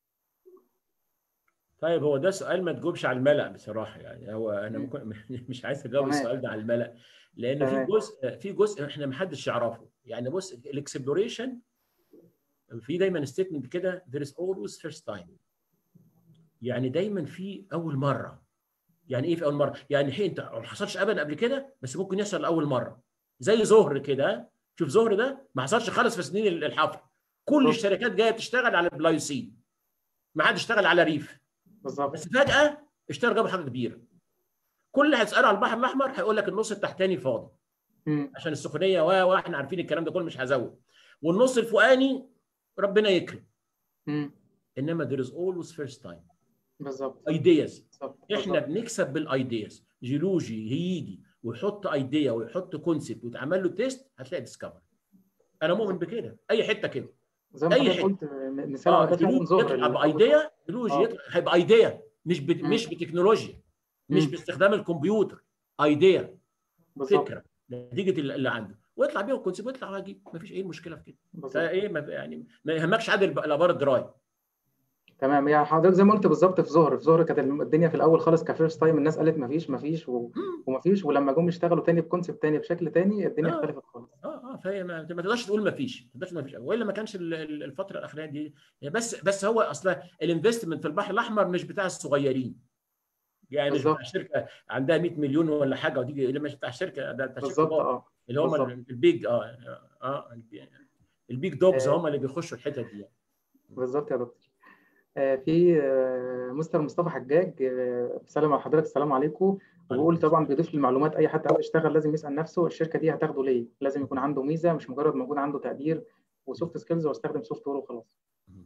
طيب هو ده سؤال ما تجاوبش على الملأ بصراحة. يعني هو أنا مم. ممكن مش عايز أجاوب تمام السؤال ده على الملأ. لأن في تمام. جزء في جزء إحنا ما حدش يعرفه. يعني بص الإكسبلوريشن في دايما ستيتمنت كده there is always first time. يعني دايما في أول مرة. يعني إيه في أول مرة؟ يعني حين أنت ما حصلش أبدا قبل كده بس ممكن يحصل لأول مرة. زي زهر كده. شوف زهر ده ما حصلش خالص في سنين الحفر. كل بالظبط الشركات جاية تشتغل على البلايوسين. ما حدش اشتغل على ريف. بالظبط. بس فجأة اشتغل جابوا حاجة كبيرة. كل اللي هتساله على البحر الاحمر هيقول لك النص التحتاني فاضي مم. عشان السخونيه واحنا عارفين الكلام ده كله مش هزود. والنص الفوقاني ربنا يكرم. مم. انما there is always first time. بالظبط ايدياز. بالظبط احنا بالظبط. بنكسب بالايدياز. جيولوجي هيجي ويحط ايديا ويحط كونسيبت ويتعمل له تيست هتلاقي ديسكفر. انا مؤمن بالظبط. بكده. اي حته كده. زي ما اي حضرتك حته. قلت، م- مثال على اه ده فعلا جيولوجي ظهر يطلع الاول خالص. بايديا. جيولوجي اه. يطلع هيبقى ايديا مش ب... مم. مش بتكنولوجيا. مش مم. باستخدام الكمبيوتر. ايديا. بالظبط فكره نتيجه اللي عنده ويطلع بيها الكونسيبت ويطلع واجيب ما فيش اي مشكله في كده. بالظبط. فايه ما يعني ما يهمكش عدد الابار الدراي. تمام، يعني حضرتك زي ما قلت بالظبط، في ظهر في ظهر كانت الدنيا في الاول خالص كفيرست تايم، الناس قالت مفيش مفيش و... مم. ومفيش، ولما جم يشتغلوا تاني بكونسيبت تاني بشكل تاني الدنيا اه اختلفت خالص. اه اه فهي ما, ما تقدرش تقول ما فيش ما تقدرش ما فيش والا ما كانش ال- ال- الفتره الاخرانيه دي. بس بس هو اصلا الانفستمنت في البحر الاحمر مش بتاع الصغيرين. يعني مش بتاع بالظبط شركه عندها مية مليون ولا حاجه وتيجي اللي مش بتاع شركه ده بتاع شركه بالظبط كبار. اه اللي هم بالظبط. البيج اه اه البيج دوجز آه هم اللي بيخشوا الحته دي يعني. بالظبط يا دكتور. في مستر مصطفى حجاج بيسلم على حضرتك، السلام عليكم. وبيقول طبعا بيضيف للمعلومات اي حد عاوز يشتغل لازم يسال نفسه الشركه دي هتاخده ليه؟ لازم يكون عنده ميزه، مش مجرد موجود عنده تقدير وسوفت سكيلز واستخدم سوفت وير وخلاص.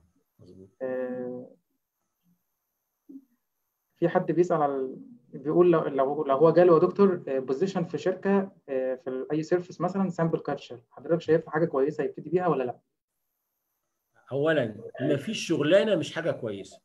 في حد بيسال على بيقول لو لو لو هو جاله يا دكتور بوزيشن في شركه في اي سيرفيس مثلا سامبل كاتشر، حضرتك شايف حاجه كويسه يبتدي بيها ولا لا؟ اولا ما فيش شغلانه مش حاجه كويسه.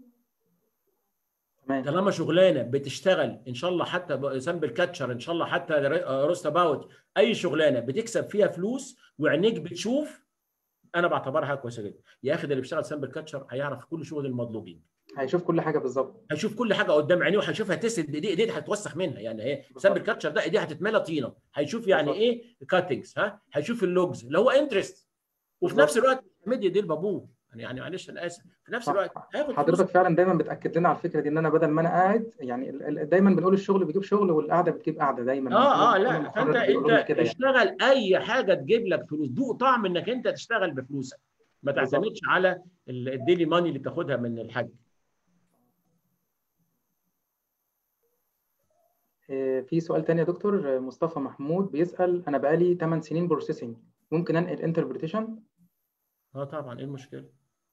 تمام. طالما شغلانه بتشتغل ان شاء الله حتى سامبل كاتشر، ان شاء الله حتى روست اباوت، اي شغلانه بتكسب فيها فلوس وعينيك بتشوف، انا بعتبرها حاجه كويسه جدا. يا اخي ده اللي بيشتغل سامبل كاتشر هيعرف كل شغل المطلوبين، هيشوف كل حاجه بالظبط، هيشوف كل حاجه قدام عينيه وهيشوفها تسد بايديه، ايديه هتوسخ منها يعني. ايه سامبل كاتشر ده؟ ايديه هتتملى طينه، هيشوف يعني بالظبط. ايه كاتنجز، ها هيشوف اللوجز اللي هو انترست، وفي نفس بالظبط. الوقت مدي ايديه لبابوه يعني يعني معلش انا اسف، في نفس صح. الوقت هياخد فلوس. حضرتك فعلا دايما بتاكد لنا على الفكره دي، ان انا بدل ما انا قاعد يعني ال- ال- دايما بنقول الشغل بيجيب شغل والقعده بتجيب قعده، دايما في ناس اه اه بتكون لا، فانت المقرر بيقولوا انت لنا كده يعني. اشتغل اي حاجه تجيب لك فلوس، دوق طعم انك انت تشتغل بفلوسك، ما بالظبط. تعتمدش على الديلي ماني اللي تاخدها من الحاج. آه، في سؤال تاني يا دكتور. آه، مصطفى محمود بيسال انا بقالي ثماني سنين بروسيسنج، ممكن انقل انتربريتيشن؟ اه طبعا، ايه المشكله؟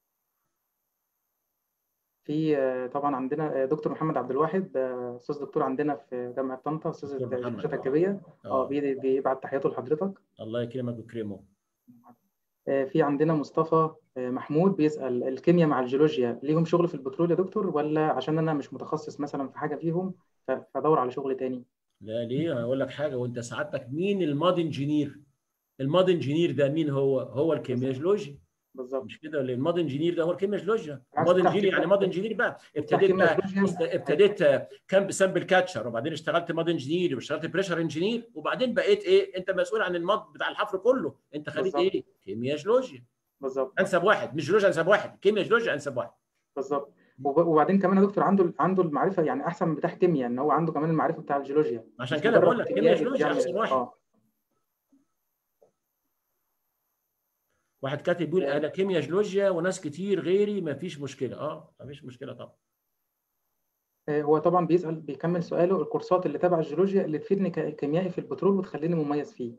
في آه، طبعا عندنا آه، دكتور محمد عبد الواحد، آه، استاذ دكتور عندنا في جامعه طنطا، استاذ دكتور الجيولوجيا محمد، اه التركيبيه. اه اه بي- بيبعت تحياته لحضرتك. الله يكرمك ويكرمه. آه، في عندنا مصطفى آه، محمود بيسأل الكيمياء مع الجيولوجيا ليهم شغل في البترول يا دكتور، ولا عشان أنا مش متخصص مثلا في حاجة فيهم ف- فأدور على شغل تاني؟ لا ليه؟ هقول لك حاجه، وانت سعادتك مين الماد انجينير؟ الماد انجينير ده مين هو؟ هو بالظبط. الكيمياء. بالظبط. مش كده ولا؟ الماد انجينير ده هو الكيمياء جيولوجيا. بالعكس، الماد افتح انجينير يعني كيمياء، ماد انجينير بقى. افتح ابتديت كيمياء بقى، بص جيولوجيا هي- ابتديت كام سامبل كاتشر، وبعدين اشتغلت ماد انجينير، واشتغلت بريشر انجينير، وبعدين بقيت ايه؟ انت مسؤول عن الماد بتاع الحفر كله. انت خريج بالظبط. ايه؟ كيمياء جيولوجيا. بالظبط. انسب واحد، مش جيولوجيا انسب واحد، كيمياء جيولوجيا انسب واحد. بالظبط. وب- وبعدين كمان يا دكتور عنده عنده المعرفة يعني أحسن من بتاع كيمياء، إن هو عنده كمان المعرفة بتاع الجيولوجيا، عشان مش كده مجرد بقول لك كيمياء كيميائي جيولوجيا احسن بيعمل واحد. اه. واحد كاتب بيقول انا كيمياء جيولوجيا وناس كتير غيري ما فيش مشكله. اه ما فيش مشكله طبعا. آه، هو طبعا بيسأل بيكمل سؤاله الكورسات اللي تبع الجيولوجيا اللي تفيدني ككيميائي في البترول وتخليني مميز فيه.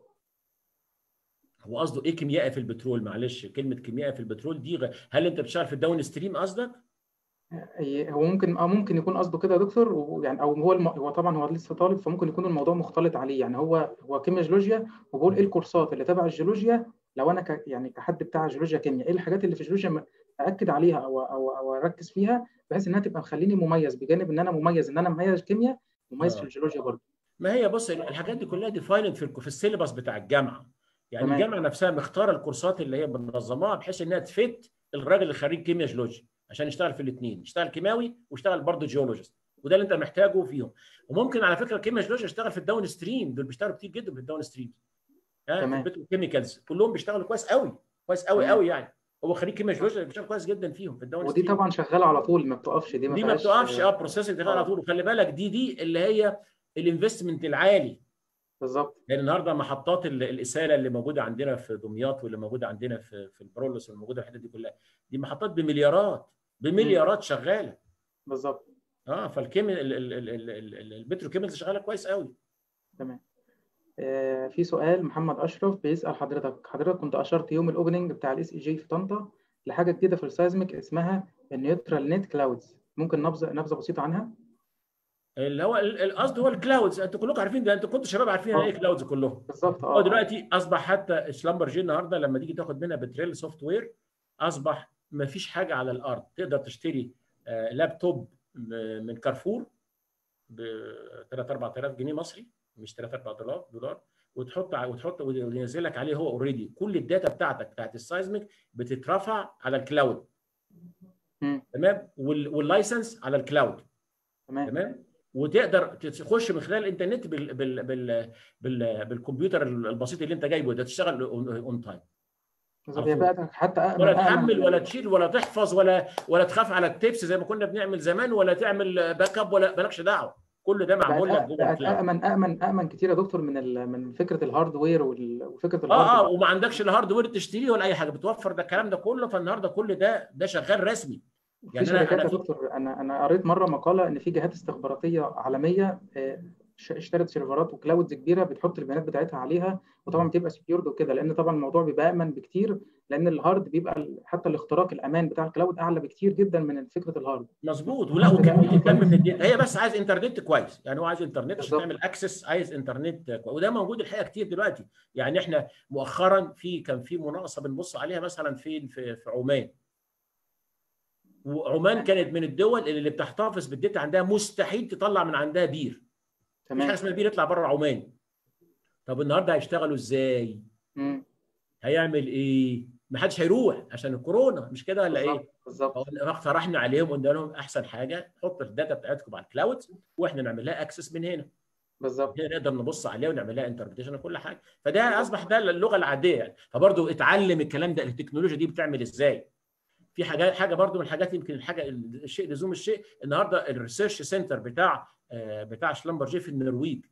هو قصده ايه كيميائي في البترول؟ معلش كلمه كيميائي في البترول دي غ... هل انت بتشتغل في الداون ستريم قصدك؟ هو ممكن اه ممكن يكون قصده كده يا دكتور، ويعني او هو الم... هو طبعا هو لسه طالب، فممكن يكون الموضوع مختلط عليه، يعني هو هو كيمياء جيولوجيا وبقول ايه الكورسات اللي تبع الجيولوجيا، لو انا ك... يعني كحد بتاع جيولوجيا كيمياء ايه الحاجات اللي في الجيولوجيا ااكد عليها او او او اركز فيها بحيث انها تبقى مخليني مميز، بجانب ان انا مميز ان انا مميز كيمياء مميز في اه الجيولوجيا برضه. ما هي بص الحاجات دي كلها ديفايند في في السيلبس بتاع الجامعه. يعني تمام. الجامعه نفسها مختاره الكورسات اللي هي منظماها بحيث انها تفت الراجل اللي خريج كيمياء جيولوجيا عشان يشتغل في الاثنين، يشتغل كيماوي ويشتغل برضه جيولوجيست، وده اللي انت محتاجه فيهم. وممكن على فكره كيمياء جيولوجيا يشتغل في الداون ستريم، دول بيشتغلوا كتير جدا في الداون ستريم. ها في تمام. البتروكيميكالز كلهم بيشتغلوا كويس قوي، كويس قوي تمام. قوي يعني. هو خريج كيمياء جيولوجيا بيشتغل كويس جدا فيهم في الداون ودي ستريم. طبعا شغاله على طول ما بتقفش، دي ما دي ما فيهاش بتقفش، اه بروسيسنج شغال على اه. طول. وخلي بالك دي دي اللي هي الانفستمنت العالي. بالظبط. لان النهارده محطات ال- الاساله اللي موجوده عندنا في دمياط، واللي موجوده عندنا في في البرولوس، واللي موجوده في الحتت دي كلها، دي محطات بمليارات، مم. بمليارات شغاله. بالظبط. اه فالكيمي البتروكيميكالز شغاله كويس قوي. تمام. آه، في سؤال محمد اشرف بيسال حضرتك حضرتك كنت اشرت يوم الاوبننج بتاع الاس اي جي في طنطا لحاجه جديده في السايزميك اسمها النيوترال نت كلاودز، ممكن نبذه نبذه بسيطه عنها؟ اللي هو ال- القصد هو الكلاودز، انتوا كلكم عارفين ده، انتوا كنتوا شباب عارفين يعني اه ايه كلاودز كلهم. بالظبط. هو اه اه. دلوقتي اصبح حتى سلامبرجي النهارده لما تيجي تاخد منها بتريل سوفت وير، اصبح ما فيش حاجه على الارض تقدر تشتري آه، لابتوب م- من كارفور ب ثلاثة أربعة آلاف جنيه مصري، مش ثلاثة أربعة دولار، وتحط ع- وتحط وينزل لك عليه هو اوريدي كل الداتا بتاعتك بتاعت السايزميك بتترفع على الكلاود. مم. تمام، وال- واللايسنس على الكلاود. تمام. تمام، وتقدر تخش من خلال الانترنت بال بال بال بال بالكمبيوتر البسيط اللي انت جايبه ده، تشتغل اون تايم بالظبط. على هي طول. بقى حتى ولا امن امن تحمل من ولا ال... تشيل ولا تحفظ ولا ولا تخاف على التيبس زي ما كنا بنعمل زمان، ولا تعمل باك اب، ولا مالكش دعوه. كل ده بقت معمول لك أ... جوه بقت الكلاود. امن امن امن كتير يا دكتور من ال... من فكره الهاردوير وال... وفكره الهارد اه اه، بقى. وما عندكش لا هاردوير تشتريه ولا اي حاجه، بتوفر ده الكلام ده كله. فالنهارده كل ده ده شغال رسمي. في يعني انا شركات انا يا في دكتور، انا انا قريت مره مقاله ان في جهات استخباراتيه عالميه آه، ش- اشترت سيرفرات وكلاودز كبيره بتحط البيانات بتاعتها عليها، وطبعا بتبقى سكيورد وكده، لان طبعا الموضوع بيبقى امن بكتير، لان الهارد بيبقى ال- حتى الاختراق الامان بتاع الكلاود اعلى بكتير جدا من فكره الهارد. مظبوط، ولا الهارد ده وكميه امنه الكم من كويس. الداتا، هي بس عايز انترنت كويس، يعني هو عايز انترنت عشان بالظبط. تعمل اكسس، عايز انترنت كويس، وده موجود الحقيقه كتير دلوقتي. يعني احنا مؤخرا في كان في مناقصه بنبص عليها مثلا في في في عمان، وعمان تمام. كانت من الدول اللي بتحتفظ بالداتا عندها، مستحيل تطلع من عندها بير، مفيش حاجه تمام. اسمها بير يطلع بره عمان. طب النهارده هيشتغلوا ازاي؟ امم. هيعمل ايه؟ ما حدش هيروح عشان الكورونا، مش كده ولا بالظبط. ايه؟ بالظبط. اقترحنا عليهم قلنا لهم احسن حاجه حط الداتا بتاعتكم على الكلاود، واحنا نعمل لها اكسس من هنا، بالظبط. هنا نقدر نبص عليها ونعمل لها انتربريتيشن وكل حاجه. فده بالظبط. اصبح ده اللغه العاديه يعني. فبرضه اتعلم الكلام ده، التكنولوجيا دي بتعمل ازاي. في حاجات، حاجه برضه من الحاجات، يمكن الحاجه الشيء لزوم الشيء، النهارده الريسيرش سنتر بتاع بتاع شلمبرجي في النرويج،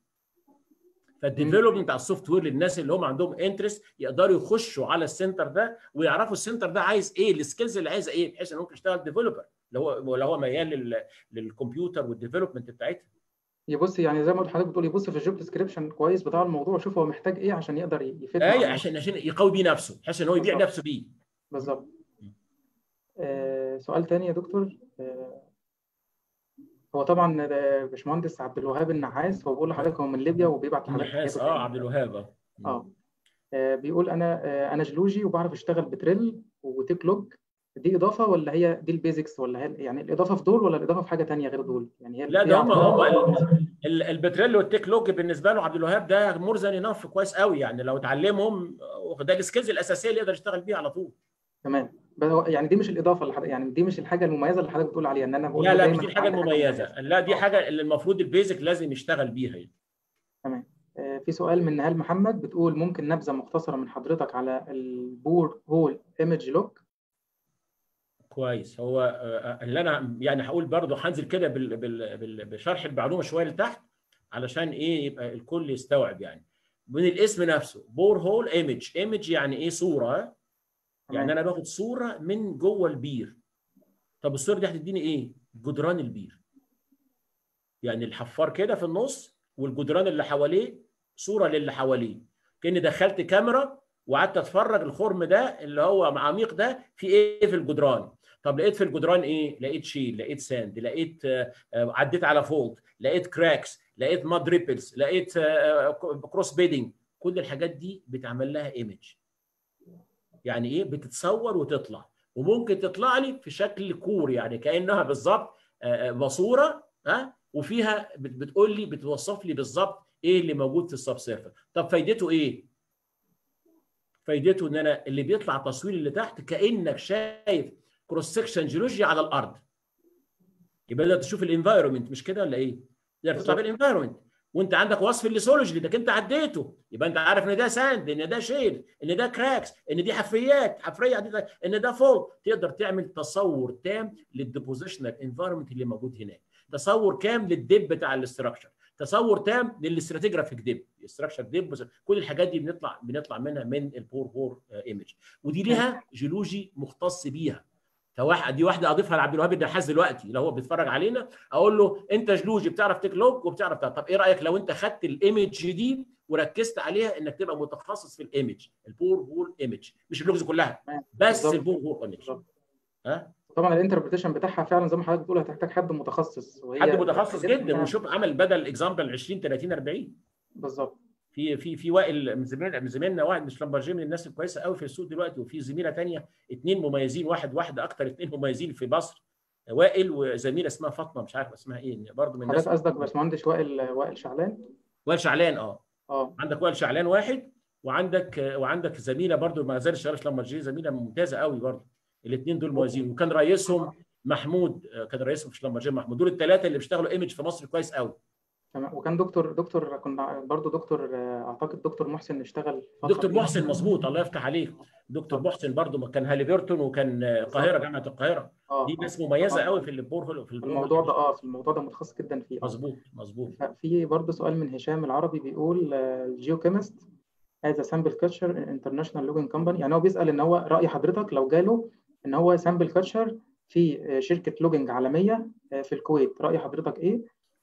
امم. فالديفلوبمنت بتاع السوفت وير للناس اللي هم عندهم انترست يقدروا يخشوا على السنتر ده ويعرفوا السنتر ده عايز ايه، السكيلز اللي عايزه ايه، بحيث ان ممكن يشتغل ديفلوبر اللي هو اللي هو ميال لل... للكمبيوتر والديفلوبمنت بتاعتها. يبص يعني زي ما حضرتك بتقول، يبص في الجوب ديسكريبشن كويس بتاع الموضوع، ويشوف هو محتاج ايه عشان يقدر يفيد مع اي الموضوع. عشان عشان يقوي بيه نفسه، بحيث ان هو يبيع بالظبط. نفسه بيه. بالظبط. آه سؤال تاني يا دكتور. آه هو طبعا ده باشمهندس عبد الوهاب النحاس، هو بيقول لحضرتك هو من ليبيا وبيبعت لحضرتك النحاس، تحياته اه دايما. عبد الوهاب اه. اه. آه، بيقول انا آه انا جيولوجي وبعرف اشتغل بتريل وتيك لوج، دي اضافه ولا هي دي البيزكس، ولا هي يعني الاضافه في دول، ولا الاضافه في حاجه تانيه غير دول، يعني هي لا هي ده هم اعتبار هم أضافة. ال- البتريل والتيك لوج بالنسبه له عبد الوهاب ده مور ذان انف، كويس قوي يعني، لو اتعلمهم ده السكيلز الاساسيه اللي يقدر يشتغل بيها على طول. تمام. بس هو- يعني دي مش الاضافه اللي حضرتك، يعني دي مش الحاجه المميزه اللي حضرتك بتقول عليها، ان انا بقول لا له لا مش دايما دي يبقى الحاجه عندي حاجه مميزه. المميزه، لا دي اه. حاجه اللي المفروض البيزك لازم يشتغل بيها يعني. تمام. آه، في سؤال من نهال محمد بتقول ممكن نبذه مختصره من حضرتك على البور هول ايمج لوك. كويس. هو آه، اللي انا يعني هقول برضه هنزل كده بال- بال- بال- بشرح المعلومه شويه لتحت، علشان ايه يبقى الكل يستوعب يعني. من الاسم نفسه بور هول ايمج، ايمج يعني ايه؟ صوره. يعني تمام. انا باخد صوره من جوه البير. طب الصوره دي هتديني ايه؟ جدران البير، يعني الحفار كده في النص والجدران اللي حواليه صوره للي حواليه، كاني دخلت كاميرا وقعدت اتفرج الخرم ده اللي هو عميق ده في ايه في الجدران. طب لقيت في الجدران ايه؟ لقيت شيل، لقيت ساند، لقيت آه، آه، عديت على فولت، لقيت كراكس، لقيت ماد ريبلز، لقيت كروس بيدنج. كل الحاجات دي بتعمل لها ايمج. يعني ايه؟ بتتصور وتطلع، وممكن تطلع لي في شكل كور، يعني كانها بالظبط آه، آه، ماسوره ها، وفيها بت- بتقول لي، بتوصف لي بالظبط ايه اللي موجود في السب سيرفر. طب فايدته ايه؟ فايدته ان انا اللي بيطلع تصوير اللي تحت كانك شايف كروس سكشن جيولوجيا على الارض. يبقى تقدر تشوف الانفايرمنت، مش كده ولا ايه؟ تقدر تطلع بالظبط. بالانفايرمنت، وانت عندك وصف الليسولوجي انك انت عديته، يبقى انت عارف ان ده ساند، ان ده شيل، ان ده كراكس، ان دي حفريات، حفريه عديدة، ان ده فوق. تقدر تعمل تصور تام للديبوزيشنال انفايرمنت اللي موجود هناك، تصور كام للديب بتاع الاستراكشر، تصور تام للاستراتيجرافيك ديب، الاستراكشر ديب، كل الحاجات دي بنطلع بنطلع منها من البور هور ايمج، ودي ليها جيولوجي مختص بيها. فواحد دي واحده اضيفها لعبد الوهاب النحاس دلوقتي لو هو بيتفرج علينا، اقول له انت جلوجي بتعرف تكلوج وبتعرف تعرف. طب ايه رايك لو انت خدت الايمج دي وركزت عليها انك تبقى متخصص في الايمج، البور هول ايمج، مش اللوجز كلها، تمام. بس بالظبط. البور هول ايمج. بالظبط. ها؟ طبعا الانتربريتيشن بتاعها فعلا زي ما حضرتك بتقول هتحتاج حد متخصص، حد وهي متخصص فائدتها جدا، انها. وشوف عمل بدل اكزامبل عشرين ثلاثين أربعين. بالظبط. في في في وائل من زميلنا من زميلنا واحد مش لامبرجي، من الناس الكويسه قوي في السوق دلوقتي، وفي زميله ثانيه اثنين مميزين، واحد واحده اكثر اثنين مميزين في مصر، وائل وزميله اسمها فاطمه مش عارف اسمها ايه برضه من حضرتك الناس. قصدك باشمهندس وائل وائل شعلان؟ وائل شعلان اه. اه. عندك وائل شعلان واحد، وعندك وعندك زميله برضو ما زالت شغاله في لامبرجي، زميله ممتازه قوي برضو. الاثنين دول مميزين، وكان رئيسهم محمود، كان رئيسهم في لامبرجي محمود. دول الثلاثه اللي بيشتغلوا ايمج في مصر كويس قوي. تمام. وكان دكتور دكتور كنا برضو دكتور آه، اعتقد دكتور محسن اشتغل فتره دكتور فيها. محسن مظبوط، الله يفتح عليك. دكتور بالظبط. محسن برضو كان هاليبرتون، وكان القاهره، بالظبط. جامعه القاهره. اه. دي اه. ناس مميزه طبعا قوي في البور في في البور الموضوع ده، اه في الموضوع ده متخصص جدا فيه. اه. مظبوط مظبوط. في برضو سؤال من هشام العربي بيقول جيوكيمست از سامبل كاتشر انترناشونال لوجن كومباني، يعني هو بيسال ان هو راي حضرتك لو جاله ان هو سامبل كاتشر في شركه لوجينج عالميه في الكويت، راي حضرتك ايه؟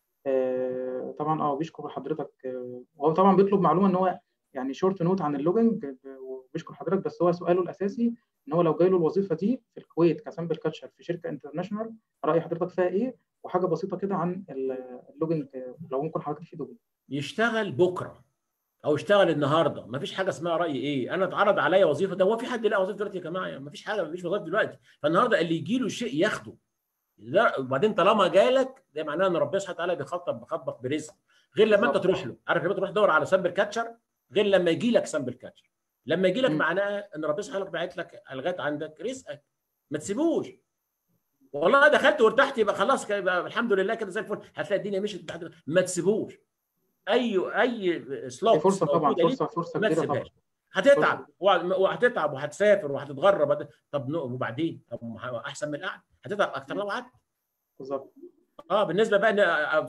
طبعا اه بيشكر حضرتك، وهو طبعا بيطلب معلومه ان هو يعني شورت نوت عن اللوجينج، وبيشكر حضرتك، بس هو سؤاله الاساسي ان هو لو جاي له الوظيفه دي في الكويت كسامبل كاتشر في شركه انترناشونال، راي حضرتك فيها ايه؟ وحاجه بسيطه كده عن اللوجينج لو ممكن حضرتك تفيده بيه. يشتغل بكره او اشتغل النهارده، ما فيش حاجه اسمها راي ايه. انا اتعرض عليا وظيفه، ده هو في حد يلاقي وظيفه دلوقتي يا جماعه؟ ما فيش حاجه، ما فيش وظيفه دلوقتي. فالنهارده اللي يجي له شيء ياخده. وبعدين طالما جالك ده معناه ان ربنا سبحانه وتعالى بيخطط بخطبك برزق، غير لما انت تروح له. عارف لما تروح تدور على سامبل كاتشر غير لما يجي لك سامبل كاتشر. لما يجي لك معناه ان ربنا سبحانه وتعالى باعت لك لغايه عندك رزقك، ما تسيبوش. والله دخلت وارتحت يبقى خلاص يبقى الحمد لله كده زي الفل، هتلاقي الدنيا مشيت. ما تسيبوش. اي اي سلوت فرصه طبعا، موجوده ليك فرصه فرصه ما كبيره طبعا. تسيبهاش. هتتعب وهتتعب وهتسافر وهتتغرب. طب وبعدين؟ طب احسن من القعده، هتتعب اكتر لو قعدت. بالظبط. اه بالنسبه بقى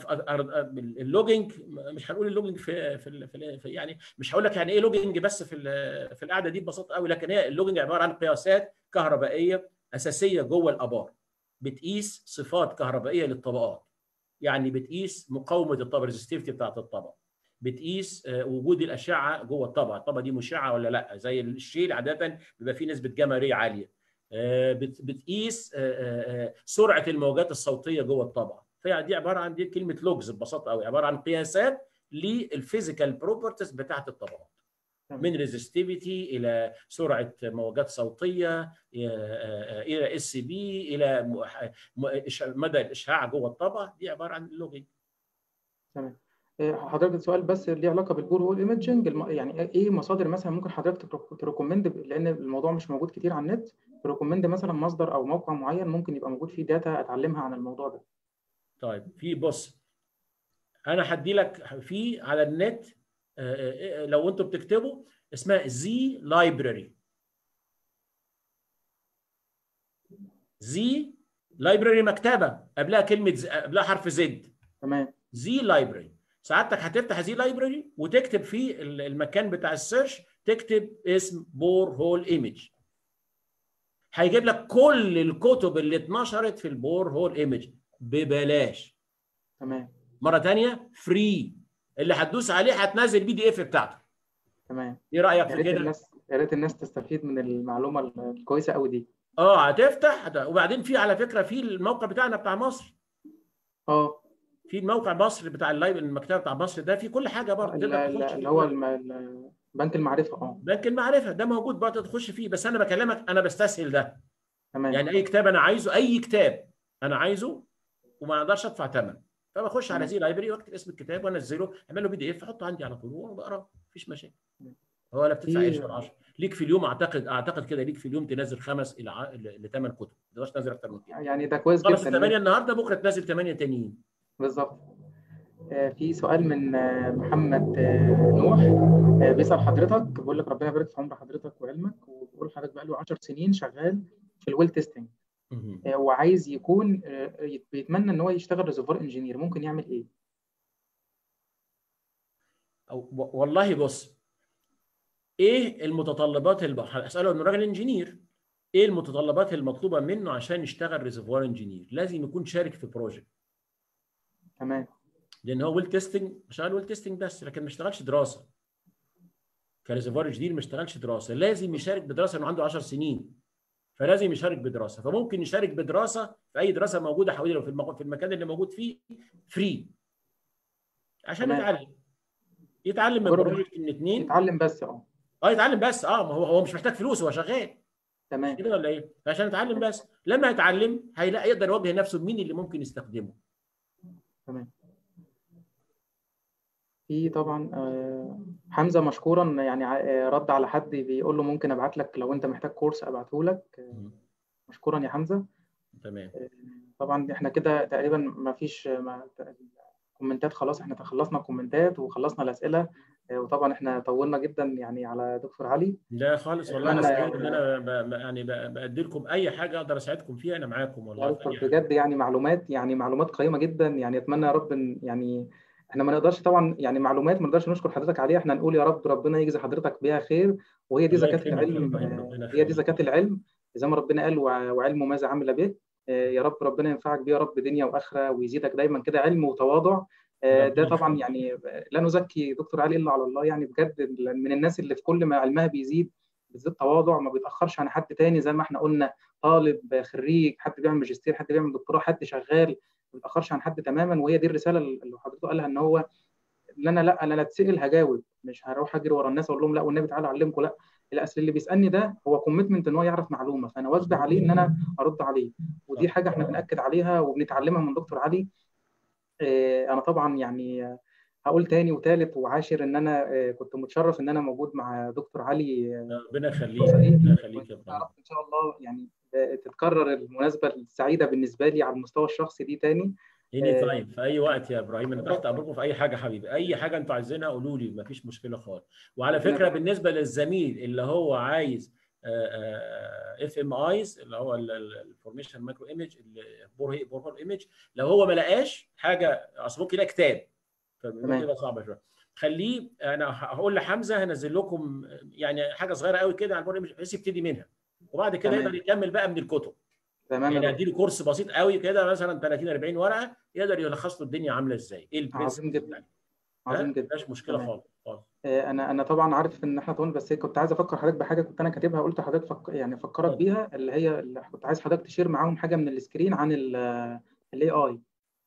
اللوجينج، مش هنقول اللوجينج في في, في يعني مش هقول لك يعني ايه لوجينج بس في في القعده دي ببساطه قوي، لكن هي اللوجينج عباره عن قياسات كهربائيه اساسيه جوه الابار، بتقيس صفات كهربائيه للطبقات. يعني بتقيس مقاومه الطبقه، الريزستيفيتي بتاعت الطبقه، بتقيس وجود الاشعه جوه الطبقه، الطبقه دي مشعه ولا لا. زي الشيل عاده بيبقى فيه نسبه جاما ري عاليه. بتقيس سرعه الموجات الصوتيه جوه الطبقه. فدي عباره عن دي كلمه لوجز ببساطه قوي، عباره عن قياسات للفيزيكال بروبرتيز بتاعت الطبقات، من ريزستيفيتي الى سرعه موجات صوتيه الى اس بي الى مدى الاشعاع جوه الطبقه. دي عباره عن اللوجينج. تمام. حضرتك سؤال بس ليه علاقه بالبور هول ايمجنج، يعني ايه مصادر مثلا ممكن حضرتك تريكومند، لان الموضوع مش موجود كتير على النت، تريكومند مثلا مصدر او موقع معين ممكن يبقى موجود فيه داتا اتعلمها عن الموضوع ده؟ طيب في بص، انا هدي لك في على النت لو انتوا بتكتبوا اسمها زي لايبراري. زي لايبراري مكتبه قبلها كلمه زي، قبلها حرف زد. تمام. زي لايبراري. سعادتك هتفتح زي لايبراري وتكتب في المكان بتاع السيرش، تكتب اسم بور هول ايمج، هيجيب لك كل الكتب اللي اتنشرت في البور هول ايمج ببلاش. تمام. مره ثانيه فري، اللي هتدوس عليه هتنزل البي دي اف بتاعته. تمام. ايه رايك يا في ريت كده؟ الناس يا ريت الناس تستفيد من المعلومه الكويسه قوي دي. اه هتفتح هت... وبعدين في على فكره في الموقع بتاعنا بتاع مصر. اه في الموقع مصر بتاع اللايف، المكتبه بتاع مصر ده في كل حاجه برضه تقدر تخش اللي فيه. هو الم... بنك المعرفه. اه بنك المعرفه ده موجود برضه تخش فيه، بس انا بكلمك انا بستسهل ده. تمام. يعني اي كتاب انا عايزه، اي كتاب انا عايزه وما اقدرش ادفع ثمن، فبخش على زي لايبرري واكتب اسم الكتاب وانزله، اعمل له بي دي اف احطه عندي على طول وبقراه، مفيش مشاكل. هو لا بتدفع قرش ولا عشرة. ليك في اليوم اعتقد اعتقد كده ليك في اليوم تنزل خمس الى ع... لثمان كتب، ما تقدرش تنزل اكتر من كده. يعني ده كويس خلص جدا. الثمانيه النهارده، بكره تنزل ثمانيه تانيين. بالظبط. في سؤال من محمد نوح بيسأل حضرتك، بيقول لك ربنا يبارك في عمر حضرتك وعلمك، وبيقول حضرتك بقى له عشر سنين شغال في الويل تيستنج، وعايز يكون بيتمنى ان هو يشتغل ريزرفوار انجينير، ممكن يعمل ايه؟ أو والله بص، ايه المتطلبات اللي هساله انه راجل انجينير، ايه المتطلبات المطلوبه منه عشان يشتغل ريزرفوار انجينير؟ لازم يكون شارك في بروجكت. تمام. لان هو ويل تيستنج شغال ويل تيستنج بس، لكن ما اشتغلش دراسه. كريزرفوار انجينير ما اشتغلش دراسه، لازم يشارك بدراسه انه عنده عشر سنين، فلازم يشارك بدراسه. فممكن يشارك بدراسه في اي دراسه موجوده حواليه في في المكان اللي موجود فيه فري عشان تمام. يتعلم. يتعلم من بروجكت من اثنين. يتعلم بس اه اه يتعلم بس اه ما هو هو مش محتاج فلوس، هو شغال. تمام. كده ولا ايه؟ عشان يتعلم بس، لما يتعلم هيلاقي يقدر يوجه نفسه مين اللي ممكن يستخدمه. تمام. في طبعا حمزه مشكورا يعني رد على حد بيقول له ممكن ابعت لك لو انت محتاج كورس ابعته لك. مشكورا يا حمزه. تمام. طبعا احنا كده تقريبا ما فيش كومنتات، خلاص احنا خلصنا الكومنتات وخلصنا الاسئله، وطبعا احنا طولنا جدا يعني على دكتور علي. لا خالص والله انا سعيد ان انا ب... يعني بادي لكم اي حاجه اقدر اساعدكم فيها، انا معاكم والله. دكتور بجد يعني معلومات يعني معلومات قيمه جدا، يعني اتمنى يا رب يعني احنا ما نقدرش طبعا يعني معلومات ما نقدرش نشكر حضرتك عليها، احنا نقول يا رب ربنا يجزي حضرتك بيها خير، وهي دي زكاه العلم، هي دي زكاه العلم زي ما ربنا قال وعلمه ماذا عمل به. يا رب ربنا ينفعك بيه يا رب دنيا واخره، ويزيدك دايما كده علم وتواضع. ده طبعا يعني لا نزكي دكتور علي الا على الله، يعني بجد من الناس اللي في كل ما علمها بيزيد بالذات تواضع، ما بيتاخرش عن حد تاني زي ما احنا قلنا، طالب خريج، حد بيعمل ماجستير، حد بيعمل دكتوراه، حد شغال، ما بيتاخرش عن حد تماما. وهي دي الرساله اللي حضرته قالها، ان هو ان انا لا انا لا اتسال هجاوب، مش هروح اجري ورا الناس اقول لهم لا والنبي تعالى اعلمكم، لا الاصل اللي بيسالني ده هو كوميتمنت ان هو يعرف معلومه، فانا واجب عليه ان انا ارد عليه. ودي حاجه احنا بناكد عليها وبنتعلمها من دكتور علي. انا طبعا يعني هقول تاني وتالت وعاشر ان انا كنت متشرف ان انا موجود مع دكتور علي. ربنا يخليك، ربنا يخليك يا ابراهيم. ان شاء الله يعني تتكرر المناسبه السعيده بالنسبه لي على المستوى الشخصي دي تاني. اني تايم، في اي وقت يا ابراهيم، انا تحت امركم في اي حاجه حبيبي، اي حاجه انتوا عايزينها قولوا لي، مفيش مشكله خالص. وعلى فكره بالنسبه للزميل اللي هو عايز اف ام ايز اللي هو الفورميشن مايكرو ايمج، البورهول ايمج، لو هو ما لقاش حاجه، اصل ممكن يلاقي كتاب فممكن يبقى صعب شويه، خليه، انا هقول لحمزه هنزل لكم يعني حاجه صغيره قوي كده على البورهول ايمج بحيث يبتدي منها، وبعد كده يقدر يكمل بقى من الكتب. تمام. يعني اديله كورس بسيط قوي كده مثلا ثلاثين أربعين ورقه يقدر يلخص له الدنيا عامله ازاي، ايه البرنسبل. عظيم جدا، عظيم جدا، مفيش مشكله خالص خالص. انا انا طبعا عارف ان احنا طول، بس كنت عايز افكر حضرتك بحاجه كنت انا كاتبها، قلت حضرتك فك... يعني افكرك بيها، اللي هي اللي كنت عايز حضرتك تشير معاهم حاجه من السكرين عن الاي اي.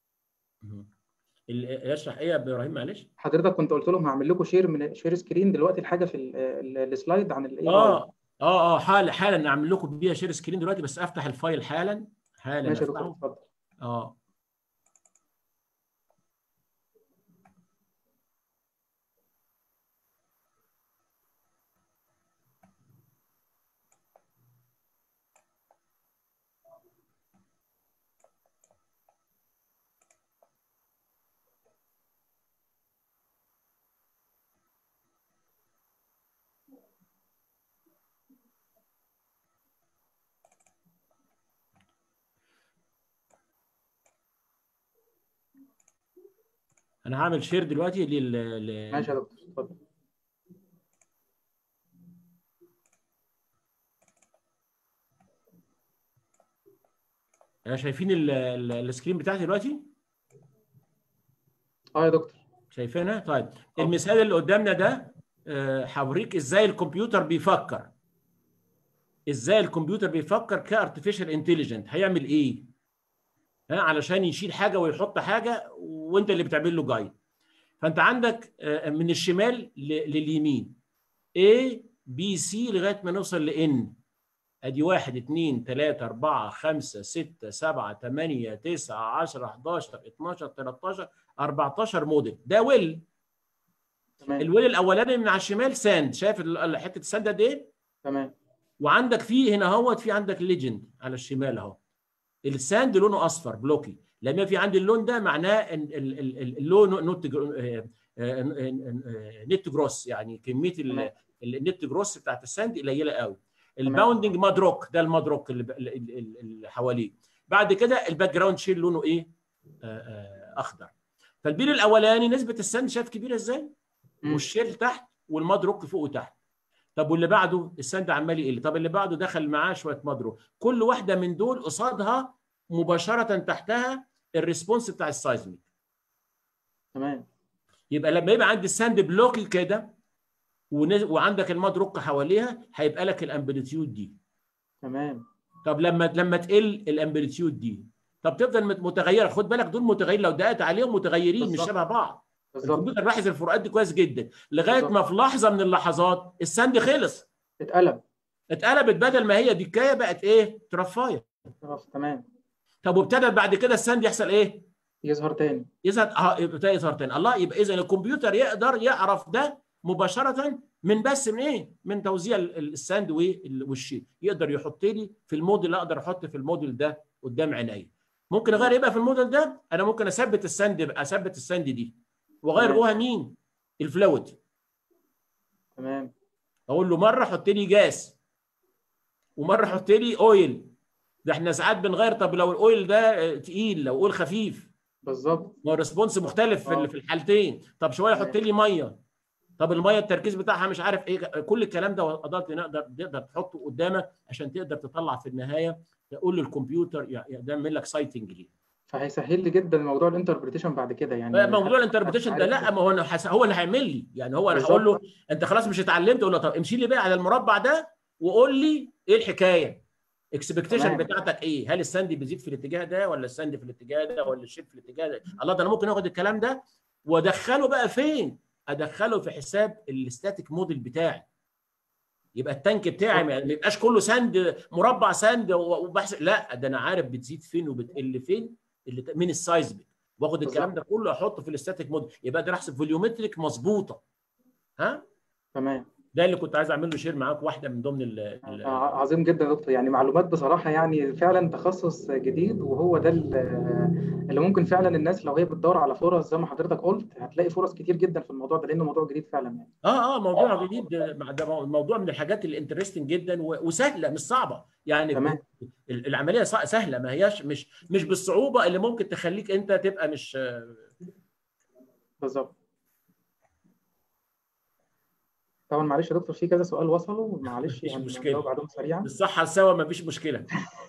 يشرح ايه يا ابراهيم معلش؟ حضرتك كنت قلت لهم هعمل لكم شير من شير سكرين دلوقتي الحاجه في السلايد عن الاي اي. اه اه اه حالا حالا اعمل لكم بيها شير سكرين دلوقتي، بس افتح الفايل حالا حالا. ماشي يا دكتور اتفضل. اه انا هعمل شير دلوقتي لل ماشي يا دكتور اتفضل. شايفين السكرين بتاعتي دلوقتي؟ اه يا دكتور شايفينها؟ طيب أوه. المثال اللي قدامنا ده هوريك ازاي الكمبيوتر بيفكر، ازاي الكمبيوتر بيفكر كارتفيشال انتليجنت، هيعمل ايه؟ ها علشان يشيل حاجه ويحط حاجه وانت اللي بتعمل له جايد. فانت عندك من الشمال لليمين A B C لغايه ما نوصل ل N. ادي واحد اثنين ثلاثة أربعة خمسة ستة سبعة ثمانية تسعة عشرة حداشر اثناشر ثلاثتاشر أربعتاشر موديل، ده ويل. تمام. الويل الاولاني من على الشمال ساند، شايف حته الساند قد ايه؟ تمام. وعندك فيه هنا اهوت في عندك ليجند على الشمال اهو. الساند لونه اصفر بلوكي، لما في عندي اللون ده معناه ان اللون نوت نت جروس، يعني كميه النت جروس بتاعت الساند قليله قوي. الباوندنج مادروك ده المادروك اللي, اللي حواليه. بعد كده الباك جراوند شيل لونه ايه؟ اخضر. فالبير الاولاني نسبه الساند شايف كبيره ازاي؟ والشيل تحت والمادروك فوق وتحت. طب واللي بعده الساند عمال يقل، طب اللي بعده دخل معاه شويه مادروك، كل واحده من دول قصادها مباشره تحتها الريسبونس بتاع السايزميك. تمام. يبقى لما يبقى عندي الساند بلوكي كده وعندك المادروك حواليها هيبقى لك الامبليتيود دي. تمام. طب لما لما تقل الامبليتيود دي، طب تفضل متغيره، خد بالك دول متغيرين لو دققت عليهم متغيرين بالزبط. مش شبه بعض. بالزبط. الكمبيوتر لاحظ الفروقات دي كويس جدا لغايه بالزبط. ما في لحظه من اللحظات الساند خلص، اتقلب اتقلبت، بدل ما هي ديكايه بقت ايه؟ ترفايه. تمام. طب وابتدت بعد كده الساند يحصل ايه؟ يظهر تاني. يظهر اه يبتدي يظهر تاني. الله، يبقى اذا الكمبيوتر يقدر يعرف ده مباشره من بس من ايه؟ من توزيع الساند والشيء، يقدر يحط لي في الموديل اللي اقدر احط في الموديل ده قدام عينيا. ممكن اغير يبقى في الموديل ده، انا ممكن اثبت الساند اثبت الساند دي واغير جواها مين؟ الفلويد. تمام. اقول له مره حط لي جاس ومره حط لي اويل. ده احنا ساعات بنغير، طب لو الاويل ده تقيل لو اويل خفيف بالظبط، ما هو ريسبونس مختلف في, في الحالتين. طب شويه حط لي ميه، طب الميه التركيز بتاعها مش عارف ايه، كل الكلام ده قدرت نقدر تقدر تحطه قدامك عشان تقدر تطلع في النهايه تقول للكمبيوتر يعمل لك سايتنج ليه. فهيسهل لي جدا موضوع الانتربريتيشن بعد كده يعني. موضوع الانتربريتيشن ده لا، ما هو انا حس... هو اللي هيعمل لي، يعني هو انا هقول له انت خلاص مش اتعلمت، اقول له طب امشي لي بقى على المربع ده وقول لي ايه الحكايه، اكسبكتيشن بتاعتك ايه؟ هل الساند بيزيد في الاتجاه ده ولا الساند في الاتجاه ده ولا الشيب في الاتجاه ده؟ الله، ده انا ممكن اخد الكلام ده وادخله بقى فين؟ ادخله في حساب الاستاتيك موديل بتاعي. يبقى التانك بتاعي ما يبقاش كله ساند مربع ساند وبحث، لا ده انا عارف بتزيد فين وبتقل فين اللي من السايزمك، واخد الكلام ده كله احطه في الاستاتيك موديل، يبقى ده احسب فوليومتريك مظبوطه. ها تمام. ده اللي كنت عايز اعمل له شير معاك، واحده من ضمن ال ال عظيم جدا يا دكتور، يعني معلومات بصراحه، يعني فعلا تخصص جديد، وهو ده اللي ممكن فعلا الناس لو هي بتدور على فرص زي ما حضرتك قلت هتلاقي فرص كتير جدا في الموضوع ده، لانه موضوع جديد فعلا يعني. اه اه موضوع جديد، ده موضوع من الحاجات الانترستنج جدا وسهله مش صعبه، يعني تمام. العمليه سهله، ما هياش مش مش بالصعوبه اللي ممكن تخليك انت تبقى مش بالظبط. طبعا معلش يا دكتور في كذا سؤال وصلوا، معلش مفيش يعني مشكله، نجاوب عليهم سريعا. الصحه سوا مفيش مشكله.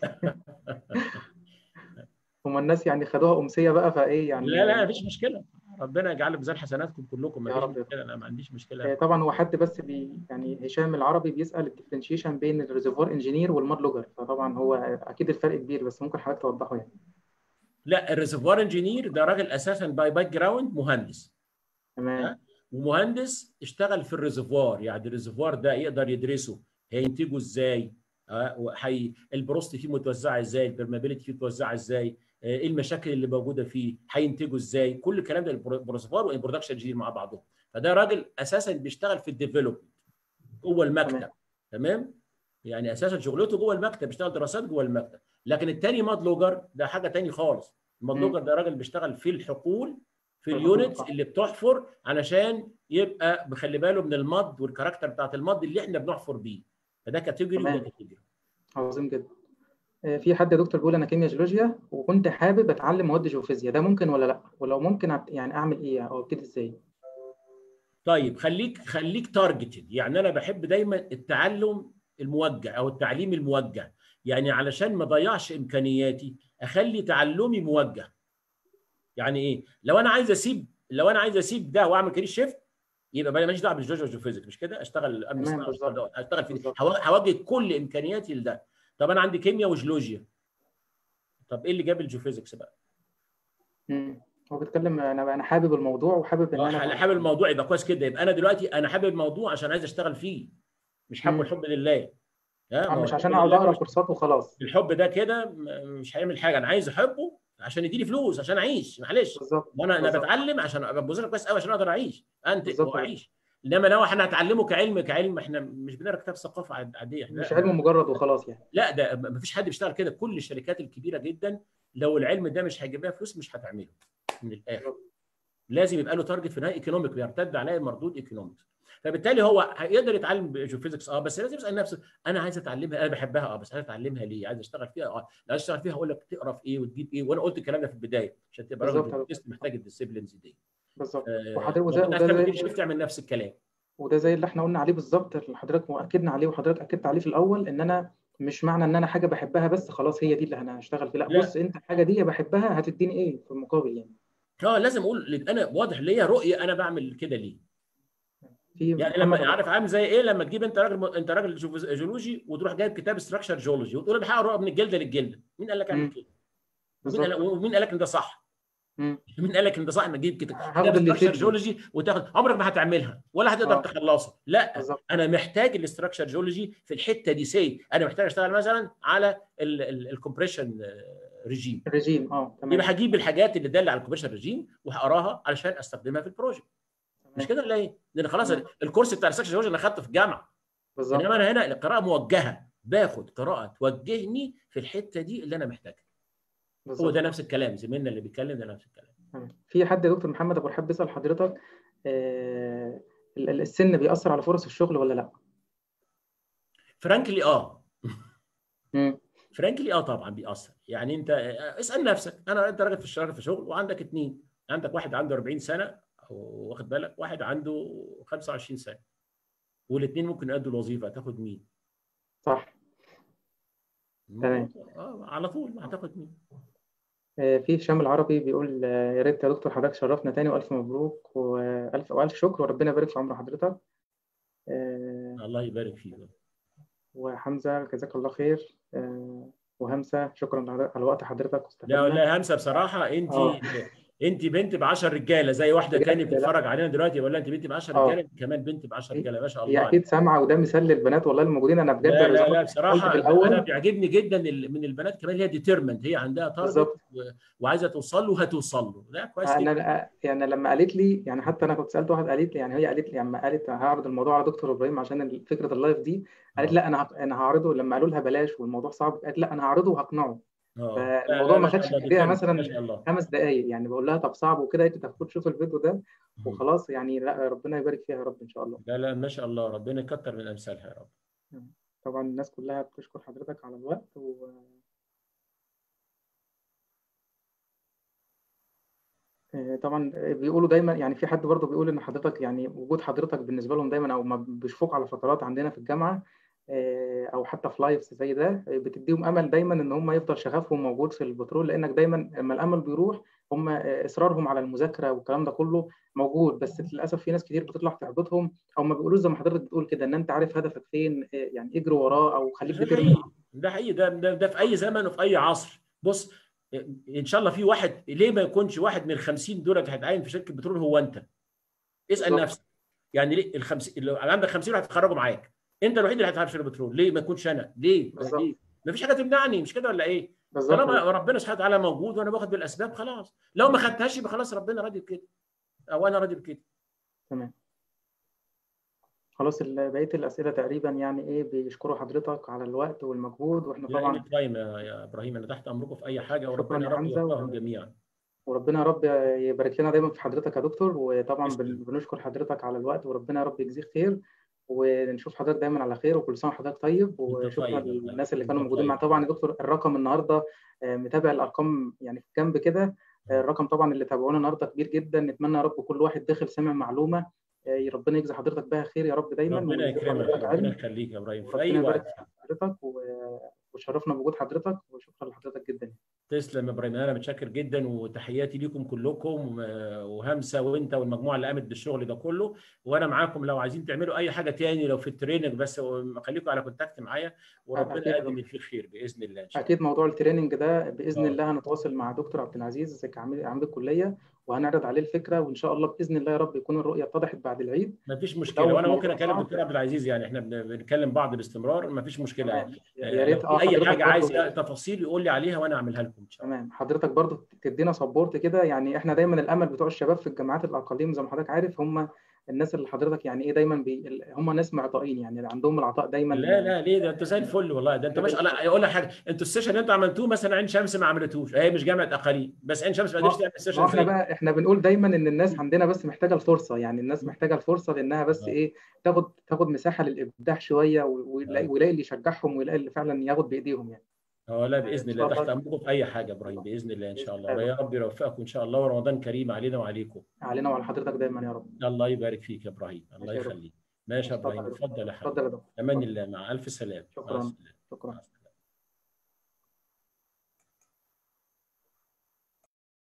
هم الناس يعني خدوها امسيه بقى فايه يعني. لا لا مفيش مشكله، ربنا يجعل ميزان حسناتكم كلكم، يا مفيش رب. مشكله، انا ما عنديش مشكله. طبعا هو حد بس بي يعني هشام العربي بيسال الديفرنشيشن بين الريزرفوار انجينير والماد لوجر، فطبعا هو اكيد الفرق كبير، بس ممكن حضرتك توضحه يعني. لا الريزرفوار انجينير ده راجل اساسا باي باك جراوند مهندس. تمام. ومهندس اشتغل في الريزرفوار، يعني الريزرفوار ده يقدر يدرسه هينتجه ازاي، هي البروست فيه متوزعه ازاي، البرمابيلتي فيه متوزعه ازاي، ايه المشاكل اللي موجوده فيه، هينتجه ازاي، كل الكلام ده الريزرفوار والبرودكشن انجينير مع بعضهم. فده راجل اساسا بيشتغل في الديفلوبمنت جوه المكتب. تمام. تمام، يعني اساسا شغلته جوه المكتب، بيشتغل دراسات جوه المكتب. لكن الثاني ماد لوجر ده حاجه ثانيه خالص، الماد لوجر ده راجل بيشتغل في الحقول، في اليونتس اللي بتحفر علشان يبقى بخلي باله من المض والكاركتر بتاعت المض اللي احنا بنحفر بيه، فده كاتيجوري وده كاتيجوري. عظيم جدا. في حد يا دكتور بيقول انا كيمياء جيولوجيا وكنت حابب اتعلم مواد جيوفيزياء، ده ممكن ولا لا؟ ولو ممكن يعني اعمل ايه او ابتدي ازاي؟ طيب خليك خليك تارجتد، يعني انا بحب دايما التعلم الموجه او التعليم الموجه، يعني علشان ما اضيعش امكانياتي اخلي تعلمي موجه. يعني ايه؟ لو انا عايز اسيب لو انا عايز اسيب ده واعمل كارير شيفت، يبقى بقى ماليش دعوه بالجيولوجيا والجيوفيزيك، مش كده؟ اشتغل امن صناعي، اشتغل اشتغل في هوجه كل امكانياتي لده. طب انا عندي كيمياء وجيولوجيا، طب ايه اللي جاب الجيوفيزيكس بقى؟ امم هو بيتكلم انا انا حابب الموضوع وحابب ان انا حابب الموضوع، يبقى كويس كده، يبقى انا دلوقتي انا حابب الموضوع عشان عايز اشتغل فيه، مش حابه الحب لله. ها ما هو مش عشان اقعد اقرا كورسات وخلاص، الحب ده كده مش هيعمل حاجه، انا عايز احبه عشان يديني فلوس عشان اعيش، معلش. وانا انا بتعلم عشان ابقى بوزيشن كويس قوي عشان اقدر اعيش انتج واعيش. انما لو احنا هنتعلمه كعلم كعلم احنا مش بنقرا كتاب ثقافه عاديه، مش علم مجرد وخلاص يعني. لا ده ما فيش حد بيشتغل كده، كل الشركات الكبيره جدا لو العلم ده مش هيجيب لها فلوس مش هتعمله من الاخر. لازم يبقى له تارجت في النهايه ايكونوميك، بيرتد عليه مردود ايكونوميك. فبالتالي هو هيقدر يتعلم جيوفيزيكس اه، بس لازم يسال نفسه انا عايز اتعلمها، انا بحبها اه، بس انا اتعلمها ليه؟ عايز اشتغل فيها اه، لو عايز اشتغل فيها هقول لك تقرا في ايه وتجيب ايه، وانا قلت الكلام ده في البدايه عشان تبقى راجل جيوفيزيست محتاج الديسيبلينز دي. بالظبط. وحضرتك وده وده زي مش بتعمل نفس الكلام، وده زي اللي احنا قلنا عليه بالظبط، اللي حضرتك واكدنا عليه وحضرتك اكدت عليه في الاول، ان انا مش معنى ان انا حاجه بحبها بس خلاص هي دي اللي انا هشتغل فيها، لا, لا بص انت الحاجه دي بحبها هتديني ايه في المقابل يعني. اه لازم اقول انا واضح ليا رؤيه انا بعمل كده ليه. يعني لما عارف عامل زي ايه، لما تجيب انت راجل انت راجل جيولوجي وتروح جايب كتاب ستراكشر جيولوجي وتقول انا هقرا من الجلده للجلده، مين قال لك اعمل كده؟ ومين قال ومين قال لك ان ده صح؟ مم. مين قال لك ان ده صح انك تجيب كتاب ستراكشر جيولوجي وتاخد، عمرك ما هتعملها ولا هتقدر آه. تخلصها، لا بالزبط. انا محتاج الاستراكشر جيولوجي في الحته دي، سي انا محتاج اشتغل مثلا على الكومبريشن ريجيم ريجيم اه تمام، يبقى هجيب الحاجات اللي داله على الكومبريشن ريجيم وهقراها علشان استخدمها في البروجكت، مش كده ولا ايه؟ لان خلاص تمام. الكورس بتاع الاستراكشر جيولوجي انا اخدته في الجامعه بالظبط، انما انا هنا القراءه موجهه، باخد قراءه توجهني في الحته دي اللي انا محتاجها. هو ده نفس الكلام، زميلنا اللي بيتكلم ده نفس الكلام. في حد يا دكتور محمد ابو رحاب بيسال حضرتك آه السن بيأثر على فرص الشغل ولا لا؟ فرانكلي اه فرانكلي اه طبعا بيأثر، يعني انت اسأل نفسك، انا انت راجل في الشغل في شغل وعندك اثنين، عندك واحد عنده أربعين سنه واخد بالك، واحد عنده خمسة وعشرين سنه، والاثنين ممكن يأدوا الوظيفه، تاخد مين؟ صح. تمام. اه على طول اعتقد مين. آه، في هشام العربي بيقول آه، يا ريت يا دكتور حضرتك شرفنا تاني والف مبروك والف والف شكر وربنا يبارك في عمر حضرتك. آه، الله يبارك فيك. وحمزه جزاك الله خير. آه، وهمسه شكرا على على وقت حضرتك لا واستفدنا. لا همسه بصراحه انت اه انت بنت ب عشرة رجاله زي واحده تاني بجد لا. بتتفرج علينا دلوقتي، ولا انت بنت ب عشرة اه رجاله، انت كمان بنت ب عشرة هي رجاله، ما شاء الله هي عليك. اكيد سامعه وده مثال للبنات والله الموجودين. انا بجد لا زي لا ما لا قلت في بصراحه انا الاول. بيعجبني جدا ال- من البنات كمان اللي هي ديترمنت، هي عندها تارجت بالظبط. وعايزه توصل له وهتوصل له، ده كويس جدا. انا يعني لما قالت لي يعني حتى انا كنت سالت واحد قالت لي يعني هي قالت لي لما قالت هعرض الموضوع على دكتور ابراهيم عشان فكره اللايف دي. قالت اه لا انا هق- انا هعرضه لما قالوا لها بلاش والموضوع صعب. قالت لا انا هعرضه وهقنعه. اه لا فالموضوع لا ما ما شاء خدش الله في ايديها ديترمنت ما مثلا شاء الله. خمس دقائق. يعني بقول لها طب صعب وكده قالت لي طب خد شوف الفيديو ده مم. وخلاص. يعني لا ربنا يبارك فيها يا رب ان شاء الله. لا لا ما شاء الله، ربنا يكتر من امثالها يا رب. طبعا الناس كلها بتشكر حضرتك على الوقت و... آه، طبعا بيقولوا دايما يعني في حد برضه بيقول ان حضرتك يعني وجود حضرتك بالنسبه لهم دايما او ما بيشوفوك على فترات عندنا في الجامعه آه، او حتى في لايفز زي ده آه، بتديهم امل دايما ان هم يفضل شغفهم موجود في البترول. لانك دايما لما الامل بيروح هم آه، اصرارهم على المذاكره والكلام ده كله موجود. بس للاسف في ناس كتير بتطلع تحبطهم او ما بيقولوش زي ما حضرتك بتقول كده ان انت عارف هدفك فين. آه، يعني اجري وراه او خليك ده ديترمنت. حقيقي ده حقيقي ده ده, ده في اي زمن وفي اي عصر. بص ان شاء الله في واحد، ليه ما يكونش واحد من ال خمسين دول هيتعين في شركه بترول هو انت؟ اسال بالظبط. نفسك. يعني ليه ال خمسين اللي عندك خمسين واحد هيتخرجوا معاك، انت الوحيد اللي هتتعب في شركه بترول، ليه ما يكونش انا؟ ليه؟ بالظبط. ليه؟ ما فيش حاجه تمنعني، مش كده ولا ايه؟ بالظبط يا طالما دكتور. ربنا سبحانه وتعالى موجود وانا باخد بالاسباب خلاص، لو ما خدتهاش يبقى خلاص ربنا راضي بكده او انا راضي بكده. تمام. خلاص ال- بقيه الاسئله تقريبا يعني ايه بيشكروا حضرتك على الوقت والمجهود واحنا لا اني طبعا. تايم يا يا ابراهيم، انا تحت امركم في اي حاجه، شكرا وربنا يا يا رب حمزه يوفقهم و- جميعا. وربنا يا رب يبارك لنا دايما في حضرتك يا دكتور. وطبعا بن- تسلم. بنشكر حضرتك على الوقت وربنا يا رب يجزيك خير. ونشوف حضرتك دايما على خير وكل سنه وحضرتك طيب. انت وشكرا طيب يا ابراهيم، للناس اللي انت كانوا موجودين معنا طيب. طبعا يا دكتور. الرقم النهارده آه، متابع الارقام يعني في جنب كده. آه، الرقم طبعا اللي تابعونا النهارده كبير جدا. نتمنى يا رب كل واحد داخل سامع معلومه آه، ربنا يجزي حضرتك بها خير يا رب دايما ربنا ويزيد يكرمك، حضرتك ربنا علم. يخليك يا ابراهيم في اي وربنا يبارك وقت. في حضرتك و- وشرفنا بوجود حضرتك. وشكرا لحضرتك جدا. تسلم يا ابراهيم، انا متشكر جدا وتحياتي ليكم كلكم وهمسه وانت والمجموعه اللي قامت بالشغل ده كله، وانا معاكم لو عايزين تعملوا اي حاجه تاني لو في التريننج بس خليكم على كونتاكت معايا، وربنا اكيد يا يقدم دكتور. اللي فيه خير باذن الله ان شاء الله. اكيد موضوع التريننج ده باذن اه الله هنتواصل مع دكتور عبد العزيز كعميد عميد الكليه وهنعرض عليه الفكره. وان شاء الله باذن الله يا رب يكون الرؤيه اتضحت بعد العيد. ما فيش مشكله، ولو وانا ممكن الموضوع اكلم صعب دكتور عبد العزيز، يعني احنا بن- بنكلم بعض باستمرار، ما فيش مشكله. تمام. يا آه، لو ريت اه في اي حضرتك حاجه عايز برضو. تفاصيل يقول لي عليها وانا اعملها لكم ان شاء الله. تمام حضرتك برضو تدينا سبورت كده. يعني احنا دايما الامل بتوع الشباب في الجامعات الاقاليم زي ما حضرتك عارف هم الناس اللي حضرتك يعني ايه دايما بي... هم ناس معطائين يعني عندهم العطاء لا دايما. لا ليه، ده انتوا زي الفل والله، ده انتوا ربنا مش يبارك في لا حضرتك. اقول لك حاجه، انتوا السيشن اللي انتوا عملتوه مثلا عين شمس ما عملتوش، هي مش جامعه اقاليم، بس عين شمس ما قدرتش ما تعمل ما سيشن هو احنا زي. بقى احنا بنقول دايما ان الناس عندنا بس محتاجه الفرصه. يعني الناس محتاجه الفرصه لانها بس اه ايه تاخد تاخد مساحه للابداع شويه و- ويلاقي اه ويلاقي اللي يشجعهم ويلاقي اللي فعلا ياخد بايديهم يعني. اه لا ان باذن الله شاء تحت الله. امركم في اي حاجه يا ابراهيم باذن الله ان باذن شاء الله، الله يا يا دكتور. رب يوفقكم ان شاء الله، ورمضان كريم علينا وعليكم. علينا وعلى حضرتك دايما يا رب. الله يبارك فيك يا ابراهيم، الله ماشي يا دكتور. يخليك. ماشي يا ماشي اتفضل ابراهيم، يا دكتور. اتفضل يا اتفضل حبيبي. يا دكتور امان اتفضل. الله، مع الف سلامه، مع شكرا. السلامه. مع شكرا. السلامه.